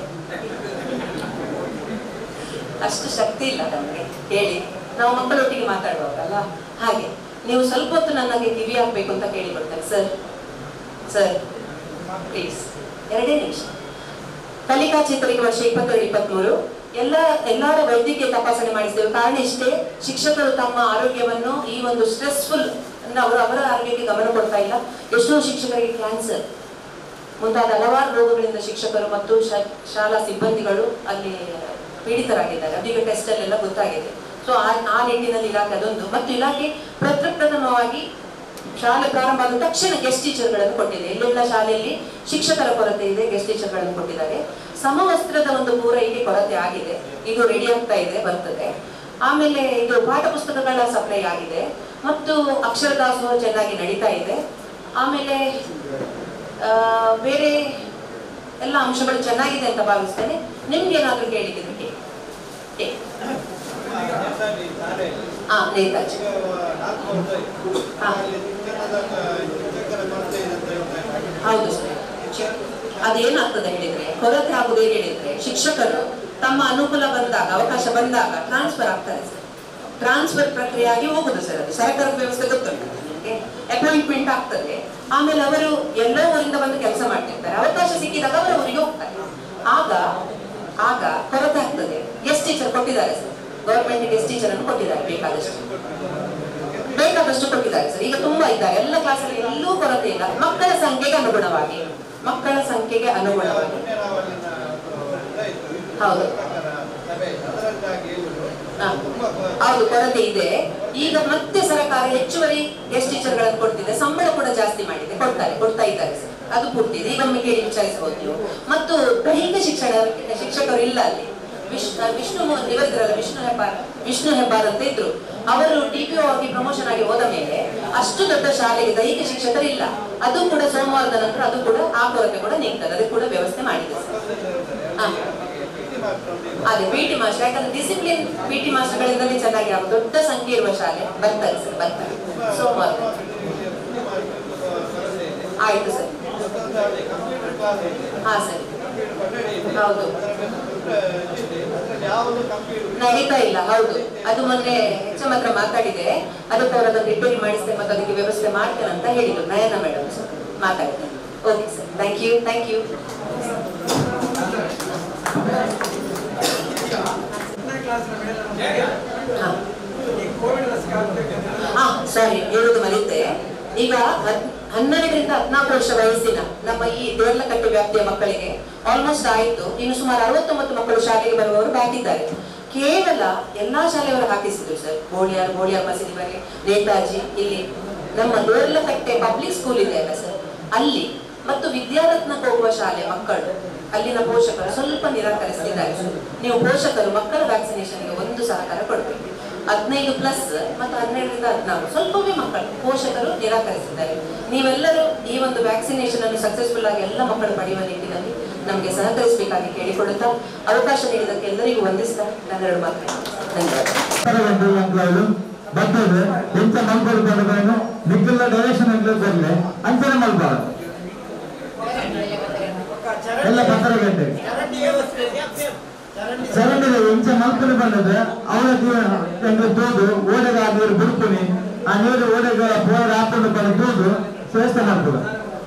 ಅಷ್ಟು ಶಕ್ತಿ ಇಲ್ಲ ನಮ್ಗೆ ಹೇಳಿ, ನಾವು ಮಕ್ಕಳೊಟ್ಟಿಗೆ ಮಾತಾಡುವಾಗಲ್ಲ. ಹಾಗೆ ನೀವು ಸ್ವಲ್ಪ ಹೊತ್ತು ನನಗೆ ಕಿವಿ ಹಾಕ್ಬೇಕು ಅಂತ ಕೇಳಿಕೊಡ್ತಾರೆ. ಸರ್ ಸರ್ ಪ್ಲೀಸ್ ಎರಡೇ ನಿಮಿಷ. ಕಲಿಕಾ ಚೇತರಿಕೆ ವರ್ಷ ಇಪ್ಪತ್ತೆರಡು ಇಪ್ಪತ್ಮೂರು ಎಲ್ಲ ಎಲ್ಲರ ವೈದ್ಯಕೀಯ ತಪಾಸಣೆ ಮಾಡಿಸ್ತೇವೆ. ಕಾರಣ ಇಷ್ಟೇ, ಶಿಕ್ಷಕರು ತಮ್ಮ ಆರೋಗ್ಯವನ್ನು ಈ ಒಂದು ಸ್ಟ್ರೆಸ್ಫುಲ್ ಅವರು ಅವರ ಆರೋಗ್ಯಕ್ಕೆ ಗಮನ ಕೊಡ್ತಾ ಇಲ್ಲ. ಎಷ್ಟೋ ಶಿಕ್ಷಕರಿಗೆ ಕ್ಯಾನ್ಸರ್ ಮುಂತಾದ ಹಲವಾರು ರೋಗಗಳಿಂದ ಶಿಕ್ಷಕರು ಮತ್ತು ಶಾಲಾ ಸಿಬ್ಬಂದಿಗಳು ಅಲ್ಲಿ ಪೀಡಿತರಾಗಿದ್ದಾರೆ. ಅದೀಗ ಟೆಸ್ಟ್ ಅಲ್ಲೆಲ್ಲ ಗೊತ್ತಾಗಿದೆ. ಸೊ ಆ ನಿಟ್ಟಿನಲ್ಲಿ ಇಲಾಖೆ ಅದೊಂದು. ಮತ್ತು ಇಲಾಖೆ ಪ್ರಪ್ರಥಮವಾಗಿ ಶಾಲೆ ಪ್ರಾರಂಭ ಆದ ತಕ್ಷಣ ಗೆಸ್ಟ್ ಟೀಚರ್ಗಳನ್ನು ಕೊಟ್ಟಿದೆ. ಎಲ್ಲೆಲ್ಲ ಶಾಲೆಯಲ್ಲಿ ಶಿಕ್ಷಕರ ಕೊರತೆ ಇದೆ, ಗೆಸ್ಟ್ ಟೀಚರ್ಗಳನ್ನು ಕೊಟ್ಟಿದ್ದಾರೆ. ಸಮವಸ್ತ್ರದ ಒಂದು ಪೂರೈಕೆ ಕೊರತೆ ಆಗಿದೆ, ಇದು ರೆಡಿ ಆಗ್ತಾ ಇದೆ, ಬರ್ತದೆ. ಆಮೇಲೆ ಇದು ಪಾಠ ಪುಸ್ತಕಗಳ ಸಪ್ಲೈ ಆಗಿದೆ ಮತ್ತು ಅಕ್ಷರ ದಾಸೋಹ ಚೆನ್ನಾಗಿ ನಡೀತಾ ಇದೆ. ಆಮೇಲೆ ಬೇರೆ ಎಲ್ಲ ಅಂಶಗಳು ಚೆನ್ನಾಗಿದೆ ಅಂತ ಭಾವಿಸ್ತೇನೆ. ನಿಮ್ಗೆ ಏನಾದ್ರೂ ಕೇಳಿದ್ರೆ ಕೇಳಿ. ಹಾ ನೇತಾಜಿ ಹೌದು ಸರ್. ಅದೇನಾಗ್ತದೆ ಹೇಳಿದ್ರೆ, ಕೊರತೆ ಆಗುದು ಹೇಗೆ ಹೇಳಿದ್ರೆ, ಶಿಕ್ಷಕರು ತಮ್ಮ ಅನುಕೂಲ ಬಂದಾಗ, ಅವಕಾಶ ಬಂದಾಗ ಟ್ರಾನ್ಸ್ಫರ್ ಆಗ್ತಾರೆ ಸರ್. ಟ್ರಾನ್ಸ್ಫರ್ ಪ್ರಕ್ರಿಯೆ ಆಗಿ ಹೋಗುದು ಸರ್. ಅದು ಸರ್ಕಾರದ ವ್ಯವಸ್ಥೆ ಗೊತ್ತುಂಟು ನಿಮಗೆ. ಅಪಾಯಿಂಟ್ಮೆಂಟ್ ಆಗ್ತದೆ, ಆಮೇಲೆ ಅವರು ಎಲ್ಲ ಊರಿಂದ ಬಂದು ಕೆಲಸ ಮಾಡ್ತಿರ್ತಾರೆ. ಅವಕಾಶ ಸಿಕ್ಕಿದಾಗ ಅವರ ಊರಿಗೆ ಹೋಗ್ತಾರೆ. ಆಗ ಆಗ ಕೊರತೆ ಆಗ್ತದೆ. ಗೆಸ್ಟ್ ಟೀಚರ್ ಕೊಟ್ಟಿದ್ದಾರೆ ಸರ್, ಗವರ್ಮೆಂಟ್ ಗೆಸ್ಟ್ ಟೀಚರ್ ಅನ್ನು ಕೊಟ್ಟಿದ್ದಾರೆ, ಬೇಕಾದಷ್ಟು ಬೇಕಾದಷ್ಟು ಕೊಟ್ಟಿದ್ದಾರೆ ಸರ್. ಈಗ ತುಂಬಾ ಇದ್ದಾರೆ ಎಲ್ಲ ಕ್ಲಾಸಲ್ಲಿ, ಎಲ್ಲೂ ಕೊರತೆ ಇಲ್ಲ. ಮಕ್ಕಳ ಸಂಖ್ಯೆಗೆ ಅನುಗುಣವಾಗಿ ಮಕ್ಕಳ ಸಂಖ್ಯೆಗೆ ಅನುಗುಣವಾಗಿ ಹೌದು ಹೌದು ಕೊರತೆ ಇದೆ. ಈಗ ಮತ್ತೆ ಸರ್ಕಾರ ಹೆಚ್ಚುವರಿ ಗೆಸ್ಟ್ ಟೀಚರ್ಗಳನ್ನು ಕೊಡ್ತಿದೆ, ಸಂಬಳ ಕೂಡ ಜಾಸ್ತಿ ಮಾಡಿದೆ, ಕೊಡ್ತಾರೆ ಕೊಡ್ತಾ ಇದ್ದಾರೆ ಸರ್. ಅದು ಪೂರ್ತಿ ಇದೆ. ಈಗ ಒಮ್ಮೆ ಕೇಳಿ ವಿಚಾರಿಸಬಹುದು ನೀವು. ಮತ್ತು ದೈಹಿಕ ಶಿಕ್ಷಣ ಶಿಕ್ಷಕರು ಇಲ್ಲ ಅಲ್ಲಿ. ವಿಷ್ಣು ವಿಷ್ಣು ಇವರಿದ್ರಲ್ಲ, ವಿಷ್ಣು ಹೆಬ್ಬಾರ್ ವಿಷ್ಣು ಹೆಬ್ಬಾರ್ ಅಂತ ಇದ್ರು. ಅವರು ಡಿ ಪಿ ಒ ಆಗಿ ಪ್ರಮೋಷನ್ ಆಗಿ ಹೋದ ಮೇಲೆ ಅಷ್ಟು ದೊಡ್ಡ ಶಾಲೆಗೆ ದೈಹಿಕ ಶಿಕ್ಷಕರು ಇಲ್ಲ. ಅದು ಕೂಡ ಸೋಮವಾರದ ನಂತರ ಅದು ಕೂಡ ಆ ಕೊರತೆ ಕೂಡ ನೀಗ್ತದೆ. ಅದಕ್ಕೆ ಕೂಡ ವ್ಯವಸ್ಥೆ ಮಾಡಿದೆ ಸರ್. ಅದೇ ಪಿ ಟಿ ಮಾಸ್ಟರ್, ಯಾಕಂದ್ರೆ ಡಿಸಿಪ್ಲಿನ್ ಪಿ ಟಿ ಮಾಸ್ಟರ್ಗಳಿಂದಲೇ ಚೆನ್ನಾಗಿ ಆಗುತ್ತೆ. ದೊಡ್ಡ ಸಂಖ್ಯೆ ಇರುವ ಶಾಲೆ ಬರ್ತಾರೆ ಸರ್, ಬರ್ತಾರೆ ಸೋಮವಾರ. ಆಯ್ತು ಸರ್. ಹಾ ಸರಿ, ಹೌದು ನಡೀತಾ ಇಲ್ಲ. ಹೌದು, ಅದು ಮೊನ್ನೆ ಹೆಚ್ಚ ಮಾತ್ರ ಮಾತಾಡಿದೆ. ಅದಕ್ಕೆ ಅವರು ಅದನ್ನು ರಿಪೇರಿ ಮಾಡಿಸ್ತೇನೆ ಮತ್ತು ಅದಕ್ಕೆ ವ್ಯವಸ್ಥೆ ಮಾಡ್ತೇನೆ ಅಂತ ಹೇಳಿದ್ರು ನಯನ ಮೇಡಮ್ ಸರ್. ಮಾತಾಡ್ತೇನೆ. Okay sir, thank you thank you. ಹಾ ಸರಿ, ಹೇಳುದು ಮರಿತೆ. ಈಗ ಹನ್ನೆರಡರಿಂದ ಹದಿನಾಲ್ಕು ವರ್ಷ ವಯಸ್ಸಿನ ನಮ್ಮ ಈ ದೇರ್ಲಕಟ್ಟೆ ವ್ಯಾಪ್ತಿಯ ಮಕ್ಕಳಿಗೆ ಆಲ್ಮೋಸ್ಟ್ ಆಯಿತು. ಇನ್ನು ಸುಮಾರು ಅರವತ್ತೊಂಬತ್ತು ಮಕ್ಕಳು ಶಾಲೆಗೆ ಬರುವವರು ಬಾಕಿದ್ದಾರೆ. ಕೇವಲ ಎಲ್ಲಾ ಶಾಲೆಯವರು ಹಾಕಿಸಿದ್ರು ಸರ್. ಗೋಳಿಯಾರ್ ಗೋಳಿಯಾರ್ ಮಸೀದಿ ಬಳಿ, ನೇತಾಜಿ, ಇಲ್ಲಿ ನಮ್ಮ ದೇರ್ಲಕಟ್ಟೆ ಪಬ್ಲಿಕ್ ಸ್ಕೂಲ್ ಇದೆ ಅಲ್ಲ ಸರ್, ಅಲ್ಲಿ ಮತ್ತು ವಿದ್ಯಾರತ್ನಕ್ಕೆ ಹೋಗುವ ಶಾಲೆ ಮಕ್ಕಳು, ಅಲ್ಲಿನ ಪೋಷಕರು ಸ್ವಲ್ಪ ನಿರಾಕರಿಸಿದ್ದಾರೆ ಸರ್. ನೀವು ಪೋಷಕರು ಮಕ್ಕಳ ವ್ಯಾಕ್ಸಿನೇಷನ್ಗೆ ಒಂದು ಸಹಕಾರ ಕೊಡಬೇಕು. ಹದಿನೈದು ಪ್ಲಸ್ ಮತ್ತು ಹನ್ನೆರಡರಿಂದ ಹದಿನಾರು ಸ್ವಲ್ಪವೇ ಮಕ್ಕಳು ಪೋಷಕರು ನಿರಾಕರಿಸಿದ್ದಾರೆ. ನೀವೆಲ್ಲರೂ ಈ ಒಂದು ವ್ಯಾಕ್ಸಿನೇಷನ್ ಅನ್ನು ಸಕ್ಸಸ್ಫುಲ್ ಆಗಿ ಎಲ್ಲ ಮಕ್ಕಳು ಪಡೆಯುವ ನಿಟ್ಟಿನಲ್ಲಿ ನಮಗೆ ಸಹಕರಿಸಬೇಕಾಗಿ ಕೇಳಿಕೊಳ್ಳುತ್ತಾ ಅವಕಾಶ ನೀಡಿದ್ದಕ್ಕೆ ಎಲ್ಲರಿಗೂ ವಂದಿಸ್ತಾ ನನ್ನೆರಡು ಮಾತು ಧನ್ಯವಾದ. ಬರ್ತದೆ ಎಂತ ಮಲ್ಕೊಳ್ಬಾರ್ದು ನಿಕ್ಕೆಲ್ಲ ಡೈರೆಕ್ಷನ್ ಆಗ್ಲೇ ಬರಲಿ ಅಂತಾನೆ ಮಲ್ಬಾರ್ದು ಎಲ್ಲ ಪತ್ತರ ಗಂಟೆ ಚರಂಡಿದ ಎಂಚ ಮಲ್ಪನೆ ಬಂದದ ಅವಳ ತೂದು ಓಡೆಗ ಆ ನೀರು ಬಿಡ್ಕೊನಿ ಆ ನೀರು ಓಡೆಗ ಪೋರ್ ಹಾಕೊಂಡು ಬಂದು ತೂದು ಶ್ರೇಷ್ಠ ಮಾಡ್ಬೋದು.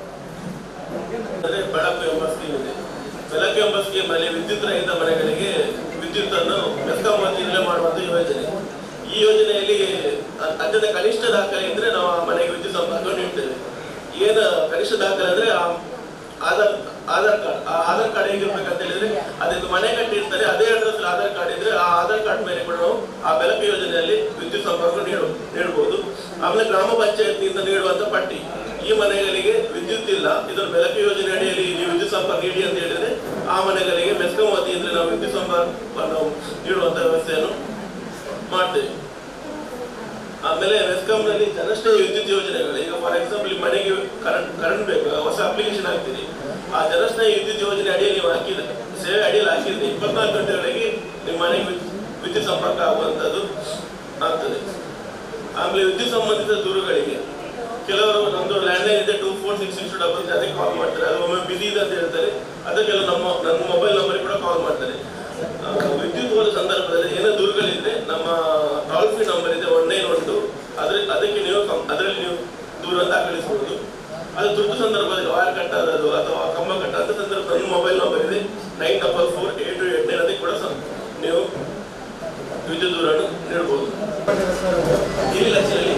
ಬೆಳಕು ಎಂಬ ಸ್ಕೀಮ್ ಇದೆ. ಬೆಳಕು ಎಂಬ ಸ್ಕೀಮ್ ಅಲ್ಲಿ ವಿದ್ಯುತ್ ರಹಿತ ಮನೆಗಳಿಗೆ ವಿದ್ಯುತ್ ಅನ್ನು ಮೆಸ್ಕಾಂ ವತಿಯಿಂದ ಮಾಡುವಂತ ಯೋಜನೆ. ಈ ಯೋಜನೆಯಲ್ಲಿ ಅತ್ಯಂತ ಕನಿಷ್ಠ ದಾಖಲೆ ಇದ್ರೆ ನಾವು ಆ ಮನೆಗೆ ವಿದ್ಯುತ್ ಸಂಪರ್ಕ ನೀಡ್ತೇವೆ. ಏನು ಕನಿಷ್ಠ ದಾಖಲೆ ಅಂದ್ರೆ ಆಧಾರ್ ಆಧಾರ್ ಕಾರ್ಡ್ ಆ ಆಧಾರ್ ಕಾರ್ಡ್ ಹೇಗಿರ್ಬೇಕಂತ ಹೇಳಿದ್ರೆ ಅದಕ್ಕೆ ಮನೆ ಕಟ್ಟಿರ್ತಾರೆ ಅದೇ ಅಡ್ರೆಸ್ ಆಧಾರ್ ಕಾರ್ಡ್ ಇದ್ರೆ ಆ ಆಧಾರ್ ಕಾರ್ಡ್ ಮೇಲೆ ಕೂಡ ನಾವು ಆ ಬೆಳಕು ಯೋಜನೆಯಲ್ಲಿ ವಿದ್ಯುತ್ ಸಂಪರ್ಕ ನೀಡು ನೀಡಬಹುದು. ಆಮೇಲೆ ಗ್ರಾಮ ಪಂಚಾಯತ್ನಿಂದ ನೀಡುವಂತ ಪಟ್ಟಿ, ಈ ಮನೆಗಳಿಗೆ ವಿದ್ಯುತ್ ಇಲ್ಲ, ಇದನ್ನು ಬೆಳಕು ಯೋಜನೆ ಅಡಿಯಲ್ಲಿ ನೀವು ವಿದ್ಯುತ್ ಸಂಪರ್ಕ ನೀಡಿ ಅಂತ ಹೇಳಿದ್ರೆ ಆ ಮನೆಗಳಿಗೆ ಮೆಸ್ಕಾಂ ವತಿಯಿಂದ ನಾವು ವಿದ್ಯುತ್ ಸಂಪರ್ಕವನ್ನು ನೀಡುವಂತ ವ್ಯವಸ್ಥೆಯನ್ನು ಮಾಡ್ತೇವೆ. ಆಮೇಲೆ ಮೆಸ್ಕಾಂನಲ್ಲಿ ಜನಷ್ಟೇ ವಿದ್ಯುತ್ ಯೋಜನೆಗಳು, ಈಗ ಫಾರ್ ಎಕ್ಸಾಂಪಲ್ ಈ ಮನೆಗೆ ಕರೆಂಟ್ ಕರೆಂಟ್ ಬೇಕು, ಹೊಸ ಅಪ್ಲಿಕೇಶನ್ ಹಾಕ್ತೀರಿ, ಆ ಜನಸ್ನೇಹಿ ವಿದ್ಯುತ್ ಯೋಜನೆ ಅಡಿಯಲ್ಲಿ ನೀವು ಹಾಕಿದ್ರೆ ಸೇವೆ ಅಡಿಯಲ್ಲಿ ಹಾಕಿದ್ರೆ ಇಪ್ಪತ್ನಾಲ್ಕು ಗಂಟೆಗಳಿಗೆ ನಿಮ್ಮ ಮನೆಗೆ ವಿದ್ಯುತ್ ಸಂಪರ್ಕ ಆಗುವಂಥದ್ದು ಆಗ್ತದೆ. ಆಮೇಲೆ ವಿದ್ಯುತ್ ಸಂಬಂಧಿತ ದೂರುಗಳಿಗೆ ಕೆಲವರು ನಮ್ದು ಲ್ಯಾಂಡ್ಲೈನ್ ಇದೆ two four six six double ಅದಕ್ಕೆ ಕಾಲ್ ಮಾಡ್ತಾರೆ, ಅದು ಒಮ್ಮೆ ಬಿಸಿ ಇದೆ ಅಂತ ಹೇಳ್ತಾರೆ, ಅದಕ್ಕೆಲ್ಲ ನಮ್ಮ ನನ್ನ ಮೊಬೈಲ್ ನಂಬರಿಗೆ ಕೂಡ ಕಾಲ್ ಮಾಡ್ತಾರೆ. ವಿದ್ಯುತ್ ಹೋದ ಸಂದರ್ಭದಲ್ಲಿ ಏನೋ ದೂರುಗಳಿದ್ರೆ ನಮ್ಮ ಟೋಲ್ ಫ್ರೀ ನಂಬರ್ ಇದೆ ಒನ್ ನೈನ್ ಒನ್ ಟು, ಅದ್ರ ಅದಕ್ಕೆ ನೀವು ಅದರಲ್ಲಿ ನೀವು ದೂರ ದಾಖಲಿಸಬಹುದು. ಅದು ತುರ್ತು ಸಂದರ್ಭದಲ್ಲಿ ವಾಯರ್ ಕಟ್ ಆದದ್ದು ಅಥವಾ ಕಂಬ ಕಟ್ ಆದ ಸಂದರ್ಭ ನನ್ನ ಮೊಬೈಲ್ ನಂಬರ್ ಇದೆ nine double four eight two eight nine, ಅದಕ್ಕೆ ಕೂಡ ನೀವು ವಿದ್ಯುತ್ ದೂರನ್ನು ನೀಡಬಹುದು. ಇಲ್ಲಿ ಲಕ್ಷದಲ್ಲಿ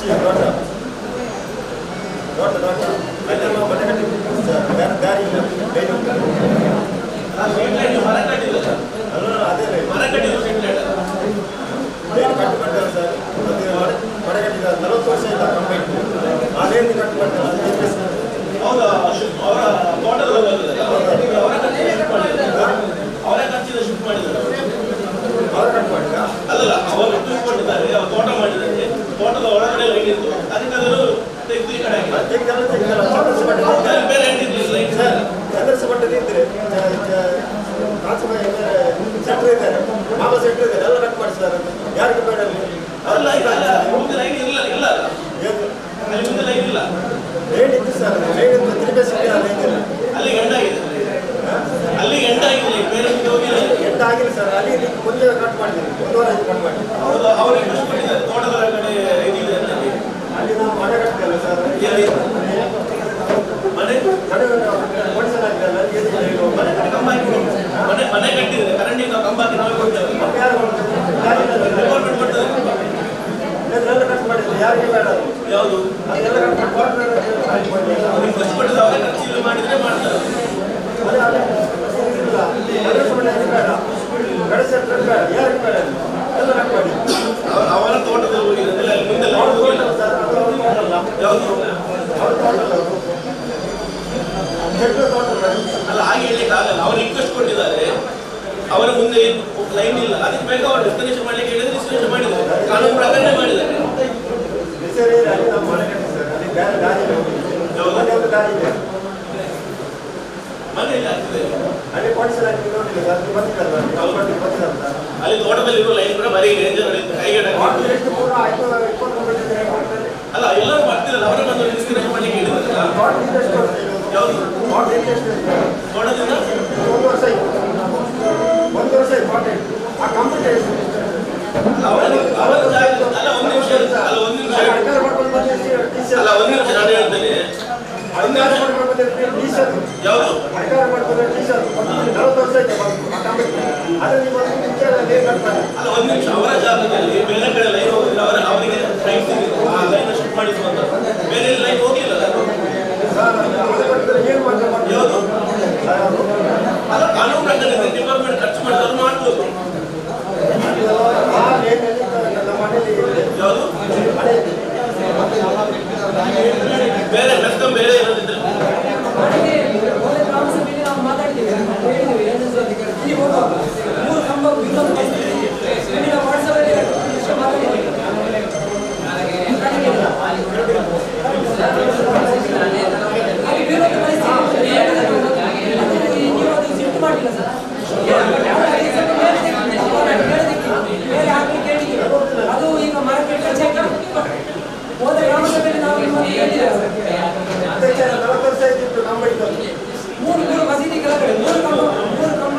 ಮರ ಕಟ್ಟಿಲ್ಲ ಸರ್, ಮರ ಕಟ್ಟಿದ್ದು ಸ್ಟ್ರೀಟ್ ಲೈಟ್ ಸರ್. ಮರ ಕಟ್ಟಿದ ನಲವತ್ತು ವರ್ಷ ಇಲ್ಲ ಕಂಪ್ಲೀಟ್ ಅದೇನು ಕಟ್ಟು ಮಾಡ್ತಾರೆ. ಹೌದಾ, ಅವರ ತೋಟದಲ್ಲಿ ಅವರ ಖರ್ಚಿನ ಶಿಫ್ಟ್ ಮಾಡಿದ್ದಾರೆ, ಅವ್ರು ಕಟ್ ಮಾಡಿದ ಅಲ್ಲಲ್ಲ ಅವರು ಕೊಟ್ಟಿದ್ದಾರೆ, ಅವ್ರು ತೋಟ ಮಾಡಿದ್ದಾರೆ, ತೋಟದ ಒಳಗಡೆ ಲೈನ್ ಇತ್ತು, ಅದಕ್ಕೆ ಅದನ್ನು ತೆಗೆದು ಈ ಕಡೆ ಬೇರೆ ಸರ್. ಚಂದ್ರಸ ಪಟ್ಟದ ಇದ್ರೆ ಸೆಟ್ರ್ ಇದ್ದಾರೆ, ಮಾಮ ಸೆಟ್ರ್ ಇದ್ದಾರೆ, ಎಲ್ಲ ಕಟ್ ಮಾಡಿ ಸರ್. ಯಾರಿಗೆ ಬೇಡ ಮುಂದೆ ಲೈನ್ ಇಲ್ಲ ಇಲ್ಲ ಅಲ್ಲಿ ಮುಂದೆ ಲೈನ್ ಇಲ್ಲ, ಲೈನ್ ಇತ್ತು ಸರ್. ಲೈನ್ ತಿರುಗಿ ಸಿಕ್ಕಿಲ್ಲ, ಲೈನ್ ಇಲ್ಲ, ಅಲ್ಲಿ ಎಂಡಾಗಿದೆ, ಅಲ್ಲಿ ಎಂಡಾಗಿದೆ, ಬೇರೆ ಹೋಗಿಲ್ಲ, ಎಂಟ ಆಗಿಲ್ಲ ಸರ್. ಅಲ್ಲಿ ಮುಂದೆ ಕಟ್ ಮಾಡಿದ್ದೀವಿ, ಒಂದೂವರೆ ಐದು ಕಟ್ ಮಾಡಿ. ಹೌದು, ಅವರು ಇನ್ವೆಸ್ಟ್ ಮಾಡಿದ್ದಾರೆ ತೋಟದ ಕಡೆ ಇದಿದೆ ಅಲ್ಲಿ. ಅಲ್ಲಿ ನಾವು ಮನೆ ಕಟ್ಟಿದ್ದಲ್ಲ ಸರ್, ಮನೆ ಮನೆ ಓಡಿಸಲಾಗಿದ್ದಲ್ಲ, ಮನೆ ಕಂಬ ಹಾಕಿ ಮನೆ ಮನೆ ಕಟ್ಟಿದ್ರೆ ಕರೆಂಟಿಗೆ ನಾವು ಕಂಬ ಹಾಕಿ ನಾವೇ ಕೊಡ್ತೇವೆ, ಗೌರ್ಮೆಂಟ್ ಕೊಡ್ತದೆ. ಎಲ್ಲ ಕಟ್ ಮಾಡಿದ್ರೆ ಯಾರಿಗೆ ಬೇಡ ಯಾವುದು ಅದೆಲ್ಲ ಕಟ್ ಮಾಡಿ ಇನ್ವೆಸ್ಟ್ ಮಾಡಿದ್ರೆ ಅವರೇ ಖರ್ಚು ಮಾಡಿದ್ರೆ ಮಾಡ್ತಾರೆ. ಅವರ ತೋಟದಲ್ಲಿ ಹೋಗಿದ್ರೆ ಅಲ್ಲಿ ಮುಂದೆ ಯಾವುದು ಅಲ್ಲ ಹಾಗೆ ಹೇಳಲಿಕ್ಕೆ ಆಗಲ್ಲ. ಅವರು ರಿಕ್ವೆಸ್ಟ್ ಕೊಟ್ಟಿದ್ದಾರೆ, ಅವರ ಮುಂದೆ ಲೈನ್ ಇಲ್ಲ, ಅದಕ್ಕೆ ಬೇಕಾ ಅವರು ಡಿಸ್ಕನೇಷನ್ ಮಾಡ್ಲಿಕ್ಕೆ ಹೇಳಿದ್ರೆ ಡಿಸ್ಕನೇಷನ್ ಮಾಡಿದ್ದಾರೆ, ಕಾನೂನು ಪ್ರಕರಣ ಮಾಡಿದ್ದಾರೆ. ಮನೆಯಲ್ಲಿ ಆಗ್ತದೆ, ಅಲ್ಲಿ ತೋಟದಲ್ಲಿ ಇರುವ ಲೈನ್ ಕೂಡ ಬರೀ ರೇಂಜರ್ ಕೈಗಡೆ ಅಲ್ಲ ಎಲ್ಲರೂ ಬರ್ತಿರಲ್ಲ, ಅವರೇ ಬಂದು ಡಿಸ್ಕನೇಷನ್ ಮಾಡ್ಲಿಕ್ಕೆ ಹೇಳಿದಾರಲ್ಲ. ಯಾವುದು ತೋಟದಿಂದ ಒಂದು ವರ್ಷ ಒಂದು ವರ್ಷ ಅವರ ಜಾಗ ಅಲ್ಲ ಒಂದು ನಿಮಿಷ ಅಲ್ಲ ಒಂದು ನಿಮಿಷ ಅಲ್ಲ ಒಂದು ನಿಮಿಷ ನಾನು ಹೇಳ್ತೇನೆ. ಯಾವುದು ಅಲ್ಲ ಒಂದು ನಿಮಿಷ ಅವರ ಜಾಗದಲ್ಲಿ ಬೇರೆ ಕಡೆ ಲೈನ್ ಹೋಗಿಲ್ಲ, ಅವರ ಅವರಿಗೆ ಲೈನ್ ಶಿಫ್ಟ್ ಮಾಡಿಸುವಂತ ಬೇರೆ ಲೈನ್ ಹೋಗಿಲ್ಲ. ಯಾವುದು ಅಲ್ಲ ಕಾನೂನು ಪ್ರಕಾರ ಡಿಪಾರ್ಟ್ಮೆಂಟ್ ಖರ್ಚು ಮಾಡ್ತಾರೆ ಮಾಡ್ಬೋದು. ಯಾವುದು ಬೇರೆ ಮೆಸ್ಕಂ ಬೇರೆ ಇರೋದಿದ್ರೆ ಅದು ಈಗ ಮಾರ್ಕೆಟ್ ಹೋದ ಗ್ರಾಮಸಭೆಯಲ್ಲಿ ನಾವು ಮೂರು ಮೂರು ಮಸೀದಿ ಕೆಳಗಡೆ ಮೂರು ಕಂಬ ಮೂರು ಕಂಬ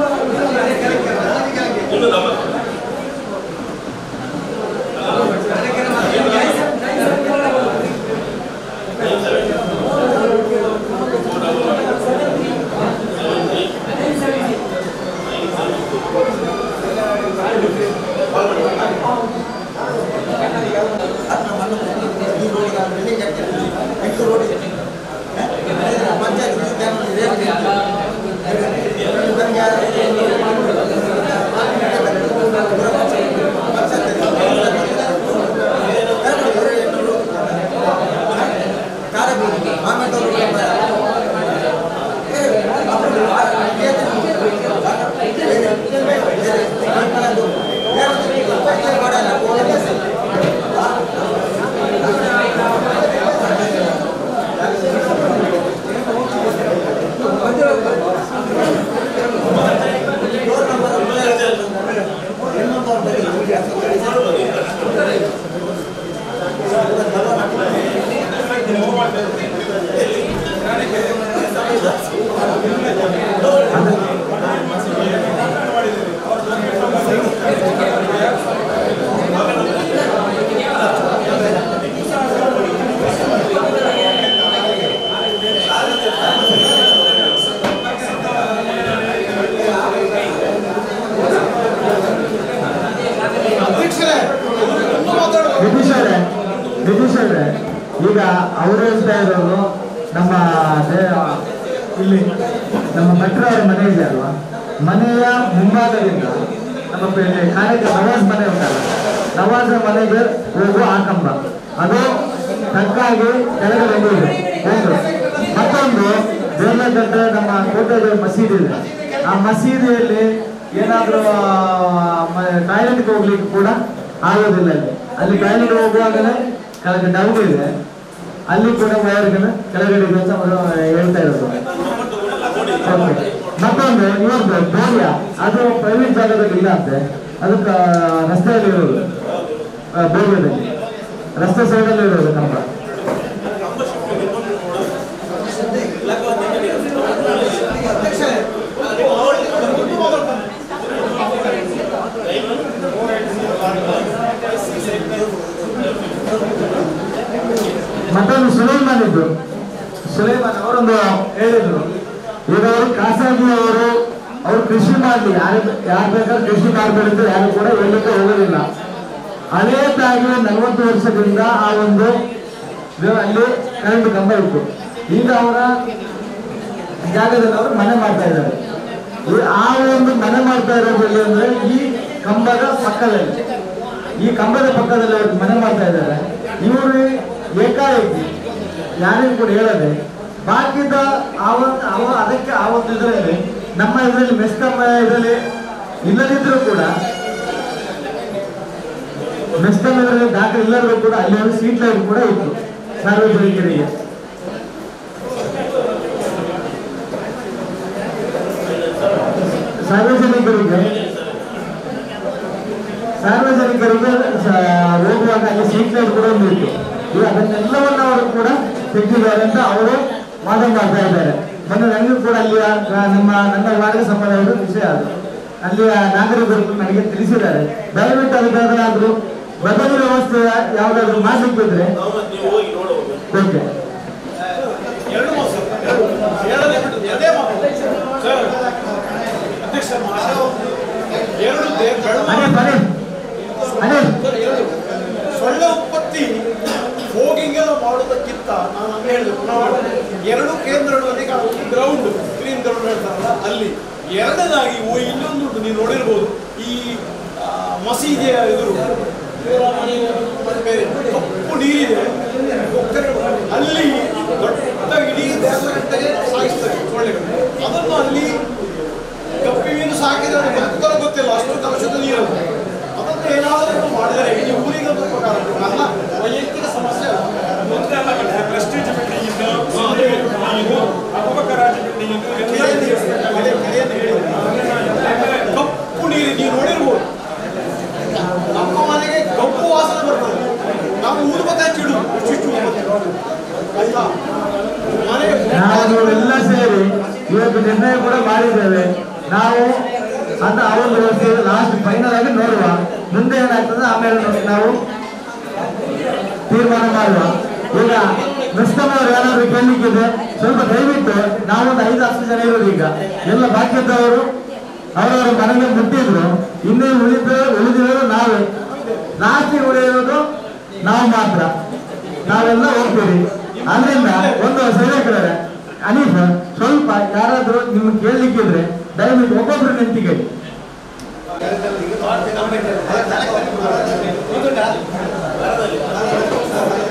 ಈಗ ಅವರು ಹೇಳ್ತಾ ಇರೋರು ನಮ್ಮ ಇಲ್ಲಿ ನಮ್ಮ ಭಟ್ರ ಅವರ ಮನೆ ಇದೆ ಅಲ್ವಾ, ಮನೆಯ ಮುಂಭಾಗದಿಂದ ನಮ್ಮ ಕಾರ್ಯಕ್ಕೆ ನವಾಜ್ ಮನೆ ಉಂಟಲ್ಲ, ನವಾಜ್ ಮನೆಗೆ ಹೋಗುವ ಆ ಕಂಬ ಅದು ತಕ್ಕಾಗಿ ಕೆಳಗಡೆ ಇದೆ ಒಂದು. ಮತ್ತೊಂದು ದೇವನಗಡ್ಡೆ ನಮ್ಮ ಕೋಟೆಗಳ ಮಸೀದಿ ಇದೆ, ಆ ಮಸೀದಿಯಲ್ಲಿ ಏನಾದರೂ ಟಾಯ್ಲೆಟ್ಗೆ ಹೋಗ್ಲಿಕ್ಕೆ ಕೂಡ ಆಗೋದಿಲ್ಲ. ಅಲ್ಲಿ ಅಲ್ಲಿ ಟಾಯ್ಲೆಟ್ ಹೋಗುವಾಗಲೇ ಕೆಳಗೆ ಡೌನ್ ಇದೆ, ಅಲ್ಲಿ ಕೂಡ ವಯರ್ಗಳನ್ನ ಕೆಳಗಡೆ ಇದೆ ಅಂತ ಅವರು ಹೇಳ್ತಾ ಇರೋದು. ಮತ್ತೊಂದು ಇವತ್ತು ಬೋರಿಯ ಅದು ಪ್ರೈವೇಟ್ ಜಾಗದಲ್ಲಿ ಇಲ್ಲ ಅಂತೆ, ಅದಕ್ಕೆ ರಸ್ತೆಯಲ್ಲಿ ಇರೋದು, ಬೋರಿಯದಲ್ಲಿ ರಸ್ತೆ ಸೈಡಲ್ಲಿ ಇರೋದು ಕಂಬ. ಮತ್ತೊಂದು ಸುಲೈಮಾನ್ ಇದ್ರು, ಸುಲೈಮಾನ್ ಅವರೊಂದು ಹೇಳಿದ್ರು, ಈಗ ಅವರು ಖಾಸಗಿ ಅವರು ಅವ್ರು ಕೃಷಿ ಮಾಡಲಿ, ಯಾರು ಯಾರು ಬೇಕಾದ್ರೆ ಕೃಷಿ ಮಾಡಬೇಕಂತ ಯಾರು ಕೂಡ ಹೇಳಲಿಕ್ಕೆ ಹೋಗೋದಿಲ್ಲ. ಹಳೇದಾಗಿ ನಲವತ್ತು ವರ್ಷದಿಂದ ಆ ಒಂದು ಅಲ್ಲಿ ಕರೆಂಟ್ ಕಂಬ ಇತ್ತು. ಈಗ ಅವರ ಜಾಗದಲ್ಲಿ ಅವರು ಮನೆ ಮಾಡ್ತಾ ಇದ್ದಾರೆ. ಆ ಒಂದು ಮನೆ ಮಾಡ್ತಾ ಇರೋದ್ರಲ್ಲಿ ಅಂದ್ರೆ ಈ ಕಂಬದ ಪಕ್ಕದಲ್ಲಿ, ಈ ಕಂಬದ ಪಕ್ಕದಲ್ಲಿ ಅವರು ಮನೆ ಮಾಡ್ತಾ ಇದ್ದಾರೆ. ಇವರು ಏಕಾಏಕಿ ಯಾರಿಗೂ ಕೂಡ ಹೇಳದೆ ಬಾಕಿದ ಆವತ್ತು ಅವ ಅದಕ್ಕೆ ಆ ಒಂದು ಇದರಲ್ಲಿ ನಮ್ಮ ಇದರಲ್ಲಿ ಮೆಸ್ಕಾಂ ಇದರಲ್ಲಿ ಇಲ್ಲದಿದ್ರೂ ಕೂಡ ಮೆಸ್ಕಾಂ ಇದರಲ್ಲಿ ದಾಖಲೆ ಇಲ್ಲರೂ ಕೂಡ ಅಲ್ಲಿ ಒಂದು ಸೀಟ್ ಲೈಟ್ ಕೂಡ ಇತ್ತು ಸಾರ್ವಜನಿಕರಿಗೆ. ಸಾರ್ವಜನಿಕರಿಗೆ ಸಾರ್ವಜನಿಕರಿಗೆ ಹೋಗುವಾಗ ಅಲ್ಲಿ ಸೀಟ್ ಲೈಟ್ ಕೂಡ ಒಂದು ಇತ್ತು. ಈಗ ಅದನ್ನೆಲ್ಲವನ್ನ ಅವರು ಕೂಡ ತೆಗೆದಿದ್ದಾರೆ ಅಂತ ಅವರು ವಾದ ಮಾಡ್ತಾ ಇದ್ದಾರೆ. ಮೊನ್ನೆ ನನಗೂ ಕೂಡ ಅಲ್ಲಿಯ ನಮ್ಮ ನನ್ನ ವಾರ್ಡ್ ಸಂಬಂಧ ವಿಷಯ ಅದು, ಅಲ್ಲಿಯ ನಾಗರಿಕರು ನನಗೆ ತಿಳಿಸಿದ್ದಾರೆ. ದಯವಿಟ್ಟು ಅದಕ್ಕಾದ್ರೂ ಬದಲಿ ವ್ಯವಸ್ಥೆ ಯಾವ್ದಾದ್ರು ಮಾಡ್ಲಿಕ್ಕಿದ್ರೆ ಓಕೆ. ಸೊಳ್ಳೆ ಉತ್ಪತ್ತಿ ಹೋಗಿಂಗ್ ಮಾಡುವುದಕ್ಕಿಂತ ನಾನು ಹಂಗೆ ಹೇಳಿದೆ ಪುನಃ ಎರಡು ಕೇಂದ್ರಗಳು ಈಗ ಗ್ರೌಂಡ್ ಗ್ರೀನ್ ಗ್ರೌಂಡ್ ಹೇಳ್ತಾರಲ್ಲ ಅಲ್ಲಿ, ಎರಡನೇದಾಗಿ ಓ ಇನ್ನೊಂದು ನೀವು ನೋಡಿರ್ಬೋದು ಈ ಮಸೀದಿಯ ಎದುರು ಕಪ್ಪು ನೀರಿದೆ, ಅಲ್ಲಿ ದೊಡ್ಡ ಇಡೀ ದೇವಸ್ಥಾನಕ್ಕೆ ಸಾಗಿಸ್ತಾರೆ ಸೊಳ್ಳೆಗಳು. ಅದನ್ನು ಅಲ್ಲಿ ಕಪ್ಪಿ ಮೀನು ಸಾಕಿದ್ರೆ ಅದು ಬದುಕಲು ಗೊತ್ತಿಲ್ಲ, ಅಷ್ಟು ಕಲುಷಿತ ನೀರು. ಅದನ್ನು ಏನಾದರೂ ಮಾಡಿದರೆ ಈ ಊರಿಗೆ ಒಂದು ಉಪಕಾರ, ನನ್ನ ವೈಯಕ್ತಿಕ ಸಮಸ್ಯೆ ಅಲ್ಲ. ಪ್ರೆಸ್ಟೀಜ್ ಬಿಲ್ಡಿಂಗ್ ಇದ್ದು ಅಪಕರಾಜ ಬಿಲ್ಡಿಂಗ್ ಕಪ್ಪು ನೀರು ನೀವು ನೋಡಿರ್ಬೋದು. ನಮ್ಮ ಮನೆಗೆ ಕಪ್ಪು ವಾಸನೆ ಬರ್ತದೆ, ನಾವು ಊದ್ಬೇಕಾಗಿ ಇಡು ಇಷ್ಟು ಆಯ್ತಾ. ಮನೆ ನಾವು ಎಲ್ಲ ಸೇರಿ ಇವತ್ತು ನಿರ್ಣಯ ಕೂಡ ಮಾಡಿದ್ದೇವೆ. ನಾವು ಅಂತ ಅವೊಂದು ಲಾಸ್ಟ್ ಫೈನಲ್ ಆಗಿ ನೋಡುವ, ಮುಂದೆ ಏನಾಗ್ತದೆ ಆಮೇಲೆ ನಾವು ತೀರ್ಮಾನ ಮಾಡುವ. ಈಗ ಮೆಸ್ಕಾಂ ಅವರು ಏನಾದ್ರು ಕೇಳಲಿಕ್ಕಿದೆ ಸ್ವಲ್ಪ ದಯವಿಟ್ಟು, ನಾವೊಂದು ಐದು ಹತ್ತು ಜನ ಇರೋದು, ಈಗ ಎಲ್ಲ ಬಾಕಿ ಇದ್ದವರು ಅವರವರ ಮನೆಗೆ ಮುಟ್ಟಿದ್ರು, ಇನ್ನೇ ಉಳಿದ ಉಳಿದಿರೋದು ನಾವೇ, ಲಾಸ್ಟಿಗೆ ಉಳಿಯೋದು ನಾವು ಮಾತ್ರ, ನಾವೆಲ್ಲ ಹೋಗ್ತೀವಿ. ಅದರಿಂದ ಒಂದು ಸೇವಕರೇ ಅನೀಫ್ ಸ್ವಲ್ಪ ಯಾರಾದ್ರೂ ನಿಮ್ಗೆ ಕೇಳಲಿಕ್ಕಿದ್ರೆ ದಯವಿಟ್ಟು ಒಬ್ಬೊಬ್ರು ನಿಂತಿಗೆ. ಈಗ